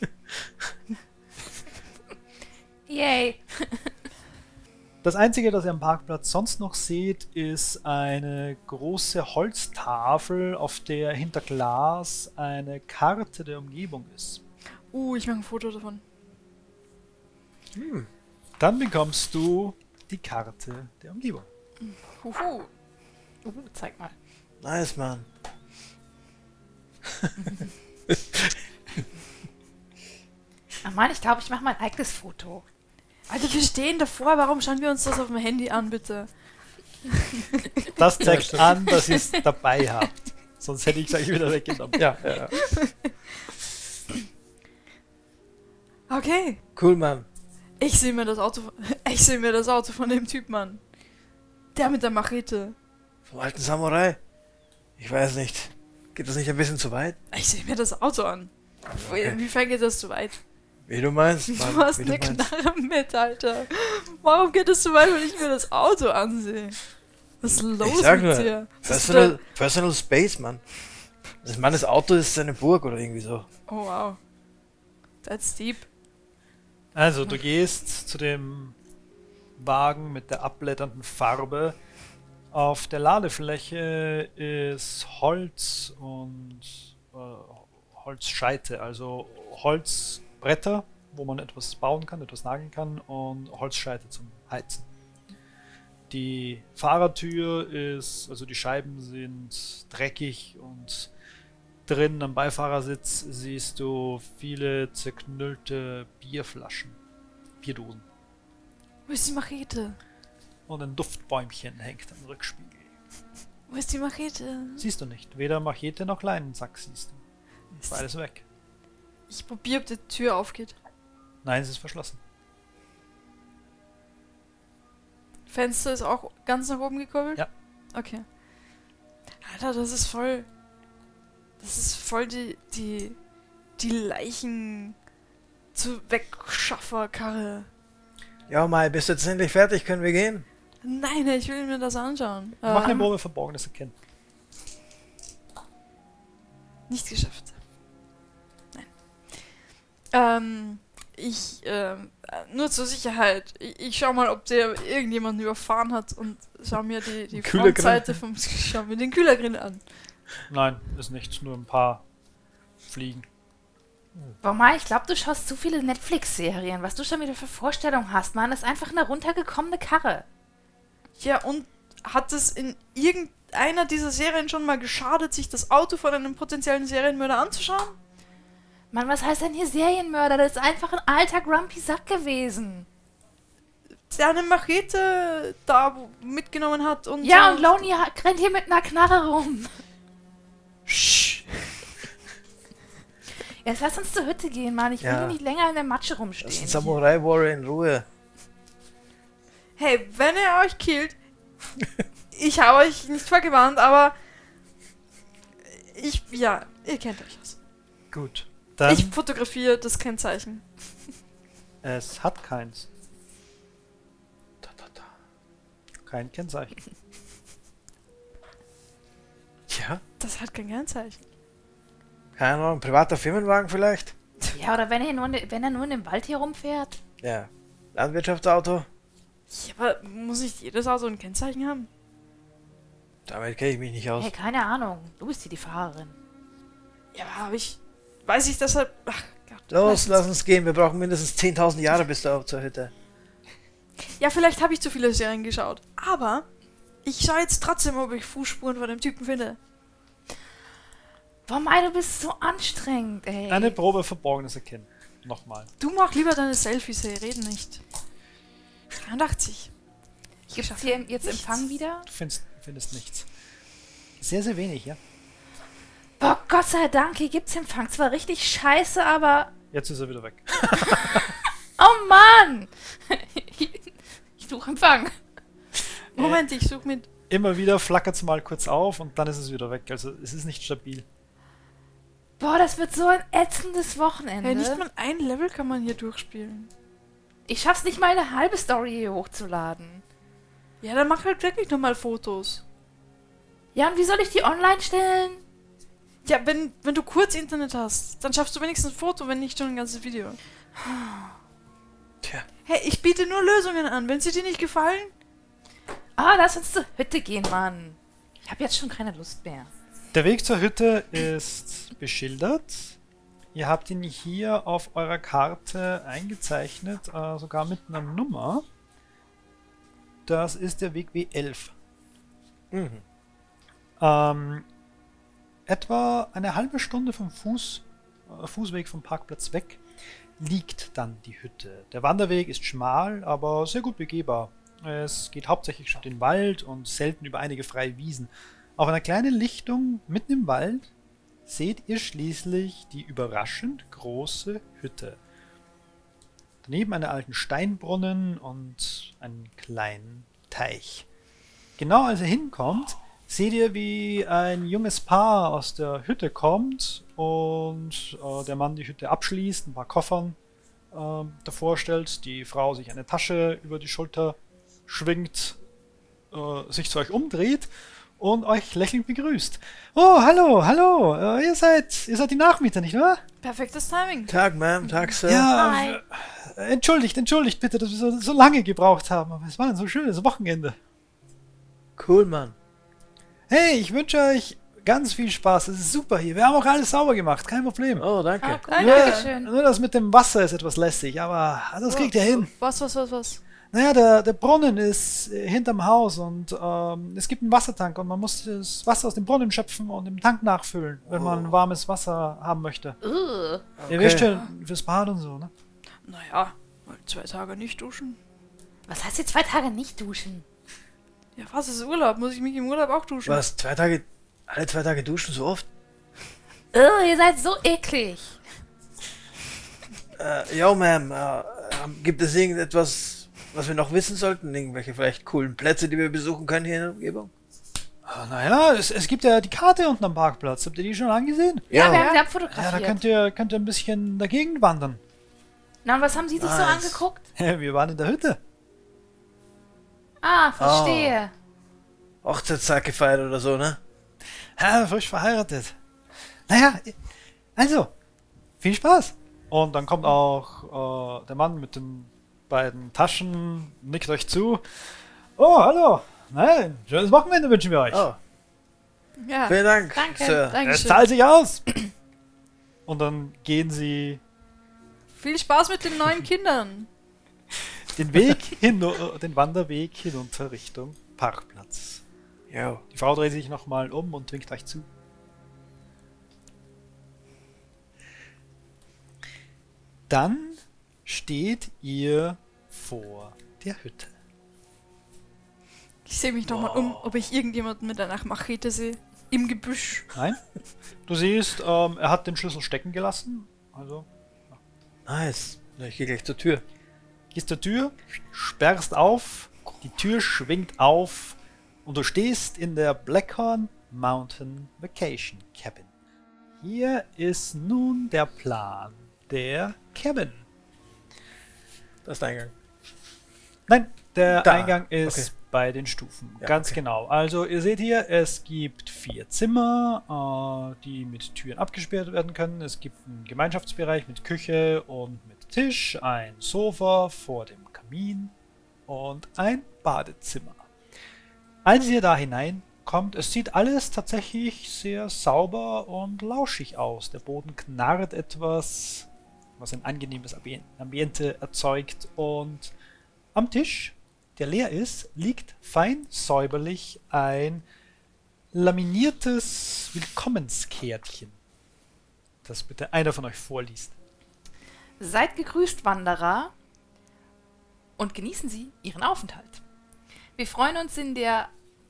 Yay. Das Einzige, das ihr am Parkplatz sonst noch seht, ist eine große Holztafel, auf der hinter Glas eine Karte der Umgebung ist. Uh, ich mache ein Foto davon. Hm. Dann bekommst du die Karte der Umgebung. Huhu. Uh, zeig mal. Nice, Mann. Ach Mann, ich glaube, ich mache mein eigenes Foto. Alter, wir stehen davor, warum schauen wir uns das auf dem Handy an, bitte? Das zeigt an, dass ihr es dabei habt. Sonst hätte ich es euch wieder weggenommen. Ja, ja, ja. Okay. Cool, Mann. Ich sehe mir das Auto. Ich sehe mir das Auto von dem Typ an. Der mit der Machete. Vom alten Samurai. Ich weiß nicht. Geht das nicht ein bisschen zu weit? Ich sehe mir das Auto an. Okay. Inwiefern geht das zu weit? Wie du meinst, Du Mann. hast Wie du eine meinst. Knarre mit, Alter. Warum geht es zu weit, wenn ich mir das Auto ansehe? Was ist los Ich sag mit nur, dir? Was ist Personal, Personal Space, Mann. Das Mann, das Auto ist seine Burg oder irgendwie so. da- Oh wow. That's deep. Also, du gehst zu dem Wagen mit der abblätternden Farbe. Auf der Ladefläche ist Holz und äh, Holzscheite, also Holzbretter, wo man etwas bauen kann, etwas nageln kann, und Holzscheite zum Heizen. Die Fahrertür ist, also die Scheiben sind dreckig, und drin am Beifahrersitz siehst du viele zerknüllte Bierflaschen, Bierdosen. Wo ist die Machete? Und ein Duftbäumchen hängt am Rückspiegel. Wo ist die Machete? Siehst du nicht. Weder Machete noch Leinensack siehst du. Ist beides weg. Ich probiere, ob die Tür aufgeht. Nein, es ist verschlossen. Fenster ist auch ganz nach oben gekurbelt? Ja. Okay. Alter, das ist voll. Das ist voll die. die. die Leichen. zu Wegschafferkarre. Ja, Mai, bist du jetzt endlich fertig? Können wir gehen? Nein, ich will mir das anschauen. Mach eine Ähm, Probe Verborgenes erkennen. Nicht geschafft. Nein. Ähm, ich, ähm, äh, nur zur Sicherheit. Ich, ich schau mal, ob der irgendjemanden überfahren hat und schau mir die, die Kühlergrill. Frontseite vom, schau mir den Kühlergrill an. Nein, ist nichts. Nur ein paar Fliegen. Boah, ich glaube, du schaust zu viele Netflix-Serien. Was du schon wieder für Vorstellungen hast, Mann, ist einfach eine runtergekommene Karre. Ja, und hat es in irgendeiner dieser Serien schon mal geschadet, sich das Auto von einem potenziellen Serienmörder anzuschauen? Mann, was heißt denn hier Serienmörder? Das ist einfach ein alter Grumpy Sack gewesen. Der eine Machete da wo- mitgenommen hat und Ja, so. und Lonnie ha- rennt hier mit einer Knarre rum. Sch- Jetzt lass uns zur Hütte gehen, Mann. Ich will Ja. hier nicht länger in der Matsche Lass rumstehen. den Samurai Warrior in Ruhe. Hey, wenn er euch killt, ich habe euch nicht vorgewarnt, aber ich, ja, ihr kennt euch aus. Gut. Dann, Ich fotografiere das Kennzeichen. es hat keins. Da, da, da. Kein Kennzeichen. Tja, Das hat kein Kennzeichen. keine Ahnung, ein privater Firmenwagen vielleicht? Ja, oder wenn er, nur, in- wenn er nur in dem Wald hier rumfährt. Ja. Landwirtschaftsauto? Ja, aber muss nicht jedes Auto ein Kennzeichen haben? Damit kenne ich mich nicht aus. Hey, keine Ahnung. Du bist hier die Fahrerin. Ja, aber ich... Weiß ich deshalb... Ach Gott. Los, vielleicht- lass uns gehen. Wir brauchen mindestens zehntausend Jahre bis da zur Hütte. Ja, vielleicht habe ich zu viele Serien geschaut. Aber ich schaue jetzt trotzdem, ob ich Fußspuren von dem Typen finde. Boah, Mai, du bist so anstrengend, ey. Eine Probe Verborgenes erkennen. Nochmal. Du mach lieber deine Selfies, ey, reden nicht. dreiundachtzig. Gibt's hier jetzt Nichts. Empfang wieder? Du findest, findest nichts. Sehr, sehr wenig, ja. Boah, Gott sei Dank, hier gibt's Empfang. Zwar richtig scheiße, aber... Jetzt ist er wieder weg. Oh Mann! Ich suche Empfang. Moment, ich suche mit... Immer wieder flackert es mal kurz auf und dann ist es wieder weg. Also es ist nicht stabil. Boah, das wird so ein ätzendes Wochenende. Hey, nicht mal ein Level kann man hier durchspielen. Ich schaff's nicht mal, eine halbe Story hier hochzuladen. Ja, dann mach halt wirklich nochmal Fotos. Ja, und wie soll ich die online stellen? Ja, wenn, wenn du kurz Internet hast, dann schaffst du wenigstens ein Foto, wenn nicht schon ein ganzes Video. Tja. Hey, ich biete nur Lösungen an. Wenn sie dir nicht gefallen, Ah, lass uns zur Hütte gehen, Mann. Ich habe jetzt schon keine Lust mehr. Der Weg zur Hütte ist beschildert. Ihr habt ihn hier auf eurer Karte eingezeichnet, äh, sogar mit einer Nummer. Das ist der Weg W elf. Mhm. Ähm, etwa eine halbe Stunde vom Fuß, äh, Fußweg vom Parkplatz weg liegt dann die Hütte. Der Wanderweg ist schmal, aber sehr gut begehbar. Es geht hauptsächlich durch den Wald und selten über einige freie Wiesen. Auf einer kleinen Lichtung mitten im Wald seht ihr schließlich die überraschend große Hütte. Daneben einen alten Steinbrunnen und einen kleinen Teich. Genau als ihr hinkommt, seht ihr, wie ein junges Paar aus der Hütte kommt und äh, der Mann die Hütte abschließt, ein paar Koffern äh, davor stellt, die Frau sich eine Tasche über die Schulter schwingt, äh, sich zu euch umdreht und euch lächelnd begrüßt. Oh, hallo, hallo, äh, ihr seid, ihr seid die Nachmieter, nicht wahr? perfektes Timing. Tag, Ma'am, Tag, Sir. Ja, Hi. äh, entschuldigt, entschuldigt bitte, dass wir so, so lange gebraucht haben, aber es war ein so schönes Wochenende. Cool, Mann. Hey, ich wünsche euch ganz viel Spaß, es ist super hier, wir haben auch alles sauber gemacht, kein Problem. Oh, danke. Ah, cool, Danke. Dankeschön. Nur das mit dem Wasser ist etwas lästig, aber das kriegt ihr hin. Was, was, was, was? Naja, der, der Brunnen ist äh, hinterm Haus und ähm, es gibt einen Wassertank und man muss das Wasser aus dem Brunnen schöpfen und im Tank nachfüllen, wenn man warmes Wasser haben möchte. Uh. Ihr wisst schon, fürs Bad und so, ne? Naja, mal zwei Tage nicht duschen. Was heißt jetzt zwei Tage nicht duschen? Ja, was ist Urlaub? Muss ich mich im Urlaub auch duschen? Was, zwei Tage, alle zwei Tage duschen so oft? Uh, ihr seid so eklig. Äh, yo, Ma'am, äh, ähm, gibt es irgendetwas, was wir noch wissen sollten? Irgendwelche vielleicht coolen Plätze, die wir besuchen können hier in der Umgebung? Ah, naja, es, es gibt ja die Karte unten am Parkplatz. Habt ihr die schon angesehen? Ja, Ja. wir haben sie Ja, abfotografiert. da könnt ihr, könnt ihr ein bisschen dagegen wandern. Na, und was haben sie sich so Nice. angeguckt? Wir waren in der Hütte. Ah, verstehe. Hochzeitstag gefeiert oder so, ne? Ja, frisch verheiratet. Naja, also, viel Spaß. Und dann kommt auch äh, der Mann mit den beiden Taschen, nickt euch zu. Oh, hallo. Nein, schönes Wochenende wünschen wir euch. Oh, Ja, vielen Dank, Danke. Sir. Es Dankeschön. zahlt sich aus. Und dann gehen sie Viel Spaß mit den neuen Kindern. den Weg hin, den Wanderweg hinunter Richtung Parkplatz. Yo. Die Frau dreht sich nochmal um und winkt euch zu. Dann steht ihr vor der Hütte. Ich sehe mich noch mal um, ob ich irgendjemanden mit einer Machete sehe. Im Gebüsch. Nein? Du siehst, ähm, er hat den Schlüssel stecken gelassen. Also, Nice. Na, ich gehe gleich zur Tür. gehst zur Tür, sperrst auf, die Tür schwingt auf und du stehst in der Blackhorn Mountain Vacation Cabin. Hier ist nun der Plan der Cabin. Das ist der Eingang. Nein, der Da. Eingang ist Okay. bei den Stufen. Ja, Ganz okay. genau. Also ihr seht hier, es gibt vier Zimmer, äh, die mit Türen abgesperrt werden können. Es gibt einen Gemeinschaftsbereich mit Küche und mit Tisch, ein Sofa vor dem Kamin und ein Badezimmer. Als ihr da hineinkommt, kommt, es sieht alles tatsächlich sehr sauber und lauschig aus. Der Boden knarrt etwas, was ein angenehmes Ambi- Ambiente erzeugt. Und am Tisch, der leer ist, liegt fein säuberlich ein laminiertes Willkommenskärtchen, das bitte einer von euch vorliest. Seid gegrüßt, Wanderer, und genießen Sie Ihren Aufenthalt. Wir freuen uns in der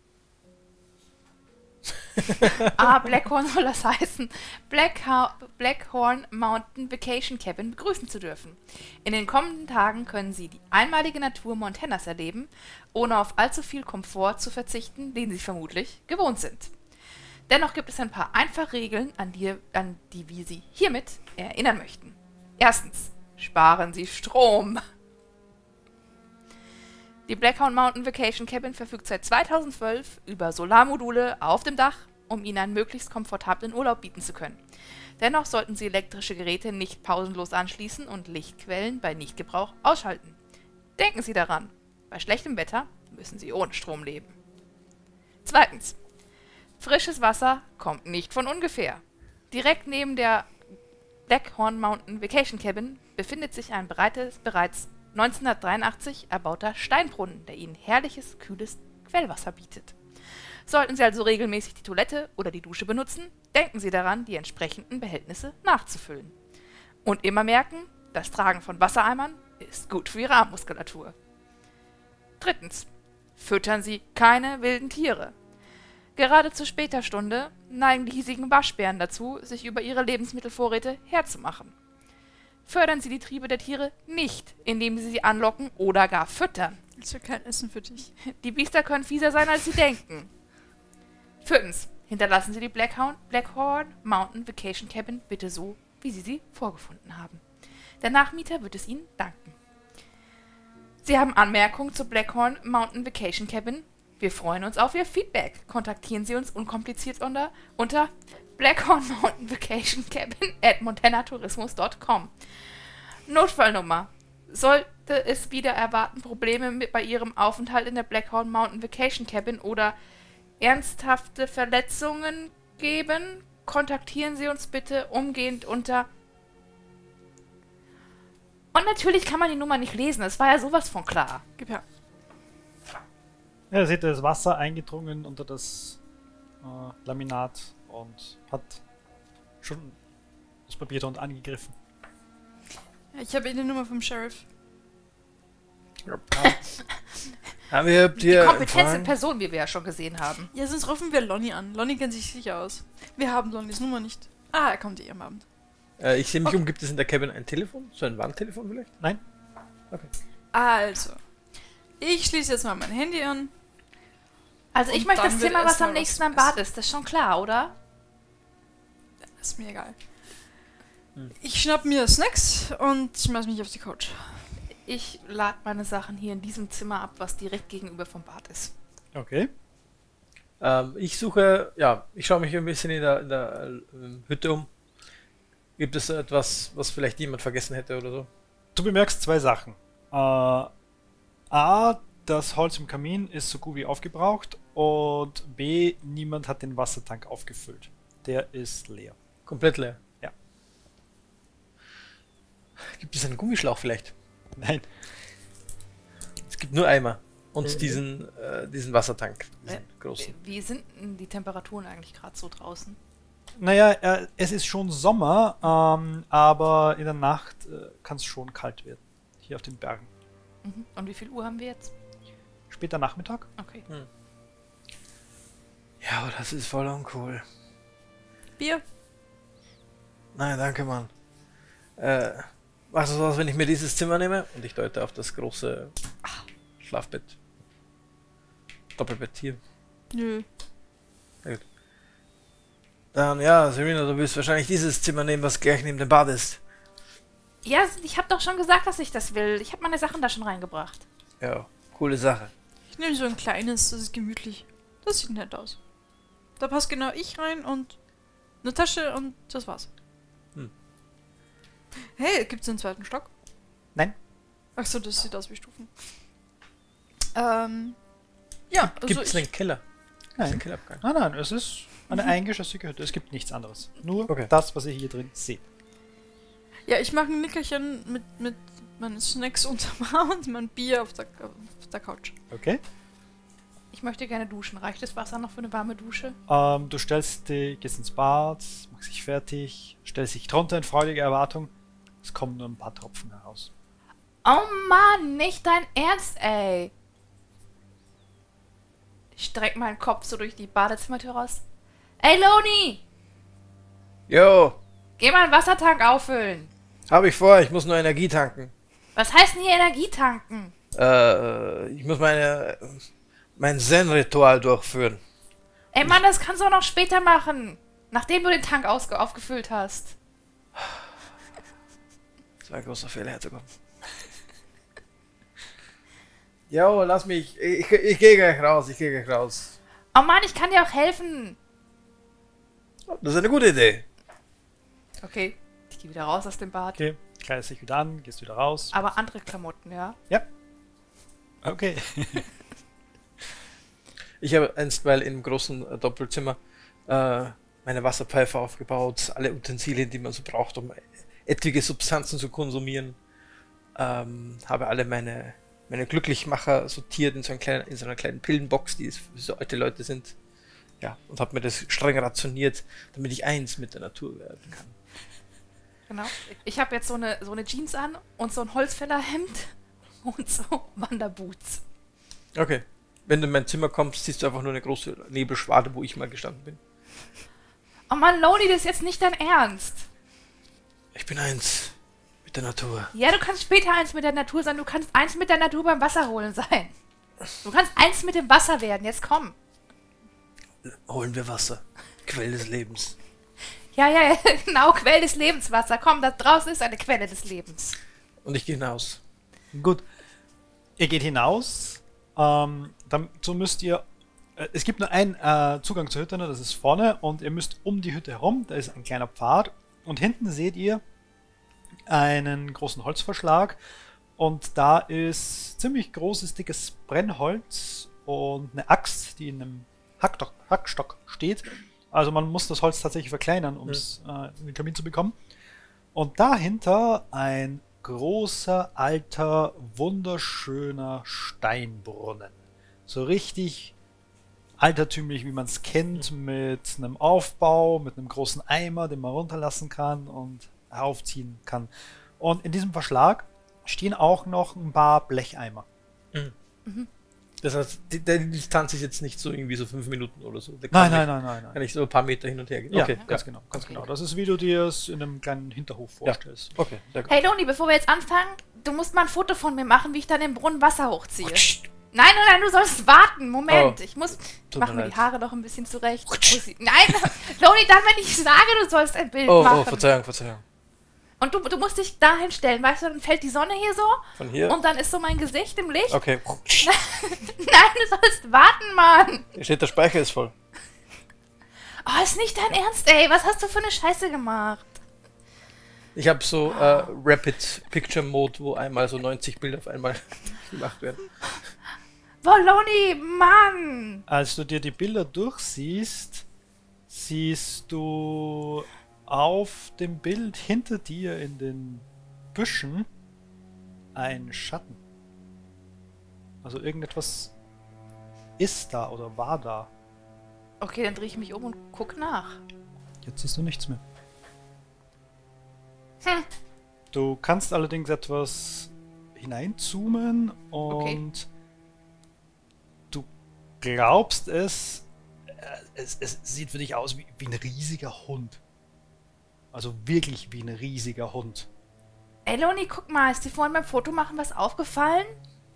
Ah, Blackhorn soll das heißen, Blackha Blackhorn Mountain Vacation Cabin begrüßen zu dürfen. In den kommenden Tagen können Sie die einmalige Natur Montanas erleben, ohne auf allzu viel Komfort zu verzichten, den Sie vermutlich gewohnt sind. Dennoch gibt es ein paar einfache Regeln, an die, an die wir Sie hiermit erinnern möchten. Erstens, sparen Sie Strom. Die Blackhorn Mountain Vacation Cabin verfügt seit zweitausendzwölf über Solarmodule auf dem Dach, um Ihnen einen möglichst komfortablen Urlaub bieten zu können. Dennoch sollten Sie elektrische Geräte nicht pausenlos anschließen und Lichtquellen bei Nichtgebrauch ausschalten. Denken Sie daran, bei schlechtem Wetter müssen Sie ohne Strom leben. Zweitens, frisches Wasser kommt nicht von ungefähr. Direkt neben der Blackhorn Mountain Vacation Cabin befindet sich ein breites, bereits neunzehnhundertdreiundachtzig erbauter Steinbrunnen, der Ihnen herrliches, kühles Quellwasser bietet. Sollten Sie also regelmäßig die Toilette oder die Dusche benutzen, denken Sie daran, die entsprechenden Behältnisse nachzufüllen. Und immer merken, das Tragen von Wassereimern ist gut für Ihre Armmuskulatur. Drittens, füttern Sie keine wilden Tiere. Gerade zu später Stunde neigen die hiesigen Waschbären dazu, sich über ihre Lebensmittelvorräte herzumachen. Fördern Sie die Triebe der Tiere nicht, indem Sie sie anlocken oder gar füttern. Das ist kein Essen für dich. Die Biester können fieser sein, als Sie denken. Viertens, hinterlassen Sie die Blackhorn, Blackhorn Mountain Vacation Cabin bitte so, wie Sie sie vorgefunden haben. Der Nachmieter wird es Ihnen danken. Sie haben Anmerkungen zur Blackhorn Mountain Vacation Cabin? Wir freuen uns auf Ihr Feedback. Kontaktieren Sie uns unkompliziert unter, unter Blackhorn Mountain Vacation Cabin at montanatourismus punkt com. Notfallnummer. Sollte es wieder erwarten Probleme mit bei Ihrem Aufenthalt in der Blackhorn Mountain Vacation Cabin oder ernsthafte Verletzungen geben, kontaktieren Sie uns bitte umgehend unter... Und natürlich kann man die Nummer nicht lesen, es war ja sowas von klar. Gib her. Ja, ihr seht das Wasser eingedrungen unter das äh, Laminat und hat schon das Papier dort angegriffen. Ja, ich habe eh die Nummer vom Sheriff. Haben wir Die dir kompetente Fragen? Person, wie wir ja schon gesehen haben. Ja, sonst rufen wir Lonnie an. Lonnie kennt sich sicher aus. Wir haben Lonnies Nummer nicht. Ah, er kommt eh am Abend. Äh, ich sehe mich Okay. um, gibt es in der Cabin ein Telefon? So ein Wandtelefon vielleicht? Nein? Okay. Also. Ich schließe jetzt mal mein Handy an. Also ich Und möchte dann das wird Zimmer, was erst mal am was nächsten am essen. Bad ist. Das ist schon klar, oder? Ist mir egal. Hm. Ich schnapp mir Snacks und schmeiß mich auf die Couch. Ich lade meine Sachen hier in diesem Zimmer ab, was direkt gegenüber vom Bad ist. Okay. Ähm, ich suche, ja, ich schaue mich ein bisschen in der, in der ähm, Hütte um. Gibt es etwas, was vielleicht jemand vergessen hätte oder so? Du bemerkst zwei Sachen. Äh, A, das Holz im Kamin ist so gut wie aufgebraucht und B, niemand hat den Wassertank aufgefüllt. Der ist leer. Komplett leer. Ja. Gibt es einen Gummischlauch vielleicht? Nein. Es gibt nur Eimer und Mhm. diesen, äh, diesen Wassertank, diesen Äh, großen. Wie sind denn die Temperaturen eigentlich gerade so draußen? Naja, äh, es ist schon Sommer, ähm, aber in der Nacht äh, kann es schon kalt werden. Hier auf den Bergen. Mhm. Und wie viel Uhr haben wir jetzt? Später Nachmittag. Okay. Ja, aber das ist voll uncool. Bier. Nein, danke, Mann. Äh, machst du was, wenn ich mir dieses Zimmer nehme? Und ich deute auf das große Schlafbett. Doppelbett hier. Nö. Dann, ja, Serena, du willst wahrscheinlich dieses Zimmer nehmen, was gleich neben dem Bad ist. Ja, ich habe doch schon gesagt, dass ich das will. Ich habe meine Sachen da schon reingebracht. Ja, coole Sache. Ich nehme so ein kleines, das ist gemütlich. Das sieht nett aus. Da passt genau ich rein und eine Tasche und das war's. Hm. Hey, gibt's einen zweiten Stock? Nein. Achso, das sieht aus wie Stufen. Ähm. Ja, also Gibt es ich, einen Keller? Nein. Keller-Abgang. Nein, nein, es ist eine eingeschossige Hütte. Es gibt nichts anderes. Nur Okay. das, was ihr hier drin seht. Ja, ich mache ein Nickerchen mit, mit meinen Snacks unterm Arm und mein Bier auf der, auf der Couch. Okay. Ich möchte gerne duschen. Reicht das Wasser noch für eine warme Dusche? Ähm, du stellst dich, gehst ins Bad, machst dich fertig, stellst dich drunter in freudiger Erwartung. Es kommen nur ein paar Tropfen heraus. Oh Mann, nicht dein Ernst, ey. Ich streck meinen Kopf so durch die Badezimmertür raus. Ey, Loni! Jo, Geh mal einen Wassertank auffüllen. habe ich vor, ich muss nur Energie tanken. Was heißt denn hier Energie tanken? Äh, ich muss meine, mein Zen-Ritual durchführen. Ey, Mann, das kannst du auch noch später machen. Nachdem du den Tank ausge aufgefüllt hast. Das war ein großer Fehler, herzukommen. Jo, lass mich, ich, ich gehe gleich raus, ich gehe gleich raus. Oh Mann, ich kann dir auch helfen. Das ist eine gute Idee. Okay, ich gehe wieder raus aus dem Bad. Okay, kleidest dich wieder an, gehst wieder raus. Aber andere Klamotten, ja? Ja. Okay. Ich habe einstweilen im großen äh, Doppelzimmer äh, meine Wasserpfeife aufgebaut, alle Utensilien, die man so braucht, um etwaige Substanzen zu konsumieren. Ähm, habe alle meine, meine Glücklichmacher sortiert in so, einen kleinen, in so einer kleinen Pillenbox, die für so alte Leute sind. Ja, und habe mir das streng rationiert, damit ich eins mit der Natur werden kann. Genau. Ich habe jetzt so eine, so eine Jeans an und so ein Holzfällerhemd und so Wanderboots. Okay. Wenn du in mein Zimmer kommst, siehst du einfach nur eine große Nebelschwade, wo ich mal gestanden bin. Oh Mann, Loni, das ist jetzt nicht dein Ernst. Ich bin eins mit der Natur. Ja, du kannst später eins mit der Natur sein. Du kannst eins mit der Natur beim Wasser holen sein. Du kannst eins mit dem Wasser werden. Jetzt komm. Holen wir Wasser. Quelle des Lebens. Ja, ja, ja, genau. Quelle des Lebens, Wasser. Komm, da draußen ist eine Quelle des Lebens. Und ich gehe hinaus. Gut. Ihr geht hinaus. Ähm, dazu müsst ihr. Äh, es gibt nur einen äh, Zugang zur Hütte, ne, das ist vorne. Und ihr müsst um die Hütte herum. Da ist ein kleiner Pfad. Und hinten seht ihr einen großen Holzverschlag. Und da ist ziemlich großes, dickes Brennholz und eine Axt, die in einem Hackstock, Hackstock steht. Also man muss das Holz tatsächlich verkleinern, um es äh, in den Kamin zu bekommen. Und dahinter ein großer, alter, wunderschöner Steinbrunnen. So richtig altertümlich, wie man es kennt, mit einem Aufbau, mit einem großen Eimer, den man runterlassen kann und aufziehen kann. Und in diesem Verschlag stehen auch noch ein paar Blecheimer. Das heißt, die, die Distanz ist jetzt nicht so irgendwie so fünf Minuten oder so. Da Nein, kann nein, ich, nein, nein, nein. Kann ich so ein paar Meter hin und her gehen. Ja, Okay, ganz ja. genau, ganz Okay. genau. Das ist, wie du dir es in einem kleinen Hinterhof vorstellst. Okay, sehr gut. Hey, Loni, bevor wir jetzt anfangen, du musst mal ein Foto von mir machen, wie ich dann im Brunnen Wasser hochziehe. Nein, nein, nein, du sollst warten. Moment, Oh, ich muss... tut Mach mir mir die leid. Haare noch ein bisschen zurecht. Muss ich- Nein, Loni, dann, wenn ich sage, du sollst ein Bild Oh, machen. oh, Verzeihung, Verzeihung. Und du, du musst dich dahin stellen, weißt du, dann fällt die Sonne hier so Von hier? und dann ist so mein Gesicht im Licht. Okay. Nein, du sollst warten, Mann. Hier steht, der Speicher ist voll. Oh, ist nicht dein Ernst, ey. Was hast du für eine Scheiße gemacht? Ich habe so äh, Rapid Picture Mode, wo einmal so neunzig Bilder auf einmal gemacht werden. Boah, Loni, Mann. Als du dir die Bilder durchsiehst, siehst du auf dem Bild hinter dir in den Büschen einen Schatten. Also irgendetwas ist da oder war da. Okay, dann drehe ich mich um und guck nach. Jetzt siehst du nichts mehr. Hm. Du kannst allerdings etwas hineinzoomen und du glaubst es, äh, es, es sieht für dich aus wie, wie ein riesiger Hund. Also wirklich wie ein riesiger Hund. Ey, Loni, guck mal, ist dir vorhin beim Foto machen was aufgefallen?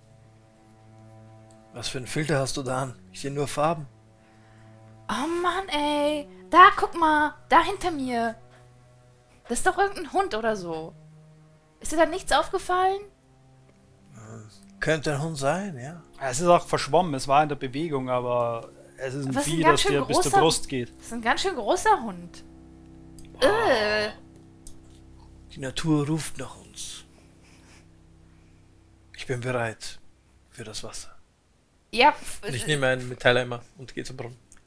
Was für einen Filter hast du da an? Ich sehe nur Farben. Oh Mann, ey. Da, guck mal. Da hinter mir. Das ist doch irgendein Hund oder so. Ist dir da nichts aufgefallen? Könnte ein Hund sein, ja. Es ist auch verschwommen, es war in der Bewegung, aber es ist ein Was ein Vieh, ganz das schön dir bis zur großer- Brust geht. Das ist ein ganz schön großer Hund. Äh. Die Natur ruft nach uns. Ich bin bereit für das Wasser. Ja, f- Und ich nehme einen Metalleimer und gehe zum Brunnen.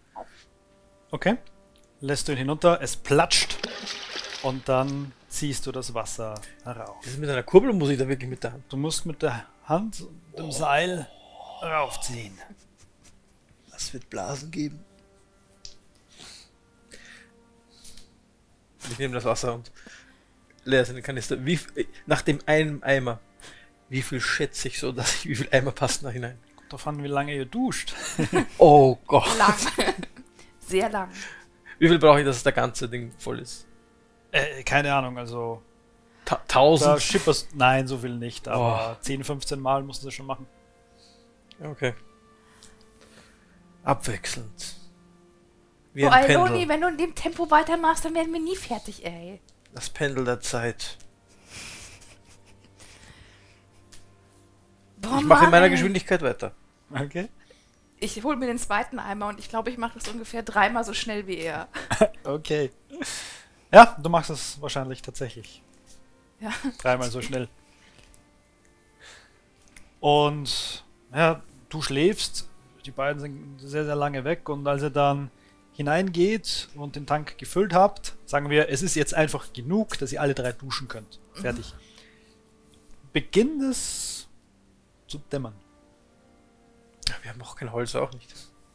Okay. Lässt du ihn hinunter, es platscht und dann ziehst du das Wasser herauf. Das ist mit einer Kurbel, muss ich da wirklich mit der Hand? Du musst mit der Hand und dem Seil raufziehen. Das wird Blasen geben. Ich nehme das Wasser und leer in den Kanister. Wie, nach dem einen Eimer, wie viel schätze ich so, dass ich, wie viel Eimer passt da hinein? Kommt drauf an, wie lange ihr duscht. Oh Gott. Lang. Sehr lang. Wie viel brauche ich, dass das ganze Ding voll ist? Äh, keine Ahnung, also Ta da tausend? schipperst, nein, so viel nicht, aber Oh. zehn, fünfzehn Mal musst du das schon machen. Okay. Abwechselnd. Wie Oh, ein ey, Loni, Pendel. wenn du in dem Tempo weitermachst, dann werden wir nie fertig, ey. Das Pendel der Zeit. Boah, Ich mache in Mann, meiner ey. Geschwindigkeit weiter. Okay. Ich hole mir den zweiten Eimer und ich glaube, ich mache das ungefähr dreimal so schnell wie er. Okay. Ja, du machst es wahrscheinlich tatsächlich. Ja. Dreimal so schnell. Und ja, du schläfst, die beiden sind sehr, sehr lange weg und als ihr dann hineingeht und den Tank gefüllt habt, sagen wir, es ist jetzt einfach genug, dass ihr alle drei duschen könnt. Fertig. Beginnt es zu dämmern. Wir haben auch kein Holz, auch nicht.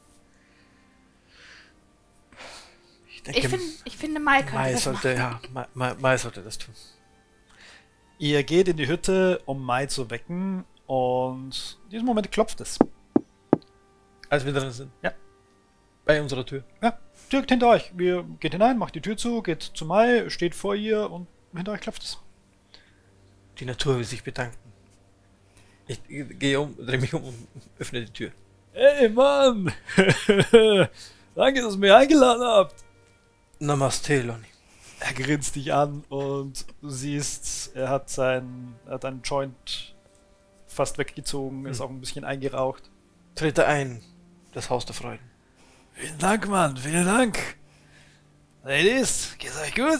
Ich denke, Ich, find, ich finde, Mai könnte Mai das sollte, machen. ja, Mai, Mai, Mai sollte das tun. Ihr geht in die Hütte, um Mai zu wecken und in diesem Moment klopft es. Als wir drin sind. Ja. Bei unserer Tür. Ja, direkt hinter euch. Ihr geht hinein, macht die Tür zu, geht zu Mai, steht vor ihr und hinter euch klopft es. Die Natur will sich bedanken. Ich gehe um, drehe mich um und öffne die Tür. Hey Mann! Danke, dass ihr mich eingeladen habt! Namaste, Loni. Er grinst dich an und du siehst, er hat sein, er hat einen Joint fast weggezogen, ist Hm. auch ein bisschen eingeraucht. Trete ein, das Haus der Freuden. Vielen Dank, Mann, vielen Dank! Ladies, geht's euch gut?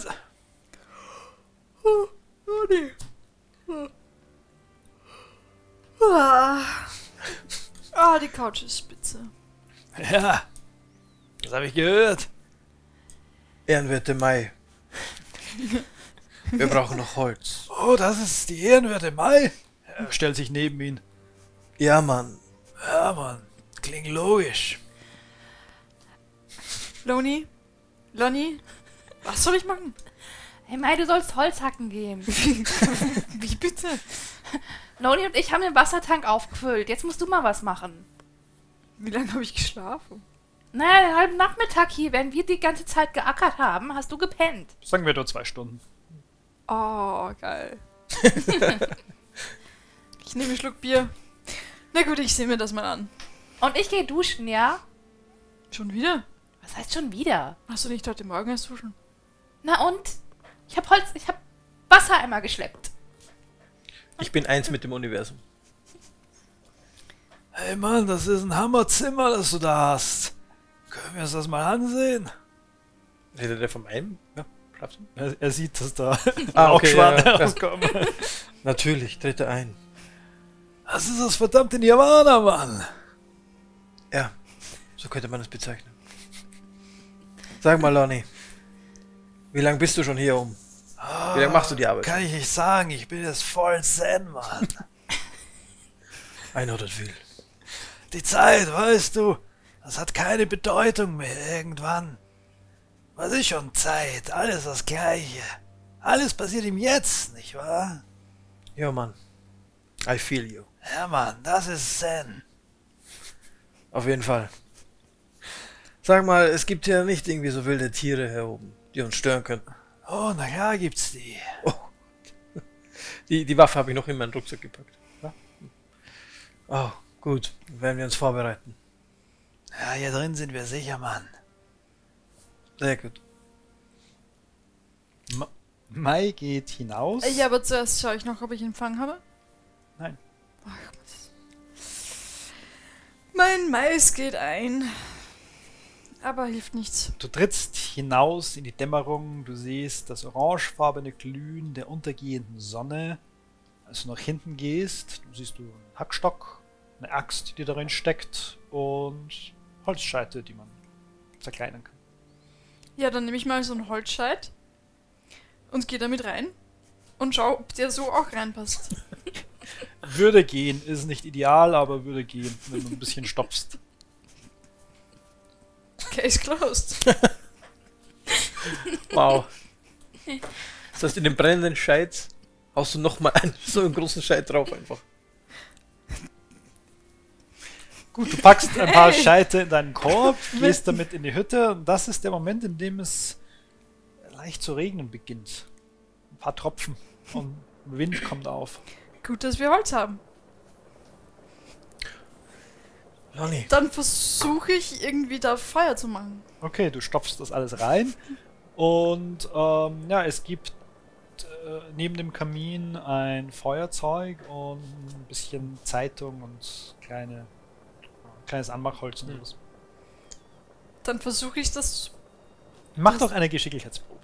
Oh, nee. Ah. ah, die Couch ist spitze. Ja, das habe ich gehört. Ehrenwerte Mai. Wir brauchen noch Holz. Oh, das ist die ehrenwerte Mai. Er stellt sich neben ihn. Ja, Mann. Ja, Mann, klingt logisch. Loni? Lonnie? Was soll ich machen? Hey Mai, du sollst Holz hacken gehen. Wie bitte? Loni und ich haben den Wassertank aufgefüllt. Jetzt musst du mal was machen. Wie lange habe ich geschlafen? Naja, den halben Nachmittag hier, während wir die ganze Zeit geackert haben, hast du gepennt. Sagen wir nur zwei Stunden. Oh, geil. Ich nehme einen Schluck Bier. Na gut, ich sehe mir das mal an. Und ich gehe duschen, ja? Schon wieder? Was heißt schon wieder? Hast du nicht heute Morgen erst duschen? Na und? Ich hab Holz, ich hab Wassereimer geschleppt. Ich bin eins mit dem Universum. Hey Mann, das ist ein Hammerzimmer, das du da hast. Können wir uns das mal ansehen? Redet der von meinem? Ja, Schlafzimmer? Er, er sieht, dass da Ah, okay, Rauchschwaden ja, ja. herauskommen. Natürlich, trete ein. Das ist das verdammte Nirvana, Mann. Ja, so könnte man es bezeichnen. Sag mal, Lonnie, wie lange bist du schon hier um? Wie lange machst du die Arbeit? Kann ich nicht sagen, ich bin jetzt voll zen, Mann. Ein oder viel. Die Zeit, weißt du, das hat keine Bedeutung mehr irgendwann. Was ist schon Zeit? Alles das Gleiche. Alles passiert im Jetzt, nicht wahr? Ja, Mann. I feel you. Ja, Mann, das ist Zen. Auf jeden Fall. Sag mal, es gibt hier nicht irgendwie so wilde Tiere hier oben, die uns stören könnten. Oh, na klar gibt's die. Oh. Die, die Waffe habe ich noch in meinen Rucksack gepackt. Ja? Oh, gut. Dann werden wir uns vorbereiten. Ja, hier drin sind wir sicher, Mann. Sehr gut. Ma Mai geht hinaus. Ja, aber zuerst schaue ich noch, ob ich Empfang habe. Nein. Ach, mein Mais geht ein. Aber hilft nichts. Du trittst hinaus in die Dämmerung, du siehst das orangefarbene Glühen der untergehenden Sonne. Als du nach hinten gehst, du siehst du einen Hackstock, eine Axt, die darin steckt und Holzscheite, die man zerkleinern kann. Ja, dann nehme ich mal so einen Holzscheit und gehe damit rein und schau, ob der so auch reinpasst. Würde gehen, ist nicht ideal, aber würde gehen, wenn du ein bisschen stopfst. Case closed. Wow. Das heißt, in den brennenden Scheit haust du nochmal einen, so einen großen Scheit drauf einfach. Gut, du packst ein paar Scheite in deinen Korb, gehst damit in die Hütte und das ist der Moment, in dem es leicht zu regnen beginnt. Ein paar Tropfen und Wind kommt auf. Gut, dass wir Holz haben. Lonnie, Dann versuche ich irgendwie da Feuer zu machen. Okay, du stopfst das alles rein und ähm, ja, es gibt äh, neben dem Kamin ein Feuerzeug und ein bisschen Zeitung und kleine, kleines Anmachholz und Hm. sowas. Dann versuche ich das Mach Das- doch eine Geschicklichkeitsprobe.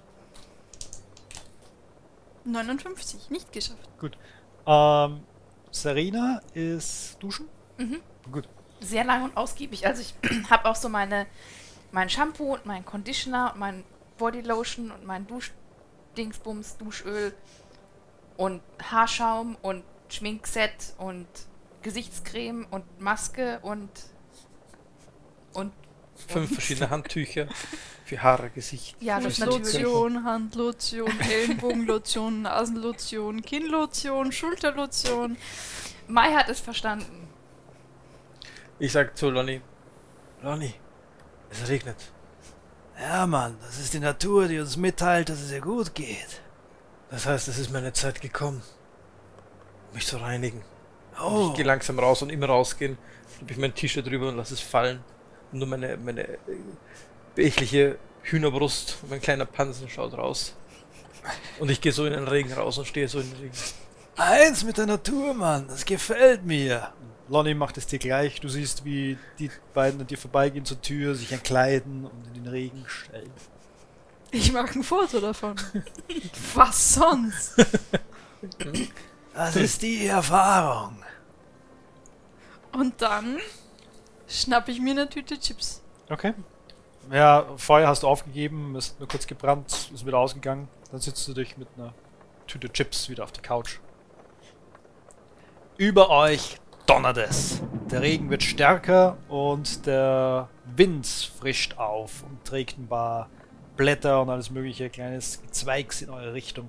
neunundfünfzig, nicht geschafft. Ähm, Serena ist duschen? Mhm. Gut. Sehr lang und ausgiebig. Also ich habe auch so meine mein Shampoo und mein Conditioner und mein Bodylotion und mein Duschdingsbums, Duschöl und Haarschaum und Schminkset und Gesichtscreme und Maske und und fünf verschiedene Handtücher für Haare, Gesicht. ja, das natürlich. Fußlotion, Handlotion, Ellenbogenlotion, Nasenlotion, Kinnlotion, Schulterlotion. Mai hat es verstanden. Ich sag zu Lonnie, Lonnie, es regnet. Ja, Mann, das ist die Natur, die uns mitteilt, dass es ihr gut geht. Das heißt, es ist meine Zeit gekommen, mich zu reinigen. Und Oh, ich gehe langsam raus und immer rausgehen, habe ich mein T-Shirt drüber und lasse es fallen. Und nur meine, meine äh, beächtliche Hühnerbrust und mein kleiner Pansen schaut raus. Und ich gehe so in den Regen raus und stehe so in den Regen. eins mit der Natur, Mann, das gefällt mir. Lonnie macht es dir gleich. Du siehst, wie die beiden an dir vorbeigehen zur Tür, sich entkleiden und in den Regen stellen. Ich mache ein Foto davon. Was sonst? Das ist die Erfahrung. Und dann schnapp ich mir eine Tüte Chips. Okay. Ja, Feuer hast du aufgegeben, ist nur kurz gebrannt, ist wieder ausgegangen. Dann sitzt du dich mit einer Tüte Chips wieder auf die Couch. Über euch donnert es. Der Regen wird stärker und der Wind frischt auf und trägt ein paar Blätter und alles mögliche kleines Gezweigs in eure Richtung.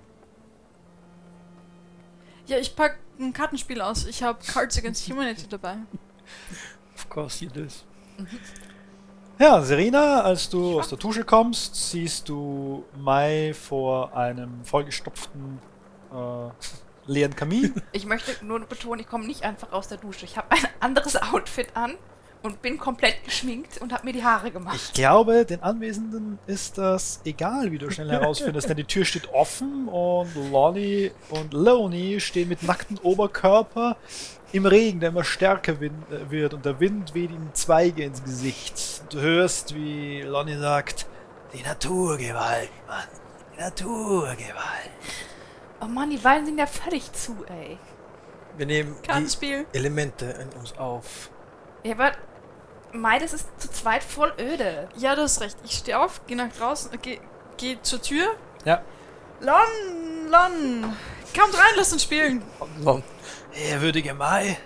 Ja, ich pack ein Kartenspiel aus. Ich habe Cards Against Humanity dabei. Of course you do. Ja, Serena, als du aus der Dusche kommst, siehst du Mai vor einem vollgestopften äh, leeren Kamin. Ich möchte nur betonen, ich komme nicht einfach aus der Dusche. Ich habe ein anderes Outfit an und bin komplett geschminkt und habe mir die Haare gemacht. Ich glaube, den Anwesenden ist das egal, wie du schnell herausfindest, denn die Tür steht offen und Lonnie und Lonnie stehen mit nacktem Oberkörper im Regen, der immer stärker wind, äh, wird und der Wind weht ihnen Zweige ins Gesicht. Du hörst, wie Lonnie sagt, die Naturgewalt, Mann, die Naturgewalt. Oh Mann, die Weilen sind ja völlig zu, ey. Wir nehmen Kartenspiel. die Elemente in uns auf. Ja, aber Mai, das ist zu zweit voll öde. Ja, du hast recht. Ich stehe auf, gehe nach draußen, äh, geh, geh zur Tür. Ja. Lon, Lon, kommt rein, lass uns spielen. Lon, Ehrwürdige Mai.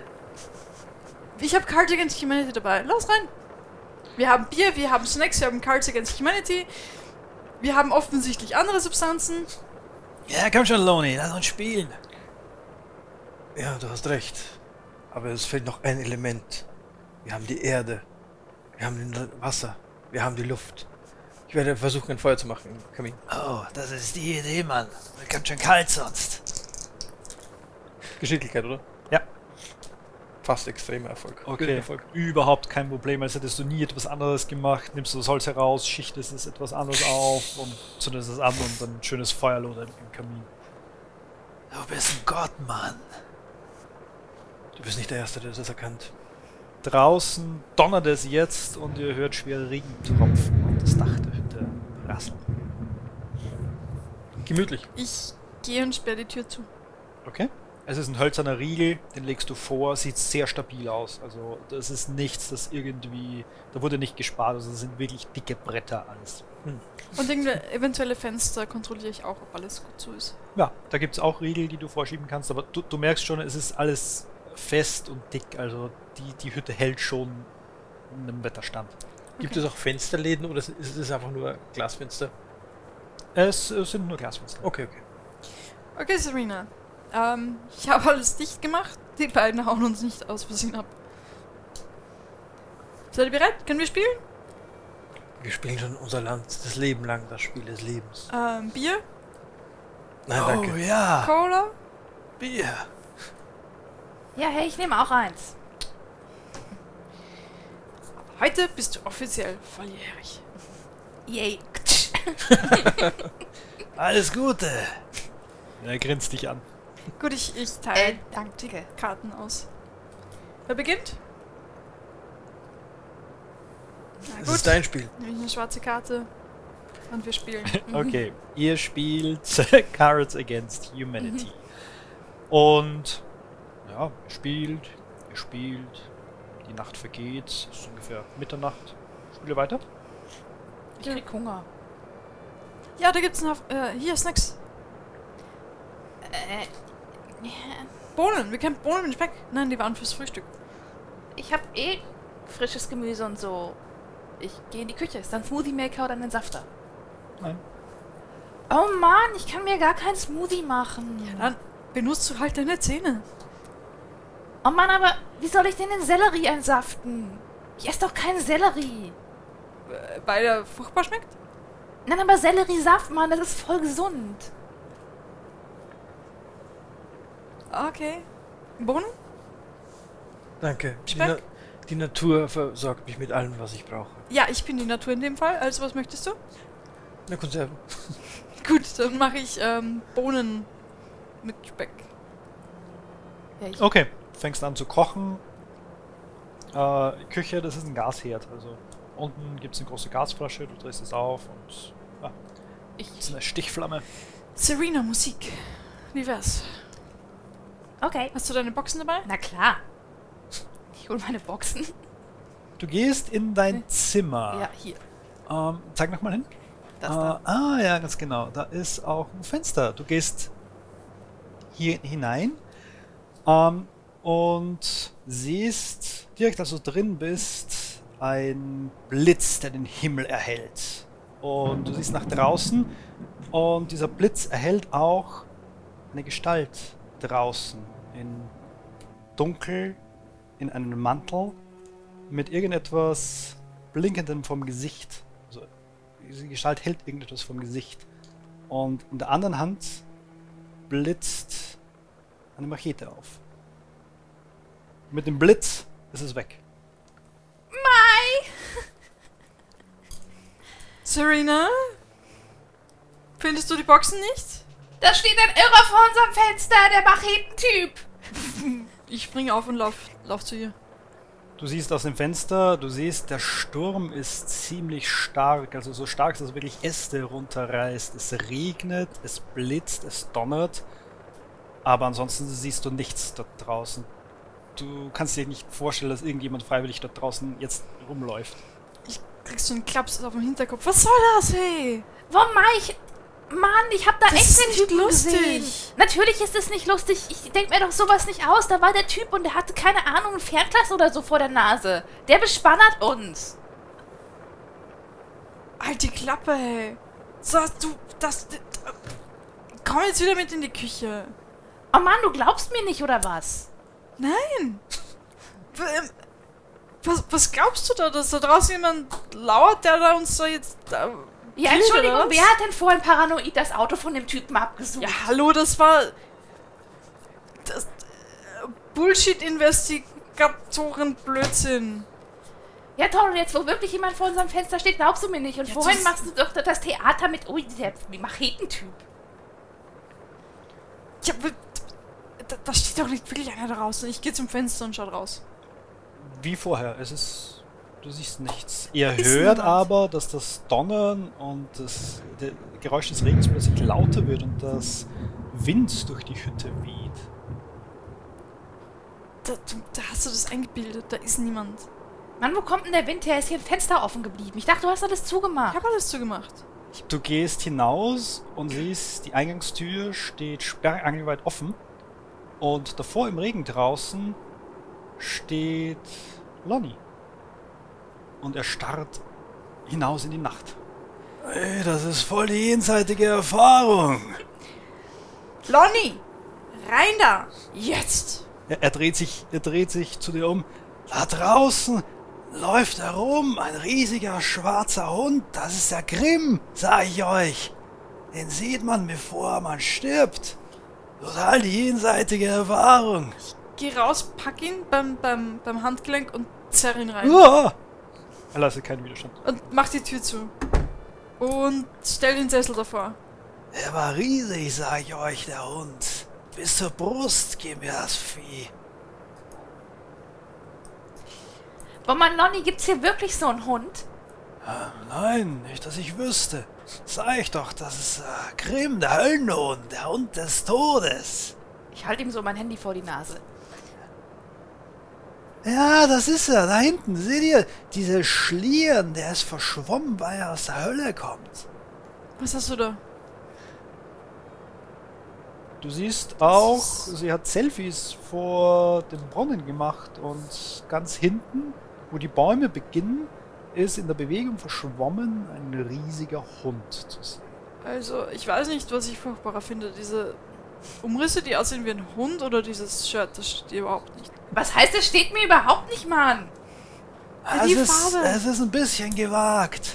Ich habe Cards Against Humanity dabei. Lass rein. Wir haben Bier, wir haben Snacks, wir haben Cards Against Humanity. Wir haben offensichtlich andere Substanzen. Ja, komm schon, Lonnie, lass uns spielen. ja, du hast recht. Aber es fehlt noch ein Element. Wir haben die Erde. Wir haben das Wasser. Wir haben die Luft. Ich werde versuchen, ein Feuer zu machen im Kamin. Oh, das ist die Idee, Mann. Wird ganz schön kalt sonst. Geschicklichkeit, oder? Ja. Fast extremer Erfolg. Okay, Erfolg. überhaupt kein Problem, als hättest du nie etwas anderes gemacht. Nimmst du das Holz heraus, schichtest es etwas anderes auf und zündest es an und dann ein schönes Feuer lodert im Kamin. Du bist ein Gott, Mann. Du bist nicht der Erste, der das erkannt. Draußen donnert es jetzt und ihr hört schwere Regentropfen auf das Dach der Hütte rasseln. Gemütlich. Ich gehe und sperre die Tür zu. Okay. Es ist ein hölzerner Riegel, den legst du vor, sieht sehr stabil aus. Also das ist nichts, das irgendwie, da wurde nicht gespart, also das sind wirklich dicke Bretter alles. Hm. Und irgendwelche eventuelle Fenster kontrolliere ich auch, ob alles gut so ist. Ja, da gibt es auch Riegel, die du vorschieben kannst, aber du, du merkst schon, es ist alles fest und dick, also die, die Hütte hält schon einem Wetterstand. Gibt Okay. es auch Fensterläden oder ist es einfach nur Glasfenster? Es, es sind nur Glasfenster. Okay, okay. Okay, Serena. Ähm, ich habe alles dicht gemacht. Die beiden hauen uns nicht aus Versehen ab. Seid ihr bereit? Können wir spielen? Wir spielen schon unser Land das Leben lang, das Spiel des Lebens. Ähm, Bier? Nein, danke. Oh ja, Cola? Bier. Ja, hey, ich nehme auch eins. Heute bist du offiziell volljährig. Yay. Alles Gute. Er grinst dich an. Gut, ich, ich teile Äh, danke. Karten aus. Wer beginnt? Na Das gut, ist dein Spiel. nehme ich eine schwarze Karte und wir spielen. Okay, ihr spielt Cards Against Humanity. Und ja, ihr spielt, ihr spielt, die Nacht vergeht, es ist ungefähr Mitternacht. Spiele weiter. Ich krieg Hunger. Ja, da gibt's noch. Äh, hier, Snacks. Äh, Bohnen. Wir kennen Bohnen mit Speck. Nein, die waren fürs Frühstück. ich hab eh frisches Gemüse und so. Ich gehe in die Küche. Ist da ein Smoothie Maker oder ein Safter? Nein. Oh Mann, ich kann mir gar keinen Smoothie machen. Dann benutzt du halt deine Zähne. Oh Mann, aber wie soll ich denn den Sellerie entsaften? Ich esse doch keinen Sellerie. Äh, weil der furchtbar schmeckt? Nein, aber Selleriesaft, Mann, das ist voll gesund. Okay. Bohnen? Danke. Die, Speck? Na die Natur versorgt mich mit allem, was ich brauche. Ja, ich bin die Natur in dem Fall. Also, was möchtest du? Eine Konserve. Gut, dann mache ich ähm, Bohnen mit Speck. Ja, ich, Okay, fängst an zu kochen. Äh, Küche, das ist ein Gasherd. Also unten gibt es eine große Gasflasche, du drehst es auf und ja, ich, das ist eine Stichflamme. Serena Musik. Wie wär's? okay. Hast du deine Boxen dabei? Na klar. Ich hole meine Boxen. Du gehst in dein Zimmer. Ja, hier. Ähm, zeig nochmal hin. Das Äh, da. ah, ja, ganz genau. Da ist auch ein Fenster. Du gehst hier hinein ähm, und siehst direkt, als du drin bist, einen Blitz, der den Himmel erhellt. Und du siehst nach draußen und dieser Blitz erhellt auch eine Gestalt draußen in dunkel, in einem Mantel mit irgendetwas Blinkendem vom Gesicht. Also diese Gestalt hält irgendetwas vom Gesicht. Und in der anderen Hand blitzt eine Machete auf. Mit dem Blitz ist es weg. Mai! Serena? Findest du die Boxen nicht? Da steht ein Irrer vor unserem Fenster, der Machetentyp. Ich spring auf und lauf, lauf zu ihr. Du siehst aus dem Fenster, du siehst, der Sturm ist ziemlich stark, also so stark, dass es wirklich Äste runterreißt. Es regnet, es blitzt, es donnert, aber ansonsten siehst du nichts dort draußen. Du kannst dir nicht vorstellen, dass irgendjemand freiwillig dort draußen jetzt rumläuft. Ich krieg so einen Klaps auf dem Hinterkopf. Was soll das, hey? Warum Mai? Ich, Mann, ich hab da Das echt ist den nicht Typen lustig. gesehen. Natürlich ist es nicht lustig. Ich denk mir doch sowas nicht aus. Da war der Typ und der hatte keine Ahnung, ein Fernglas oder so vor der Nase. Der bespannert uns. Halt die Klappe, hey. So, du, das, das... Komm jetzt wieder mit in die Küche. Oh Mann, du glaubst mir nicht, oder was? Nein. W- ähm, Was, was glaubst du da, dass da draußen jemand lauert, der da uns da jetzt... Da Ja, killt, Entschuldigung, oder was? wer hat denn vorhin paranoid das Auto von dem Typen abgesucht? Ja, hallo, das war... Das... Äh, Bullshit-Investigatoren-Blödsinn. Ja, toll, und jetzt, wo wirklich jemand vor unserem Fenster steht, glaubst du mir nicht. Und Ja, vorhin das- machst du doch das Theater mit, ui, der Machetentyp. Ja, aber da, da steht doch nicht wirklich einer draußen. Ich gehe zum Fenster und schau raus. Wie vorher, es ist... Du siehst nichts. Ihr Ist hört niemand. aber, dass das Donnern und das der Geräusch des Regens plötzlich lauter wird und das Wind durch die Hütte weht. Da, du, da hast du das eingebildet. Da ist niemand. Mann, wo kommt denn der Wind her? Ist hier ein Fenster offen geblieben? Ich dachte, du hast alles Ich zugemacht. habe alles zugemacht. Du gehst hinaus und siehst, die Eingangstür steht sperrangelweit offen. Und davor im Regen draußen steht Lonnie. Und er starrt hinaus in die Nacht. Ey, das ist voll die jenseitige Erfahrung. Lonnie! Rein da! Jetzt! Er, er, dreht sich, er dreht sich zu dir um. Da draußen läuft herum ein riesiger schwarzer Hund. Das ist der Grimm, sag ich euch. Den sieht man, bevor man stirbt. Total die jenseitige Erfahrung. Geh raus, pack ihn beim, beim, beim Handgelenk und zerr ihn rein. Uah! Er lasse keinen Widerstand. Und mach die Tür zu. Und stell den Sessel davor. Er war riesig, sag ich euch, der Hund. Bis zur Brust geht mir das Vieh. Oh Mann, Lonnie, gibt's hier wirklich so einen Hund? Nein, nicht, dass ich wüsste. Sag ich doch, das ist äh, Grimm, der Höllenhund, der Hund des Todes. Ich halte ihm so mein Handy vor die Nase. Ja, das ist er, da hinten, seht ihr? Dieser Schlieren, der ist verschwommen, weil er aus der Hölle kommt. Was hast du da? Du siehst auch, sie hat Selfies vor dem Brunnen gemacht und ganz hinten, wo die Bäume beginnen, ist in der Bewegung verschwommen ein riesiger Hund zu sehen. Also, ich weiß nicht, was ich furchtbarer finde. Diese Umrisse, die aussehen wie ein Hund, oder dieses Shirt, das steht dir überhaupt nicht. Was heißt, das steht mir überhaupt nicht, Mann? Ja, die es, ist, Farbe. es ist ein bisschen gewagt.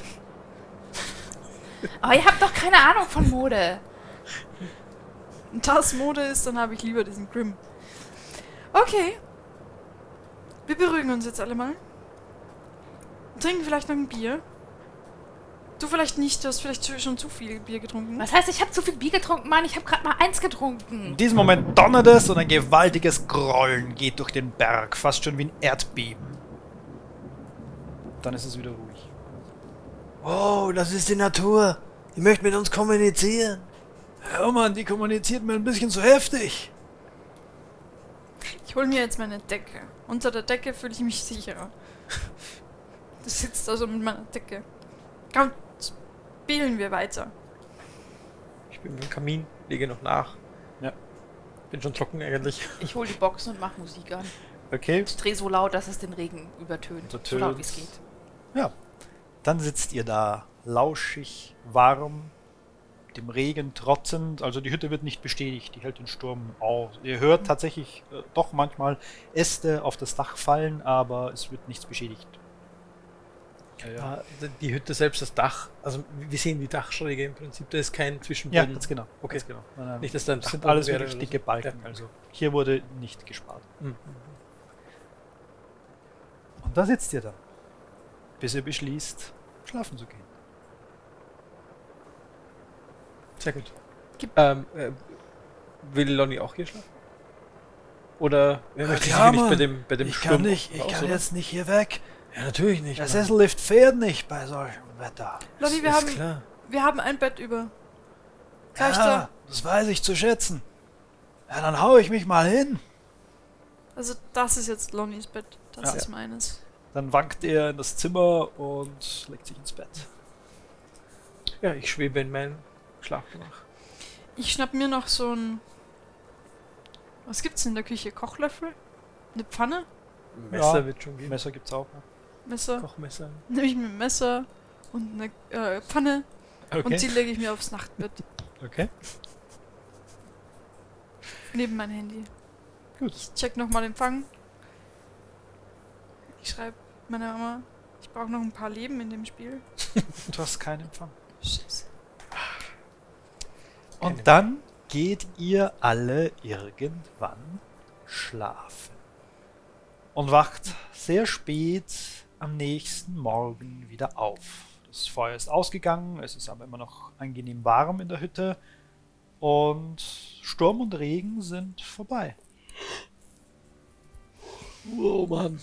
Aber ihr habt doch keine Ahnung von Mode. Wenn das Mode ist, dann habe ich lieber diesen Grimm. Okay. Wir beruhigen uns jetzt alle mal. Trinken vielleicht noch ein Bier. Du vielleicht nicht, du hast vielleicht zu- schon zu viel Bier getrunken. Was heißt, ich habe zu viel Bier getrunken, Mann? Ich habe gerade mal eins In getrunken. diesem Moment donnert es und ein gewaltiges Grollen geht durch den Berg, fast schon wie ein Erdbeben. Dann ist es wieder ruhig. Oh, das ist die Natur. Die möchte mit uns kommunizieren. Ja, Mann, die kommuniziert mir ein bisschen zu heftig. Ich hole mir jetzt meine Decke. Unter der Decke fühle ich mich sicherer. Du sitzt also mit meiner Decke. Komm, spielen wir weiter. Ich bin beim Kamin, lege noch nach. Ja. Bin schon trocken eigentlich. Ich hole die Boxen und mache Musik an. Okay. Ich drehe so laut, dass es den Regen übertönt. So Übertönt. laut wie es geht. Ja. Dann sitzt ihr da, lauschig, warm, dem Regen trotzend. Also die Hütte wird nicht bestätigt, die hält den Sturm aus. Ihr hört tatsächlich äh, doch manchmal Äste auf das Dach fallen, aber es wird nichts beschädigt. Ja, ja. Ah, die Hütte selbst, das Dach, also wir sehen die Dachschräge im Prinzip, da ist kein Ja, Zwischenboden. ganz genau. Okay. Ganz genau. Nein, nein. Nicht, dass da ein Das sind Dachboden alles wäre wirklich oder so. dicke Balken. Ja. Also hier wurde nicht gespart. Mhm. Und da sitzt ihr dann, bis ihr beschließt, schlafen zu gehen. Sehr gut. Gib- Ähm, äh, will Lonnie auch hier schlafen? Oder Ja, möchte sie klar, nicht bei Mann. dem, bei dem Ich Sturm kann nicht, ich raus, kann oder? jetzt nicht hier weg. Ja, natürlich nicht. Der Mann. Sessellift fährt nicht bei solchem Wetter. Lonnie, wir ist haben, klar. wir haben ein Bett über. Reicht Ja, da? das weiß ich zu schätzen. Ja, dann hau ich mich mal hin. Also das ist jetzt Lonnies Bett. Das Ja. ist meines. Dann wankt er in das Zimmer und legt sich ins Bett. Ja, ich schwebe in meinem Schlafgemach. Ich schnapp mir noch so ein... Was gibt's in der Küche? Kochlöffel? Eine Pfanne? Messer Ja. wird schon gehen. Messer gibt's auch. Messer? Kochmesser. Nehme ich mir ein Messer und eine äh, Pfanne und die Okay. lege ich mir aufs Nachtbett. Okay. Neben mein Handy. Gut. Ich check nochmal Empfang. Ich schreibe meiner Mama, ich brauche noch ein paar Leben in dem Spiel. Du hast keinen Empfang. Scheiße. Und dann geht ihr alle irgendwann schlafen. Und wacht sehr spät am nächsten Morgen wieder auf. Das Feuer ist ausgegangen, es ist aber immer noch angenehm warm in der Hütte. Und Sturm und Regen sind vorbei. Oh Mann.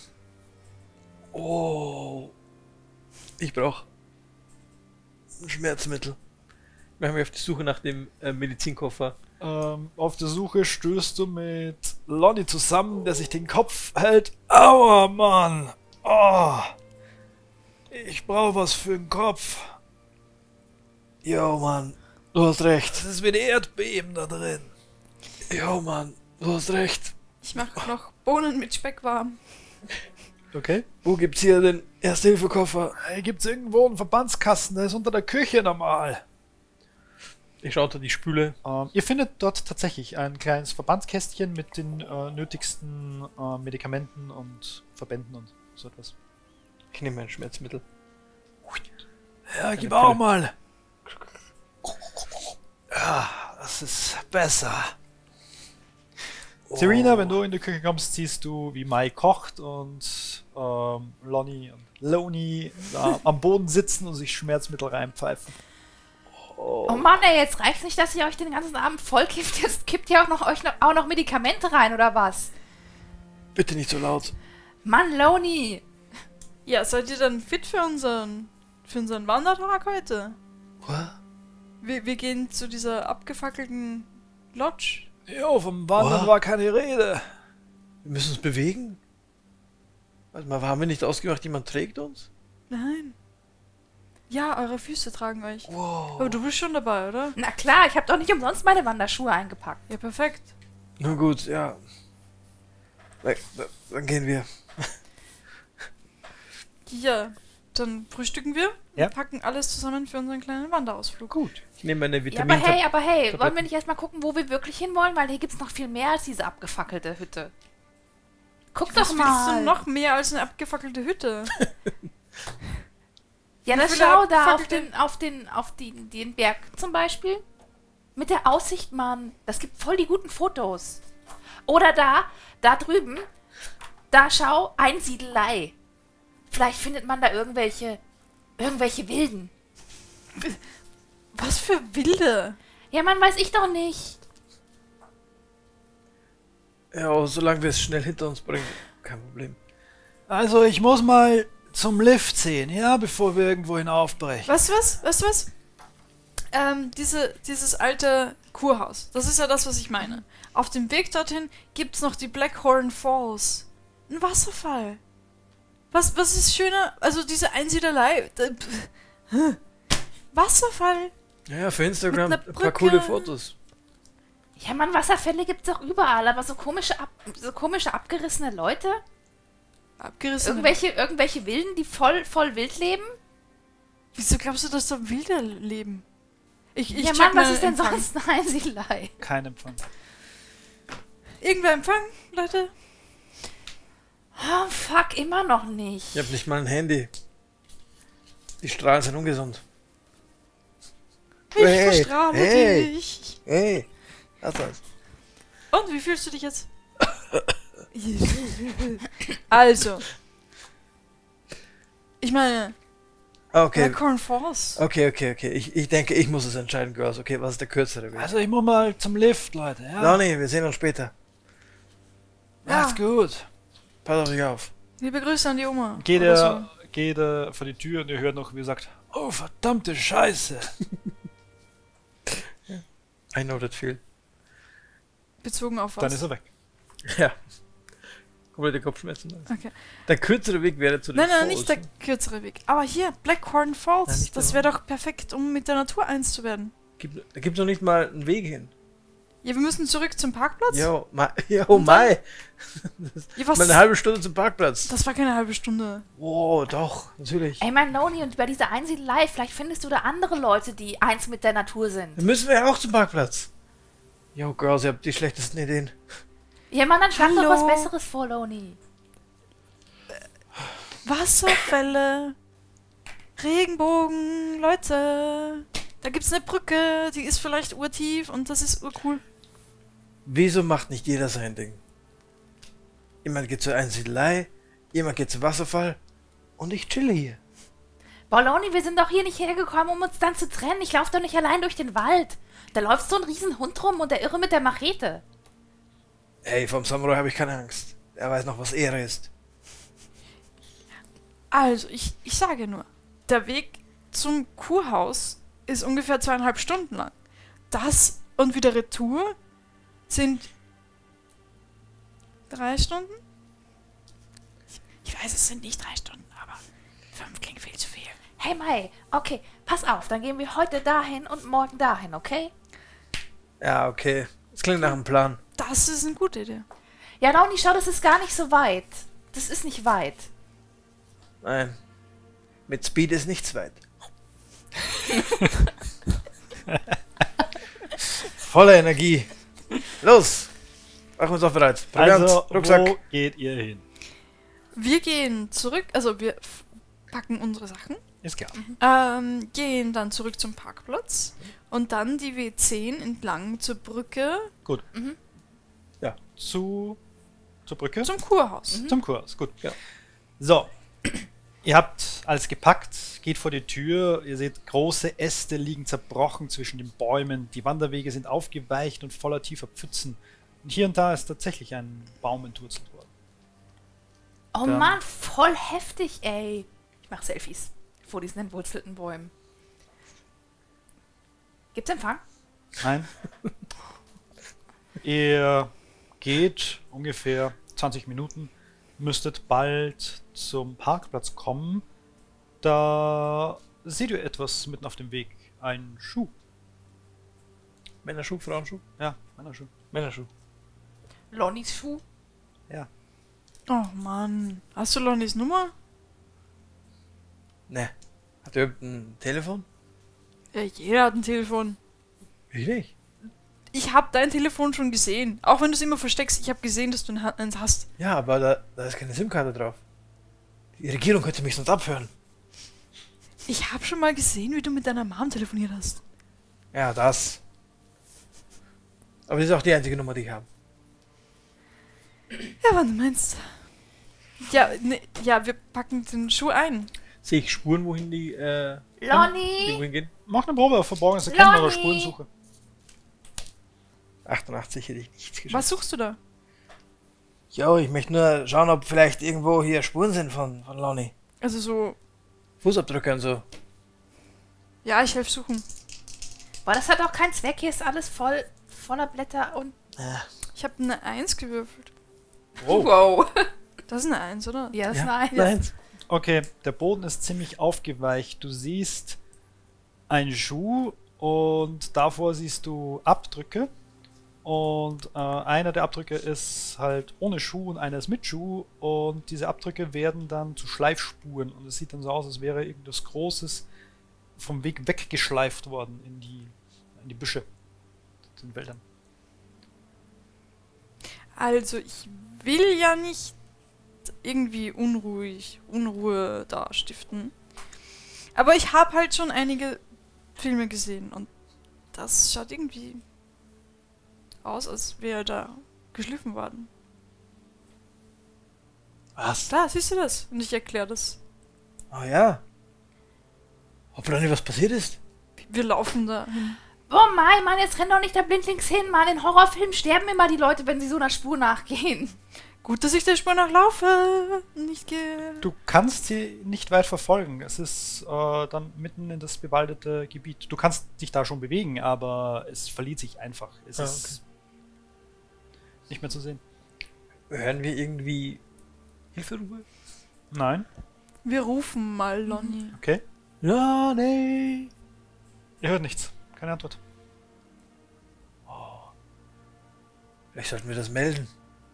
Oh. Ich brauche Ein Schmerzmittel. machen wir auf die Suche nach dem äh, Medizinkoffer. Ähm, auf der Suche stößt du mit Lonnie zusammen, der sich den Kopf hält. Aua, Mann! Oh, ich brauche was für den Kopf. Jo, Mann, du hast recht. Das ist wie ein Erdbeben da drin. Jo, Mann, du hast recht. Ich mache noch Bohnen mit Speck warm. Okay. Wo gibt's hier den Erste-Hilfe-Koffer? Hier gibt es irgendwo einen Verbandskasten, der ist unter der Küche normal. Ich schaue unter die Spüle. Ähm, ihr findet dort tatsächlich ein kleines Verbandskästchen mit den äh, nötigsten äh, Medikamenten und Verbänden und so etwas. Ich nehme ein Schmerzmittel. Ja, gib auch auch mal. Ja, das ist besser. Serena, wenn du in die Küche kommst, siehst du, wie Mai kocht und ähm, Lonnie und Loni da am Boden sitzen und sich Schmerzmittel reinpfeifen. Oh Mann, ey, jetzt reicht's nicht, dass ihr euch den ganzen Abend vollkippt. Jetzt kippt ihr auch noch, euch noch, auch noch Medikamente rein, oder was? Bitte nicht so laut. Mann, Loni! Ja, seid ihr dann fit für unseren, für unseren Wandertag heute? What? Wir, wir gehen zu dieser abgefackelten Lodge. Jo, vom Wandern Wow. war keine Rede. Wir müssen uns bewegen? Warte mal, haben wir nicht ausgemacht, jemand trägt uns? Nein. Ja, eure Füße tragen euch. Wow. Aber du bist schon dabei, oder? Na klar, ich habe doch nicht umsonst meine Wanderschuhe eingepackt. Ja, perfekt. Na gut, ja. Na, na, dann gehen wir. Ja, dann frühstücken wir Ja. und packen alles zusammen für unseren kleinen Wanderausflug. Gut. Ich nehme meine Ja, aber Vitamin. hey, aber hey, wollen wir Tabletten. nicht erstmal gucken, wo wir wirklich hinwollen? Weil hier gibt's noch viel mehr als diese abgefackelte Hütte. Guck Was doch willst mal. du noch mehr als eine abgefackelte Hütte? Ja, Wie dann viele schau da auf abgefackelte- den, auf den, auf den, den Berg zum Beispiel. Mit der Aussicht, Mann. Das gibt voll die guten Fotos. Oder da, da drüben, da schau, Einsiedelei. Vielleicht findet man da irgendwelche, irgendwelche Wilden. Was für Wilde. Ja, man weiß ich doch nicht. Ja, aber solange wir es schnell hinter uns bringen, kein Problem. Also ich muss mal zum Lift sehen, ja, bevor wir irgendwo hinaufbrechen. Weißt du was? Weißt du was? Ähm, diese, dieses alte Kurhaus. Das ist ja das, was ich meine. Auf dem Weg dorthin gibt's noch die Blackhorn Falls. Ein Wasserfall. Was, was ist schöner? Also diese Einsiedelei. da- pff, hä? Wasserfall. Ja, ja, für Instagram Mit einer ein paar Brücke. coole Fotos. Ja, Mann, Wasserfälle gibt's doch überall, aber so komische, ab, so komische abgerissene Leute? Abgerissen. Irgendwelche, irgendwelche Wilden, die voll, voll wild leben? Wieso glaubst du, dass da Wilde leben? Ich, ich Ja, check Mann, was mal ist denn Empfang. sonst eine Einsiedelei? Kein Empfang. Irgendwer Empfang, Leute? Oh, fuck, immer noch nicht. Ich hab nicht mal ein Handy. Die Strahlen sind ungesund. Ich Hey, verstrahle hey. dich. Hey, lass das. Und, wie fühlst du dich jetzt? Also. Ich meine, Okay, Blackhorn Falls. okay, okay, okay. Ich, ich denke, ich muss es entscheiden, Girls. Okay, was ist der kürzere Weg? Also ich muss mal zum Lift, Leute, ja. Lonnie, wir sehen uns später. Macht's gut. Pass auf dich auf. Liebe Grüße an die Oma. Geht Oder er, geht er vor die Tür und ihr hört noch, wie er sagt, oh verdammte Scheiße. I know that feel. so. Bezogen auf was? Dann ist er weg. Ja. Komplette Kopfschmerzen. Okay. Der kürzere Weg wäre zu den Nein, nein, Falls. nicht der kürzere Weg. Aber hier, Blackhorn Nein, Falls. nicht Das der wäre doch perfekt, um mit der Natur eins zu werden. Gibt, da gibt es noch nicht mal einen Weg hin. Ja, wir müssen zurück zum Parkplatz. Jo, Mai. Jo, Mai. Ja, was? Mal eine halbe Stunde zum Parkplatz. Das war keine halbe Stunde. Wow, doch, natürlich. Ey, mein Loni, und bei dieser Einsiedelei, vielleicht findest du da andere Leute, die eins mit der Natur sind. Dann müssen wir ja auch zum Parkplatz. Jo, Girls, ihr habt die schlechtesten Ideen. Ja, Mann, dann schlag doch Hallo. was Besseres vor, Loni. Wasserfälle. Regenbogen, Leute. Da gibt's eine Brücke, die ist vielleicht urtief und das ist urcool. Wieso macht nicht jeder sein Ding? Jemand geht zur Einsiedelei, jemand geht zum Wasserfall und ich chille hier. Boah, Loni, wir sind doch hier nicht hergekommen, um uns dann zu trennen. Ich laufe doch nicht allein durch den Wald. Da läuft so ein riesen Hund rum und der Irre mit der Machete. Ey, vom Samurai habe ich keine Angst. Er weiß noch, was Ehre ist. Also, ich, ich sage nur, der Weg zum Kurhaus ist ungefähr zweieinhalb Stunden lang. Das und wieder Retour sind drei Stunden? Ich weiß, es sind nicht drei Stunden, aber fünf klingt viel zu viel. Hey Mai, okay, pass auf, dann gehen wir heute dahin und morgen dahin, okay? Ja, okay. Das klingt nach einem Plan. Das ist eine gute Idee. Ja, Launi, schau, das ist gar nicht so weit. Das ist nicht weit. Nein. Mit Speed ist nichts weit. Voller Energie. Los! Machen wir uns auf bereit. Proviant, Also, Rucksack. wo geht ihr hin? Wir gehen zurück, also wir f- packen unsere Sachen, Ist klar. ähm, gehen dann zurück zum Parkplatz und dann die W zehn entlang zur Brücke Gut. Mhm. Ja. Zu, zur Brücke? zum Kurhaus. Zum Kurs. Gut. Ja. So. Ihr habt alles gepackt, geht vor die Tür. Ihr seht, große Äste liegen zerbrochen zwischen den Bäumen. Die Wanderwege sind aufgeweicht und voller tiefer Pfützen. Und hier und da ist tatsächlich ein Baum entwurzelt worden. Oh Dann- Mann, voll heftig, ey. Ich mach Selfies vor diesen entwurzelten Bäumen. Gibt's Empfang? Nein. Ihr geht ungefähr zwanzig Minuten, müsstet bald zum Parkplatz kommen. Da seht ihr etwas mitten auf dem Weg. Ein Schuh. Männerschuh, Frauenschuh? Ja, einer Schuh. Männerschuh. Lonnies Schuh? Ja. Oh Mann. Hast du Lonnies Nummer? Ne. Hat er irgendein Telefon? Ja, jeder hat ein Telefon. Ich nicht. Ich habe dein Telefon schon gesehen. Auch wenn du es immer versteckst, ich habe gesehen, dass du ein Ha- eins hast. Ja, aber da, da ist keine SIM-Karte drauf. Die Regierung könnte mich sonst abhören. Ich habe schon mal gesehen, wie du mit deiner Mom telefoniert hast. Ja, das. Aber das ist auch die einzige Nummer, die ich habe. Ja, wann du meinst. Ja, ne, ja, wir packen den Schuh ein. Sehe ich Spuren, wohin die, äh, die Lonnie! wohin gehen? Mach eine Probe auf Verborgenes Erkennen oder Lonnie! Spurensuche. achtundachtzig hätte ich nichts geschafft. Was suchst du da? Jo, ich möchte nur schauen, ob vielleicht irgendwo hier Spuren sind von, von Lonnie. Also so, Fußabdrücke und so. ja, ich helfe suchen. Boah, das hat auch keinen Zweck. Hier ist alles voll voller Blätter und... Ja. Ich habe eine Eins gewürfelt. Oh. Wow. Das ist eine Eins, oder? Ja, das Ja, ist eine Eins. Nein. Okay, der Boden ist ziemlich aufgeweicht. Du siehst einen Schuh und davor siehst du Abdrücke. Und äh, einer der Abdrücke ist halt ohne Schuh und einer ist mit Schuh. Und diese Abdrücke werden dann zu Schleifspuren. Und es sieht dann so aus, als wäre irgendwas Großes vom Weg weggeschleift worden in die, in die Büsche, in den Wäldern. Also, ich will ja nicht irgendwie unruhig, Unruhe da stiften. Aber ich habe halt schon einige Filme gesehen und das schaut irgendwie aus, als wäre da geschliffen worden. Was? Da, siehst du das? Und ich erkläre das. Oh ja. Ob da nicht was passiert ist? Wir laufen da hin. Oh mein, Mann, jetzt renn doch nicht da blindlings hin, Mann. In Horrorfilmen sterben immer die Leute, wenn sie so einer Spur nachgehen. Gut, dass ich der Spur nachlaufe. Nicht gehe. Du kannst sie nicht weit verfolgen. Es ist äh, dann mitten in das bewaldete Gebiet. Du kannst dich da schon bewegen, aber es verliert sich einfach. Es Ah, ist nicht mehr zu sehen. Hören wir irgendwie Hilferufe? Nein. Wir rufen mal Lonnie. Okay. Lonnie! Ihr hört nichts. Keine Antwort. Vielleicht sollten wir das melden.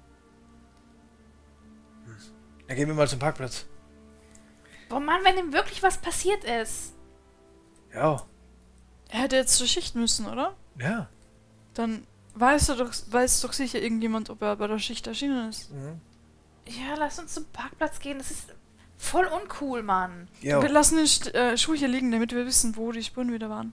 Hm. Dann gehen wir mal zum Parkplatz. Boah, Mann, wenn ihm wirklich was passiert ist. Ja. Er hätte jetzt zur Schicht müssen, oder? Ja. Dann weiß, er doch, weiß doch sicher irgendjemand, ob er bei der Schicht erschienen ist. Mhm. Ja, lass uns zum Parkplatz gehen. Das ist voll uncool, Mann. Jo. Wir lassen den St äh, Schuh hier liegen, damit wir wissen, wo die Spuren wieder waren.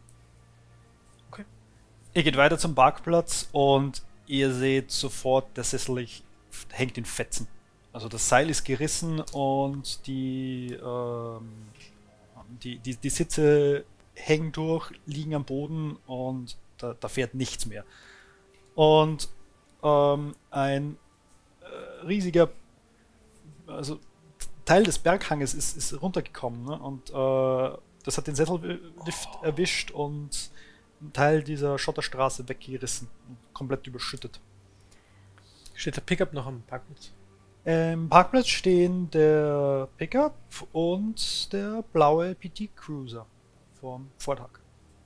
Ihr geht weiter zum Parkplatz und ihr seht sofort, der Sessel ich- hängt in Fetzen. Also das Seil ist gerissen und die, ähm, die, die, die Sitze hängen durch, liegen am Boden und da, da fährt nichts mehr. Und ähm, ein äh, riesiger, also Teil des Berghanges ist, ist runtergekommen, ne? Und äh, das hat den Sessellift erwischt und einen Teil dieser Schotterstraße weggerissen und komplett überschüttet. Steht der Pickup noch am Parkplatz? Im Parkplatz stehen der Pickup und der blaue P T Cruiser vom Vortag.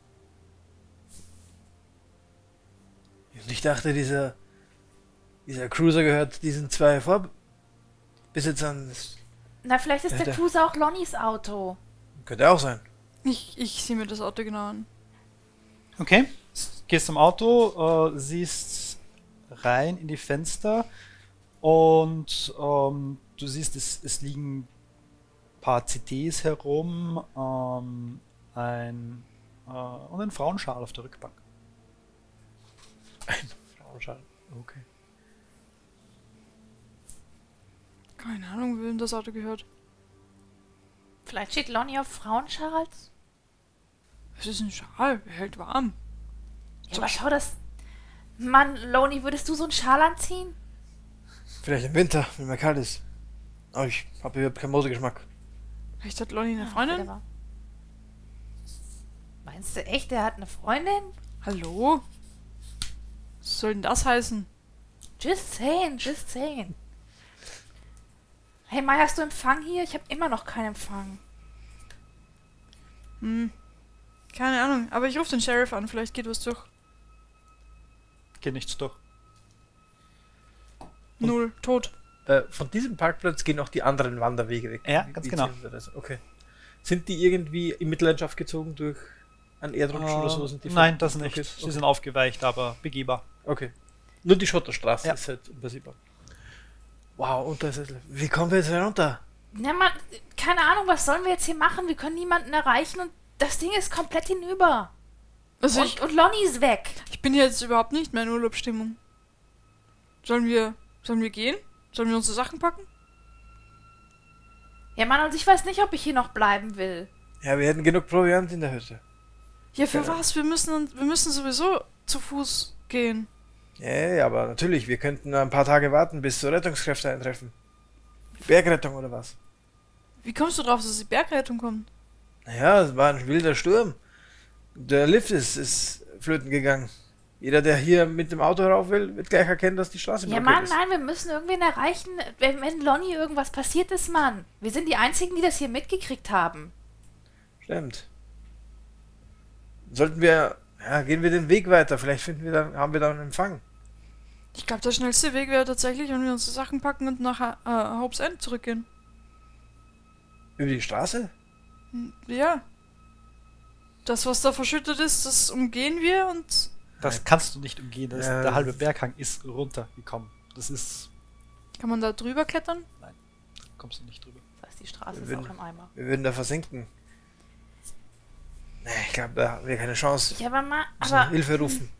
Und ich dachte, dieser, dieser Cruiser gehört diesen zwei Vorbesitzern. Das Na, vielleicht ist Ja, der der- Cruiser auch Lonnies Auto. könnte auch sein. Ich, ich sehe mir das Auto genau an. Okay, s- gehst zum Auto, äh, siehst rein in die Fenster und ähm, du siehst, es, es liegen ein paar C Ds herum ähm, ein, äh, und ein Frauenschal auf der Rückbank. Frauenschal. Okay. Keine Ahnung, wem das Auto gehört. Vielleicht steht Lonnie auf Frauenschals? Es ist ein Schal, er hält warm. Ja, aber schau das... Mann, Lonnie, würdest du so einen Schal anziehen? Vielleicht im Winter, wenn mir kalt ist. Aber ich habe überhaupt keinen Modegeschmack. Vielleicht hat Lonnie eine Ja, Freundin? wieder wahr. Meinst du echt, er hat eine Freundin? Hallo? Was soll denn das heißen? Just saying, just saying. Hey, Mai, hast du Empfang hier? Ich habe immer noch keinen Empfang. Hm. Keine Ahnung, aber ich rufe den Sheriff an, vielleicht geht was durch. Geht nichts durch. Null, tot. Äh, von diesem Parkplatz gehen auch die anderen Wanderwege weg. Ja, Wie- ganz wie genau. zählen wir das? Okay. Sind die irgendwie in Mitleidenschaft gezogen durch einen Erdrutsch oder so? Äh, Sind die nein, ver- das nicht. Okay, Sie okay. sind aufgeweicht, aber begehbar. Okay. Nur die Schotterstraße Ja. ist halt unpassierbar. Wow, Untersessel. Wie kommen wir jetzt herunter? Ja, Mann, keine Ahnung, was sollen wir jetzt hier machen? Wir können niemanden erreichen und das Ding ist komplett hinüber. Also ich, Und, und Lonnie ist weg. ich bin jetzt überhaupt nicht mehr in Urlaubsstimmung. Sollen wir, sollen wir gehen? Sollen wir unsere Sachen packen? Ja, Mann, und ich weiß nicht, ob ich hier noch bleiben will. Ja, wir hätten genug Proviant in der Hütte. Ja, für Ja. was? Wir müssen, wir müssen sowieso zu Fuß gehen. Ja, ja, aber natürlich, wir könnten ein paar Tage warten, bis so Rettungskräfte eintreffen. Bergrettung oder was? Wie kommst du drauf, dass die Bergrettung kommt? Naja, es war ein wilder Sturm. Der Lift ist, ist flöten gegangen. Jeder, der hier mit dem Auto rauf will, wird gleich erkennen, dass die Straße Ja, blockiert Mann, ist. nein, wir müssen irgendwen erreichen, wenn, wenn Lonnie irgendwas passiert ist, Mann. Wir sind die Einzigen, die das hier mitgekriegt haben. Stimmt. Sollten wir, ja, gehen wir den Weg weiter. Vielleicht finden wir dann, haben wir dann einen Empfang. Ich glaube, der schnellste Weg wäre tatsächlich, wenn wir unsere Sachen packen und nach äh, Hope's End zurückgehen. Über die Straße? Hm, Ja. Das, was da verschüttet ist, das umgehen wir und... Das kannst du nicht umgehen. Das, Ja. Der halbe Berghang ist runtergekommen. Das ist. Kann man da drüber klettern? Kommst du nicht drüber. Das heißt, die Straße Wir ist würden- auch im Eimer. Wir würden da versinken. Nee, ich glaube, da haben wir keine Chance. Ja, aber mal, Müssen aber... Hilfe rufen.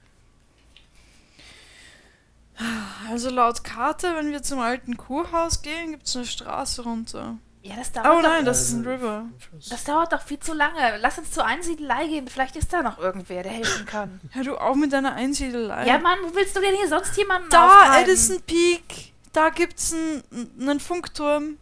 Also laut Karte, wenn wir zum alten Kurhaus gehen, gibt es eine Straße runter. Ja, das dauert Oh doch, nein, das ist ein Also- River. das dauert doch viel zu lange. Lass uns zur Einsiedelei gehen. Vielleicht ist da noch irgendwer, der helfen kann. Hör du auf mit deiner Einsiedelei. Ja, Mann, wo willst du denn hier sonst jemanden Da, auftreiben? Edison Peak. Da gibt's einen, einen Funkturm.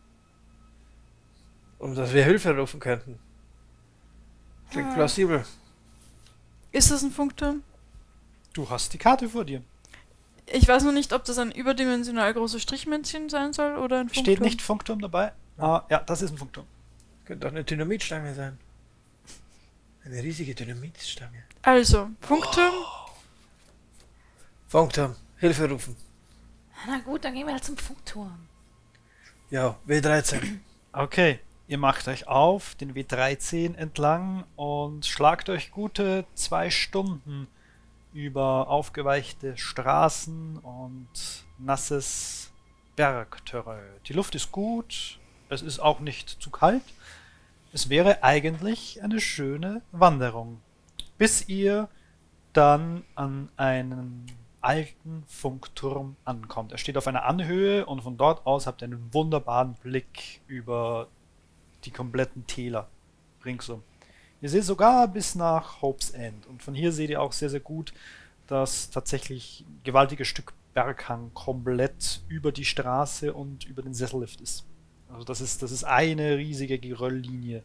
Um dass wir Hilfe rufen könnten. Klingt Ah. plausibel. Ist das ein Funkturm? Du hast die Karte vor dir. Ich weiß noch nicht, ob das ein überdimensional großes Strichmännchen sein soll oder ein Funkturm. Steht nicht Funkturm dabei? Ah, ja, das ist ein Funkturm. Könnte auch eine Dynamitstange sein. Eine riesige Dynamitstange. Also, Funkturm. Funkturm, Hilfe rufen. Na gut, dann gehen wir halt zum Funkturm. Ja, W dreizehn. Okay, ihr macht euch auf den W dreizehn entlang und schlagt euch gute zwei Stunden über aufgeweichte Straßen und nasses Bergterrain. Die Luft ist gut, es ist auch nicht zu kalt. Es wäre eigentlich eine schöne Wanderung, bis ihr dann an einen alten Funkturm ankommt. Er steht auf einer Anhöhe und von dort aus habt ihr einen wunderbaren Blick über die kompletten Täler ringsum. Ihr seht sogar bis nach Hope's End und von hier seht ihr auch sehr, sehr gut, dass tatsächlich ein gewaltiges Stück Berghang komplett über die Straße und über den Sessellift ist. Also das ist, das ist eine riesige Gerölllinie,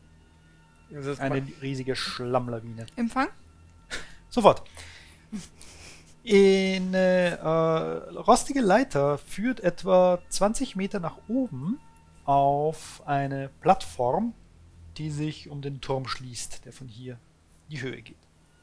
eine riesige Schlammlawine. Empfang? Sofort. Eine äh, rostige Leiter führt etwa zwanzig Meter nach oben auf eine Plattform, die sich um den Turm schließt, der von hier in die Höhe geht.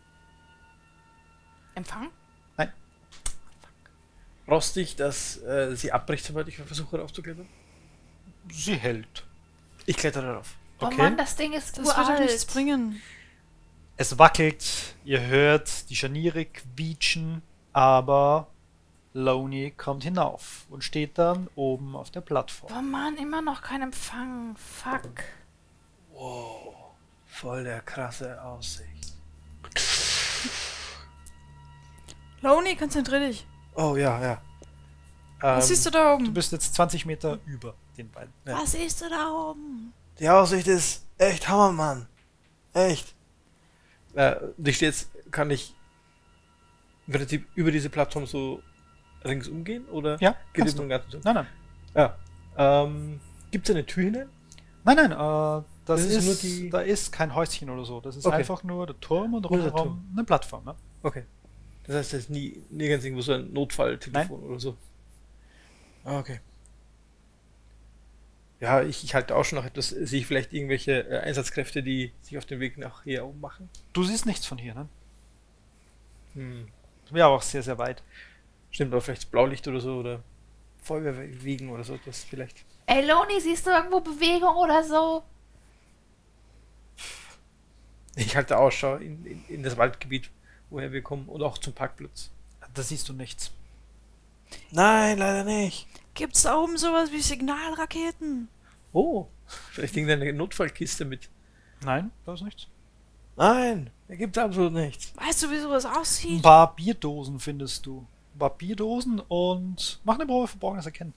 Empfang? Nein, Rostig, dass äh, sie abbricht, sobald ich versuche raufzuklettern. sie hält. Ich klettere darauf. Oh Okay. Mann, das Ding ist Das wird doch nichts uralt. bringen. Es wackelt, ihr hört die Scharniere quietschen, aber Loney kommt hinauf und steht dann oben auf der Plattform. Oh Mann, immer noch kein Empfang. Fuck. Wow. Voll der krasse Aussicht. Loney, konzentrier dich. Oh ja, ja. Was Ähm, siehst du da Du oben? bist jetzt zwanzig Meter über den beiden. ja. Was siehst du da oben? Die Aussicht ist echt Hammer, Mann. Echt. Äh, ich stehe jetzt, kann ich im Prinzip über diese Plattform so ringsum gehen? Oder Ja, geht kannst es du. nur den ganzen Turm? Nein, nein. Ja. Ähm, Gibt es eine Tür hinein? Nein, nein, äh, das, Das ist ist, nur die- da ist kein Häuschen oder so. Das ist Okay. einfach nur der Turm und Nur der rundherum Turm. eine Plattform. Ne? Okay. Das heißt, das ist nie, nirgends irgendwo so ein Notfalltelefon oder so. Ah, okay. Ja, ich, ich halte auch schon noch etwas. Sehe ich vielleicht irgendwelche äh, Einsatzkräfte, die sich auf den Weg nach hier oben machen? Du siehst nichts von hier, ne? Hm. Ja, auch sehr, sehr weit. Stimmt, aber vielleicht Blaulicht oder so oder Feuerwehrwegen oder so etwas vielleicht. Ey, Loni, siehst du irgendwo Bewegung oder so? Ich halte Ausschau in, in, in das Waldgebiet, woher wir kommen und auch zum Parkplatz. Da siehst du nichts. Nein, leider nicht. Gibt's da oben sowas wie Signalraketen? Oh, vielleicht irgendeine Notfallkiste mit. Nein, da ist nichts. Nein, da gibt's absolut nichts. Weißt du, wie sowas Ein aussieht? paar Bierdosen findest du. Ein paar Bierdosen und mach eine Probe Verborgenes erkennen.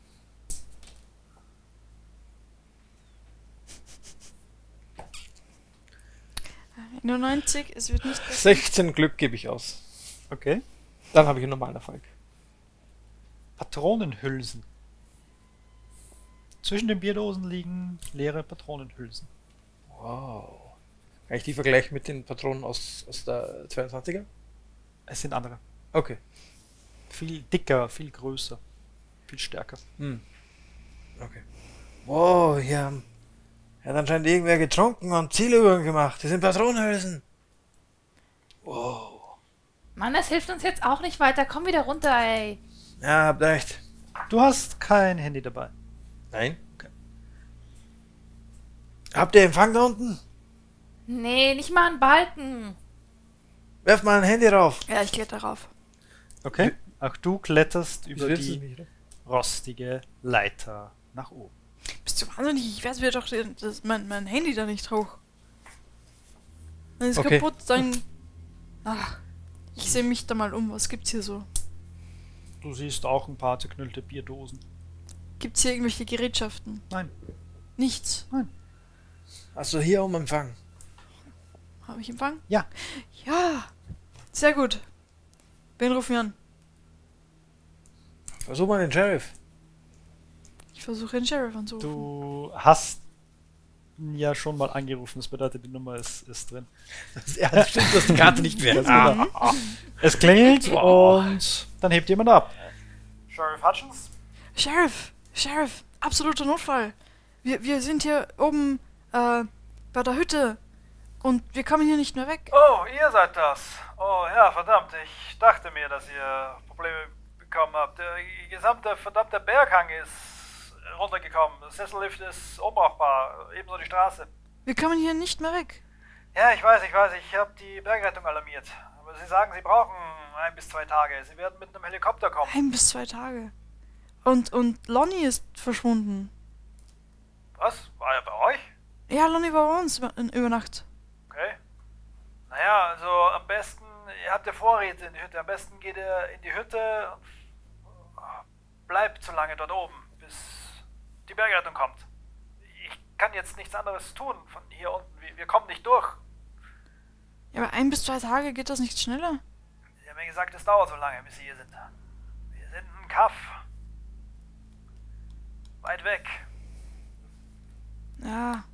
einundneunzig, es wird nicht besser. sechzehn Glück gebe ich aus. Okay. Dann habe ich einen normalen Erfolg. Patronenhülsen. Zwischen den Bierdosen liegen leere Patronenhülsen. Wow. Kann ich die vergleichen mit den Patronen aus, aus der zweiundzwanziger? Es sind andere. Okay. Viel dicker, viel größer, viel stärker. Hm. Okay. Wow, hier haben, hat anscheinend irgendwer getrunken und Zielübungen gemacht. Das sind Patronenhülsen. Wow. Mann, das hilft uns jetzt auch nicht weiter. Komm wieder runter, ey. Ja, habt recht. Du hast kein Handy dabei. Nein? Habt ihr Empfang da unten? Nee, nicht mal einen Balken. Werft mal ein Handy rauf. Ja, ich kletter darauf. Okay. Auch du kletterst Wieso über willst du die nicht, oder? rostige Leiter nach oben. Bist du wahnsinnig? Ich werde mir doch den- das, mein, mein Handy da nicht hoch. Wenn es Okay. kaputt, dann. Ach, ich sehe mich da mal um. Was gibt's hier so? Du siehst auch ein paar zerknüllte Bierdosen. Gibt's hier irgendwelche Gerätschaften? Nein. Nichts. Hast du hier um Empfang? Habe ich Empfang? Ja. Ja. Sehr gut. Wen rufen wir an? Versuch mal den Sheriff. Ich versuche den Sheriff anzurufen. Du hast ihn ja schon mal angerufen, das bedeutet, die Nummer ist, ist drin. Ja, stimmt, du hast die Karte nicht mehr. Das wieder- Es klingelt und dann hebt jemand ab. Sheriff Hutchins? Sheriff! Sheriff! Absoluter Notfall! Wir, wir sind hier oben äh, bei der Hütte und wir kommen hier nicht mehr weg. Oh, ihr seid das. Oh ja, verdammt. Ich dachte mir, dass ihr Probleme bekommen habt. Der gesamte verdammte Berghang ist runtergekommen. Der Sessellift ist unbrauchbar. Ebenso die Straße. Wir kommen hier nicht mehr weg. Ja, ich weiß, ich weiß. Ich habe die Bergrettung alarmiert. Aber sie sagen, sie brauchen ein bis zwei Tage. Sie werden mit einem Helikopter kommen. Ein bis zwei Tage. Und, und Lonnie ist verschwunden. Was? War er bei euch? Ja, Lonnie war bei uns über, in, über Nacht. Okay. Naja, also am besten, ihr habt ja Vorräte in die Hütte. Am besten geht ihr in die Hütte und bleibt so lange dort oben, bis die Bergrettung kommt. Ich kann jetzt nichts anderes tun von hier unten. Wir, wir kommen nicht durch. Ja, aber ein bis zwei Tage geht das nicht schneller? Sie haben mir gesagt, es dauert so lange, bis sie hier sind. Wir sind ein Kaff. Weit weg. Ja.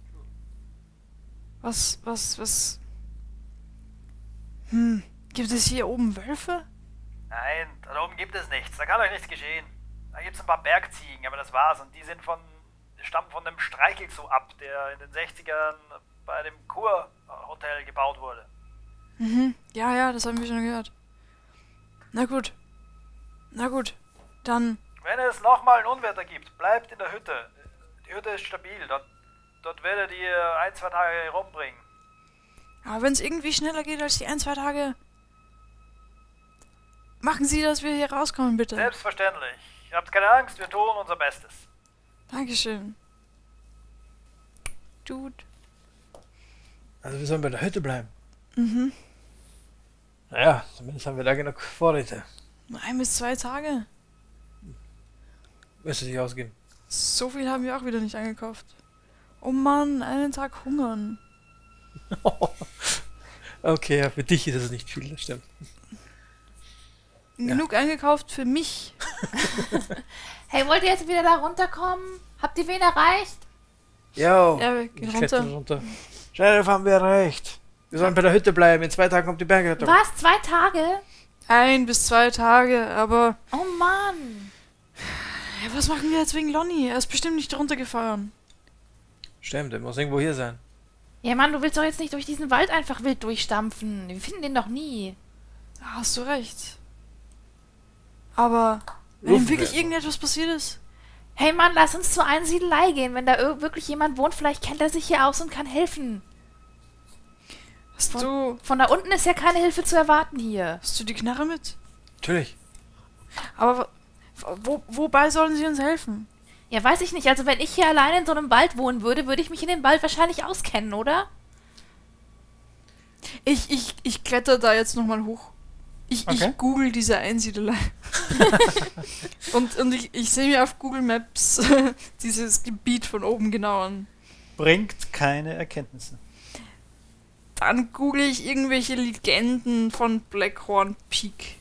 Was, was, was? Hm, gibt es hier oben Wölfe? Nein, da oben gibt es nichts. Da kann euch nichts geschehen. Da gibt es ein paar Bergziegen, aber das war's. Und die sind von, stammen von dem Streichelzoo ab, der in den sechzigern bei dem Kur-Hotel gebaut wurde. Mhm. Ja, ja, das haben wir schon gehört. Na gut. Na gut. Dann. Wenn es nochmal ein Unwetter gibt, bleibt in der Hütte. Die Hütte ist stabil. Dort, dort werdet ihr ein, zwei Tage rumbringen. Aber wenn es irgendwie schneller geht als die ein, zwei Tage. Machen Sie, dass wir hier rauskommen, bitte. Selbstverständlich. Habt keine Angst, wir tun unser Bestes. Dankeschön. Dude. Also wir sollen bei der Hütte bleiben. Mhm. Naja, zumindest haben wir da genug Vorräte. Nur ein bis zwei Tage. Müsste sich ausgehen. So viel haben wir auch wieder nicht eingekauft. Oh Mann, einen Tag hungern. Okay, ja, für dich ist es nicht viel, das stimmt. Genug eingekauft für mich. Hey, wollt ihr jetzt wieder da runterkommen? Habt ihr wen erreicht? Jo, Ja, wir gehen ich kletter runter. runter. Sheriff, haben wir erreicht. Wir sollen bei der Hütte bleiben. In zwei Tagen kommt die Bergrettung. Was? Zwei Tage? Ein bis zwei Tage, aber. Oh Mann. Ja, was machen wir jetzt wegen Lonnie? Er ist bestimmt nicht runtergefahren. Stimmt, der muss irgendwo hier sein. Ja Mann, du willst doch jetzt nicht durch diesen Wald einfach wild durchstampfen. Wir finden den doch nie. Da hast du recht. Aber wenn ihm wirklich irgendetwas passiert ist. Hey Mann, lass uns zur Einsiedelei gehen. Wenn da ir- wirklich jemand wohnt, vielleicht kennt er sich hier aus und kann helfen. Hast Von- du. Von da unten ist ja keine Hilfe zu erwarten hier. Hast du die Knarre mit? Natürlich. Aber wo, wobei sollen sie uns helfen? Ja, weiß ich nicht. Also wenn ich hier alleine in so einem Wald wohnen würde, würde ich mich in dem Wald wahrscheinlich auskennen, oder? Ich, ich, ich kletter da jetzt nochmal hoch. Ich, Okay. ich google diese Einsiedelei. und und ich, ich sehe mir auf Google Maps dieses Gebiet von oben genau an. Bringt keine Erkenntnisse. Dann google ich irgendwelche Legenden von Blackhorn Peak.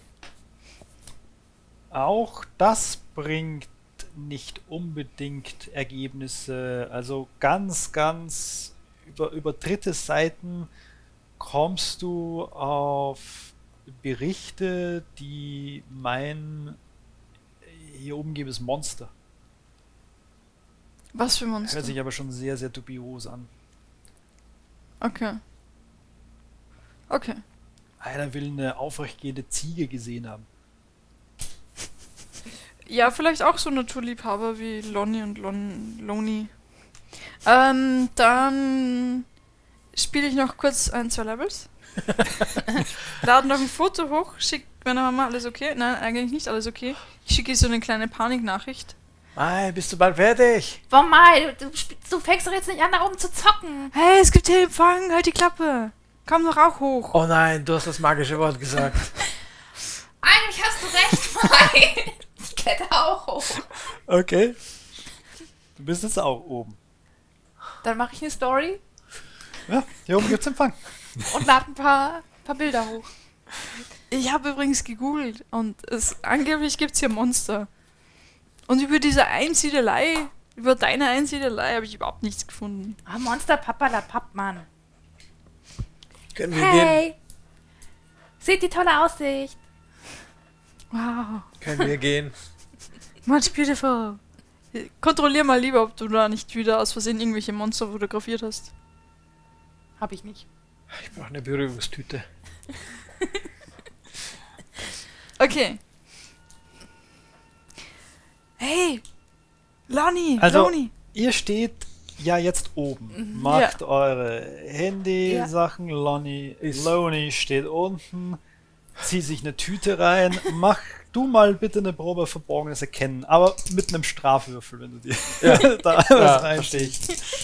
Auch das bringt nicht unbedingt Ergebnisse. Also ganz, ganz über, über dritte Seiten kommst du auf Berichte, die meinen, hier oben gäbe es Monster. Was für Monster? Hört sich aber schon sehr, sehr dubios an. Okay. Okay. Einer will eine aufrechtgehende Ziege gesehen haben. Ja, vielleicht auch so Naturliebhaber wie Lonnie und Lon Loni. Ähm, dann spiele ich noch kurz ein, zwei Levels. Lade noch ein Foto hoch, schick meiner Mama alles okay. Nein, eigentlich nicht alles okay. Ich schicke ihr so eine kleine Paniknachricht. Mai, bist du bald fertig? Boah, Mai, du, sp- du fängst doch jetzt nicht an, da oben zu zocken. Hey, es gibt hier Empfang, halt die Klappe. Komm doch auch hoch. Oh nein, du hast das magische Wort gesagt. Eigentlich hast du recht, Mai. Ich kletter auch hoch. Okay. Du bist jetzt auch oben. Dann mache ich eine Story Ja, hier oben gibt's Empfang. und lade ein paar, paar Bilder hoch. Ich habe übrigens gegoogelt und es angeblich gibt's hier Monster. Und über diese Einsiedelei, über deine Einsiedelei habe ich überhaupt nichts gefunden. Ah, Monster Papalapap, Mann. Können wir gehen? Hey. Seht die tolle Aussicht. Wow, Können wir gehen? much beautiful. Kontrollier mal lieber, ob du da nicht wieder aus Versehen irgendwelche Monster fotografiert hast. Hab ich nicht. Ich brauche eine Berührungstüte. Okay. Hey, Lonnie, Also- Lonnie. Ihr steht ja jetzt oben. Macht eure Handy-Sachen. Lonnie, Ist- Lonnie steht unten. Zieht sich eine Tüte rein. Mach du mal bitte eine Probe Verborgenes erkennen. Aber mit einem Strafwürfel, wenn du dir da was Ja, reinstichst.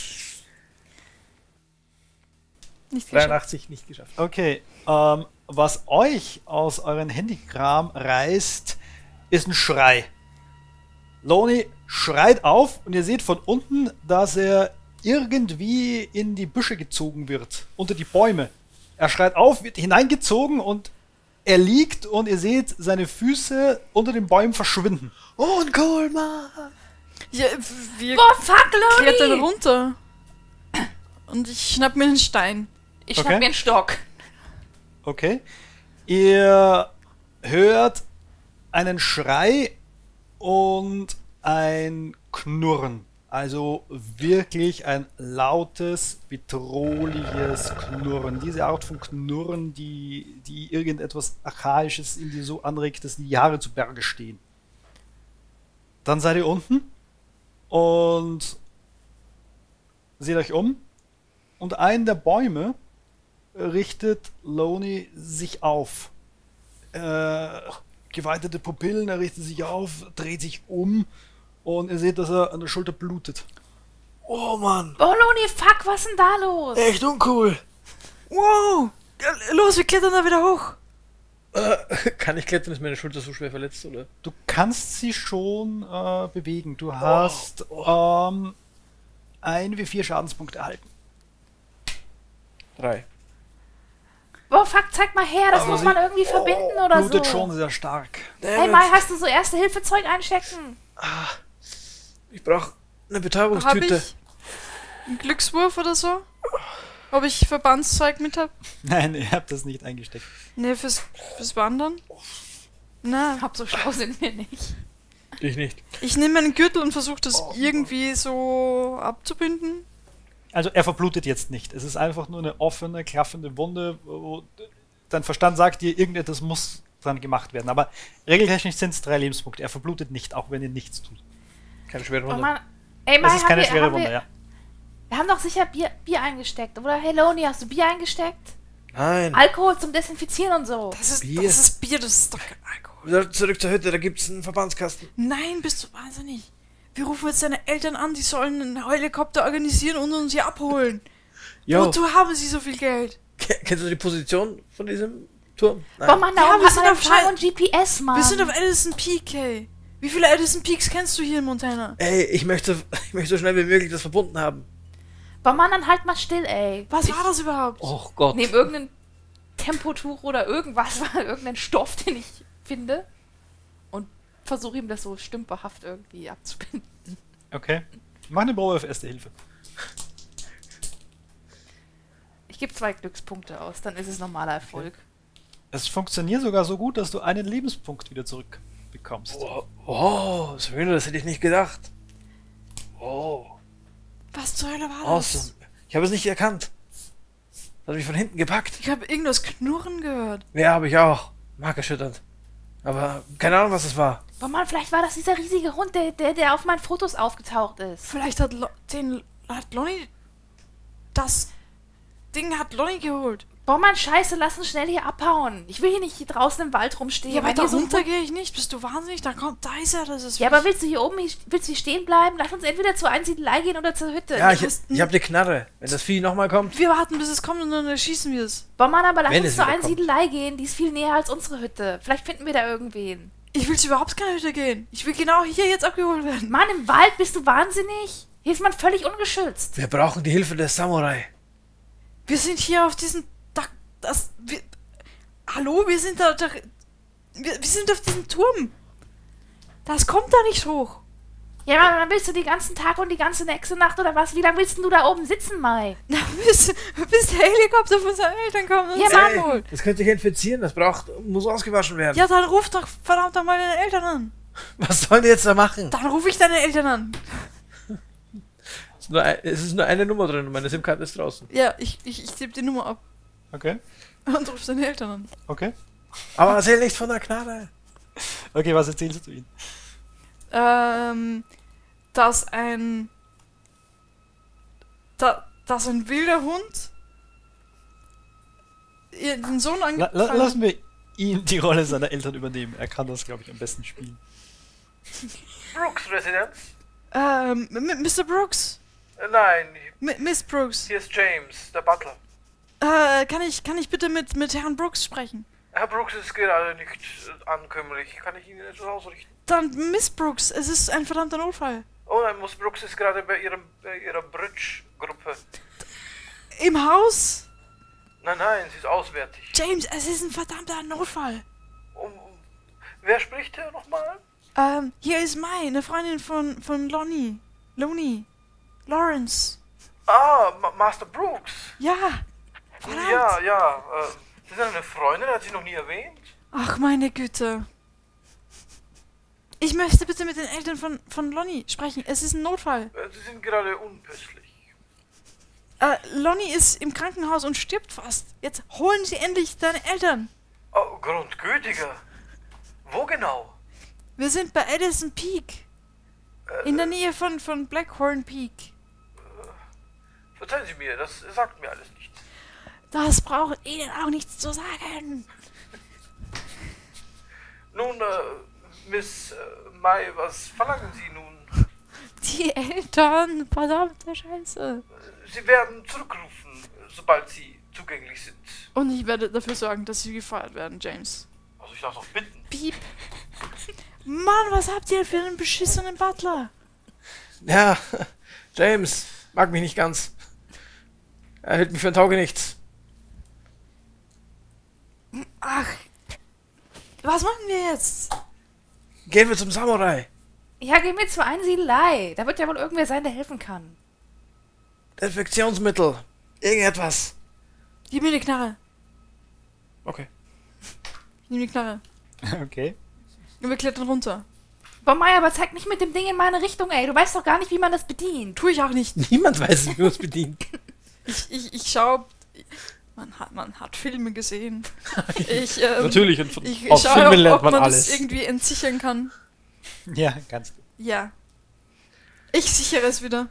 Nicht geschafft. dreiundachtzig nicht geschafft. Okay. Ähm, was euch aus euren Handykram reißt, ist ein Schrei. Lonnie schreit auf und ihr seht von unten, dass er irgendwie in die Büsche gezogen wird, unter die Bäume. Er schreit auf, wird hineingezogen und er liegt und ihr seht seine Füße unter den Bäumen verschwinden. Und Coleman! Ja, wir Boah, fuck, klettern Loni. runter. Und ich schnapp mir einen Stein. Ich schnapp Okay. mir einen Stock. Okay. Ihr hört einen Schrei und ein Knurren. Also wirklich ein lautes, bedrohliches Knurren. Diese Art von Knurren, die, die irgendetwas Archaisches in dir so anregt, dass die Jahre zu Berge stehen. Dann seid ihr unten und seht euch um. Und ein der Bäume richtet Loney sich auf. Äh, geweitete Pupillen, er richtet sich auf, dreht sich um und ihr seht, dass er an der Schulter blutet. Oh Mann, Oh, Loni, fuck, was ist denn da los? echt uncool. Wow! Los, wir klettern da wieder hoch. Äh, kann ich klettern? Ist meine Schulter so schwer verletzt, oder? Du kannst sie schon äh, bewegen. Du hast ähm, ein wie vier Schadenspunkte erhalten. Drei. Boah, fuck, zeig mal her, das Aber muss sie- man irgendwie verbinden oder so. Blutet schon sehr stark. Hey, Mai, hast du so Erste-Hilfe-Zeug einstecken? Ich brauche eine Habe Betäubungstüte. ich einen Glückswurf oder so? Ob ich Verbandszeug mit hab? Nein, ihr habt das nicht eingesteckt. Ne, fürs, fürs Wandern? Na, Hab so schlau sind wir nicht. Ich nicht. ich nehme meinen Gürtel und versuche das irgendwie so abzubinden. Also er verblutet jetzt nicht. Es ist einfach nur eine offene, klaffende Wunde, wo dein Verstand sagt dir, irgendetwas muss dran gemacht werden. Aber regeltechnisch sind es drei Lebenspunkte. Er verblutet nicht, auch wenn ihr nichts tut. Keine schwere Oh Runde. Mann. Ey, Mai, Das ist haben keine wir, schwere haben Wunde, wir, ja. wir haben doch sicher Bier, Bier eingesteckt, oder? Hey, Loni, hast du Bier eingesteckt? Nein. Alkohol zum Desinfizieren und so. Das ist Bier. das ist Bier, das ist doch kein Alkohol. Wieder zurück zur Hütte, da gibt's einen Verbandskasten. Nein, bist du wahnsinnig. Wir rufen jetzt deine Eltern an, die sollen einen Helikopter organisieren und uns hier abholen. Jo, Wozu haben sie so viel Geld? ke- kennst du die Position von diesem Turm? Boah, Mann, da Ja, oben wir hat sind man auf Empfang Schei- und G P S, Mann. Wir sind auf Edison Peak, ey. Wie viele Edison Peaks kennst du hier in Montana? Ey, ich möchte, ich möchte so schnell wie möglich das verbunden haben. Boah, Mann, dann halt mal still, ey. Was war das überhaupt? Oh Gott. Nehm irgendein Tempotuch oder irgendwas, irgendeinen Stoff, den ich finde. Und versuche ihm das so stümperhaft irgendwie abzubinden. Okay. Mach eine Probe auf Erste Hilfe. Ich gebe zwei Glückspunkte aus, dann ist es normaler Erfolg. Es funktioniert sogar so gut, dass du einen Lebenspunkt wieder zurückbekommst. Oh, oh Serena, das hätte ich nicht gedacht. Oh, Was zur Hölle war das? awesome. Ich habe es nicht erkannt. Das hat mich von hinten gepackt. Ich habe irgendwas knurren gehört. Ja, habe ich auch. Markerschütternd. Aber keine Ahnung, was es war. Boah, Mann, vielleicht war das dieser riesige Hund, der, der, der auf meinen Fotos aufgetaucht ist. Vielleicht hat Lo den hat Lonnie das Ding hat Lonnie geholt. Boah, Mann, scheiße, lass uns schnell hier abhauen. Ich will hier nicht hier draußen im Wald rumstehen. Ja, Wenn weiter hier so ein runter Hund- gehe ich nicht. Bist du wahnsinnig? Da kommt, da ist er. Das ist. Ja, aber willst du hier oben, hier- willst du hier stehen bleiben? Lass uns entweder zur Einsiedelei gehen oder zur Hütte. Ja, ich, hast- ich habe eine Knarre. Wenn das Vieh nochmal kommt. wir warten, bis es kommt und dann erschießen wir es. Boah, Mann, aber lass Wenn uns es zur wieder kommt. Einsiedelei gehen. Die ist viel näher als unsere Hütte. Vielleicht finden wir da irgendwen. Ich will zu überhaupt keine Hütte gehen. Ich will genau hier jetzt abgeholt werden. Mann, im Wald bist du wahnsinnig? Hier ist man völlig ungeschützt. Wir brauchen die Hilfe des Samurai. Wir sind hier auf diesem Dach. Das. Wir, hallo, wir sind da. da wir, wir sind auf diesem Turm. Das kommt da nicht hoch. Ja, Mann, dann willst du den ganzen Tag und die ganze nächste Nacht oder was? Wie lange willst denn du da oben sitzen, Mai? Na, bis, bis der Helikopter von seinen Eltern kommt und Ja, uns Mann. abholt. Das könnte ich infizieren. Das braucht, muss ausgewaschen werden. Ja, dann ruf doch verdammt nochmal deine Eltern an. Was sollen die jetzt da machen? Dann rufe ich deine Eltern an. Es ist nur, ein, es ist nur eine Nummer drin und meine SIM-Karte ist draußen. Ja, ich, ich, ich tippe die Nummer ab Okay. und ruf deine Eltern an. Okay. Aber erzähl nichts von der Knarre. Okay, was erzählst du ihnen? Ähm, dass ein. Da, dass ein wilder Hund ihren Sohn La la angefallen lassen wir ihn die Rolle seiner Eltern übernehmen. Er kann das, glaube ich, am besten spielen. Brooks Residence? Ähm, M- Mister Brooks. Nein, M Miss Brooks. hier ist James, der Butler. Äh, kann ich, kann ich bitte mit, mit Herrn Brooks sprechen? Herr Brooks ist gerade nicht ankömmlich. Kann ich Ihnen etwas ausrichten? Dann Miss Brooks, es ist ein verdammter Notfall. Oh nein, Miss Brooks ist gerade bei, ihrem, bei Ihrer Bridge-Gruppe. Im Haus? Nein, nein, sie ist auswärtig. James, es ist ein verdammter Notfall. Um, wer spricht hier nochmal? Ähm, hier ist Mai, eine Freundin von, von Lonnie. Lonnie. Lawrence. Ah, Ma Master Brooks. Ja. Verdammt. Ja, ja. Äh, Sie sind eine Freundin, hat sie noch nie erwähnt. Ach, meine Güte. Ich möchte bitte mit den Eltern von, von Lonnie sprechen. Es ist ein Notfall. Sie sind gerade unpässlich. Äh, Lonnie ist im Krankenhaus und stirbt fast. Jetzt holen Sie endlich deine Eltern. Oh, Grundgütiger. Wo genau? Wir sind bei Edison Peak. In der Nähe von, von Blackhorn Peak. Verzeihen Sie mir, das sagt mir alles nichts. Das braucht Ihnen auch nichts zu sagen. Nun, äh, Miss äh, Mai, was verlangen Sie nun? Die Eltern, verdammte Scheiße. Sie werden zurückrufen, sobald Sie zugänglich sind. Und ich werde dafür sorgen, dass sie gefeuert werden, James. Also ich darf doch bitten. Piep. Mann, was habt ihr für einen beschissenen Butler? Ja, James mag mich nicht ganz. Er hält mich für ein Taugenichts. Ach, was machen wir jetzt? Gehen wir zum Samurai. Ja, geh mit zur Einsiedelei. Da wird ja wohl irgendwer sein, der helfen kann. Infektionsmittel. Irgendetwas. Gib mir die Knarre. Okay. Ich nehme die Knarre. Okay. Und wir klettern runter. Boah, Mai, aber zeig nicht mit dem Ding in meine Richtung, ey. Du weißt doch gar nicht, wie man das bedient. Tue ich auch nicht. Niemand weiß, wie man es bedient. Ich, ich, ich schau. Man hat, man hat Filme gesehen. Ich, ähm, Natürlich, und von, ich aus schaue, Filmen ob, lernt ob man man alles. das irgendwie entsichern kann. Ja, kannst du. Ja. Ich sichere es wieder.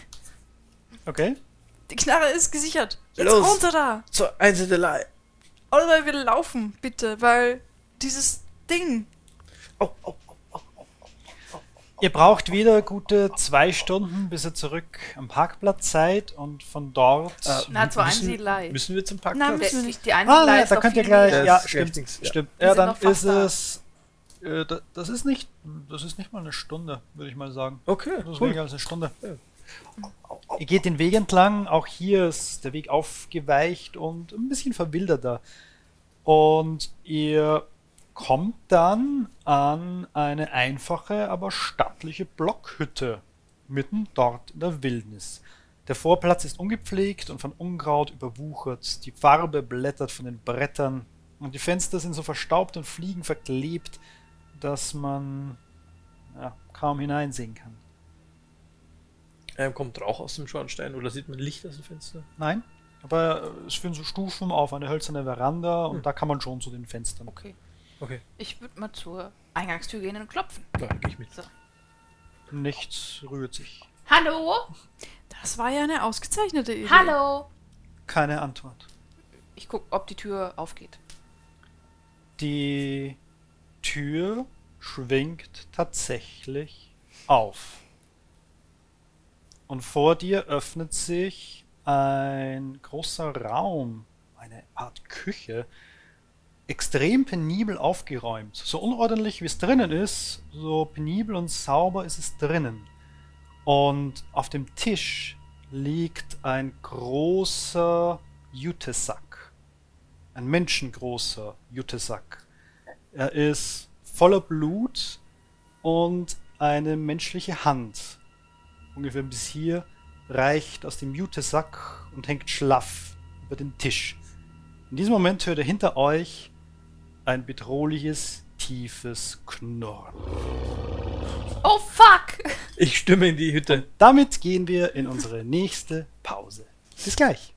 Okay. Die Knarre ist gesichert. Jetzt Los. runter da. Zur Einsiedelei. Oder wir laufen, bitte, weil dieses Ding. Oh, oh, oh. Ihr braucht wieder gute zwei Stunden, bis ihr zurück am Parkplatz seid und von dort... Äh, Na, zur müssen- Einsiedelei. Müssen wir zum Nein, Parkplatz? müssen wir Die, nicht. die ah, Einsiedelei nein, ist da doch könnt ihr viel gleich... näher. Ja, Das stimmt, Dings, ja. stimmt. Wir Ja, sind dann noch fast ist da. es... Äh, da- das ist nicht... Das ist nicht mal eine Stunde, würde ich mal sagen. Okay, Das ist cool. weniger als eine Stunde. Ja. Ihr geht den Weg entlang, auch hier ist der Weg aufgeweicht und ein bisschen verwilderter. Und ihr kommt dann an eine einfache, aber stattliche Blockhütte, mitten dort in der Wildnis. Der Vorplatz ist ungepflegt und von Unkraut überwuchert, die Farbe blättert von den Brettern und die Fenster sind so verstaubt und Fliegen verklebt, dass man ja, kaum hineinsehen kann. Ähm, kommt Rauch aus dem Schornstein oder sieht man Licht aus dem Fenster? Nein, aber äh, es führen so Stufen auf eine hölzerne Veranda und Hm. da kann man schon zu den Fenstern. Okay. Okay, Ich würde mal zur Eingangstür gehen und klopfen. ja, geh ich mit. So. Nichts rührt sich. Hallo? Das war ja eine ausgezeichnete Idee. Hallo? Keine Antwort. Ich guck, ob die Tür aufgeht. Die Tür schwingt tatsächlich auf. Und vor dir öffnet sich ein großer Raum, eine Art Küche, extrem penibel aufgeräumt. So unordentlich wie es drinnen ist, so penibel und sauber ist es drinnen. Und auf dem Tisch liegt ein großer Jutesack. Ein menschengroßer Jutesack. Er ist voller Blut und eine menschliche Hand, ungefähr bis hier, reicht aus dem Jutesack und hängt schlaff über den Tisch. In diesem Moment hört ihr hinter euch ein bedrohliches, tiefes Knurren. Oh, fuck! Ich stimme in die Hütte. Damit gehen wir in unsere nächste Pause. Bis gleich.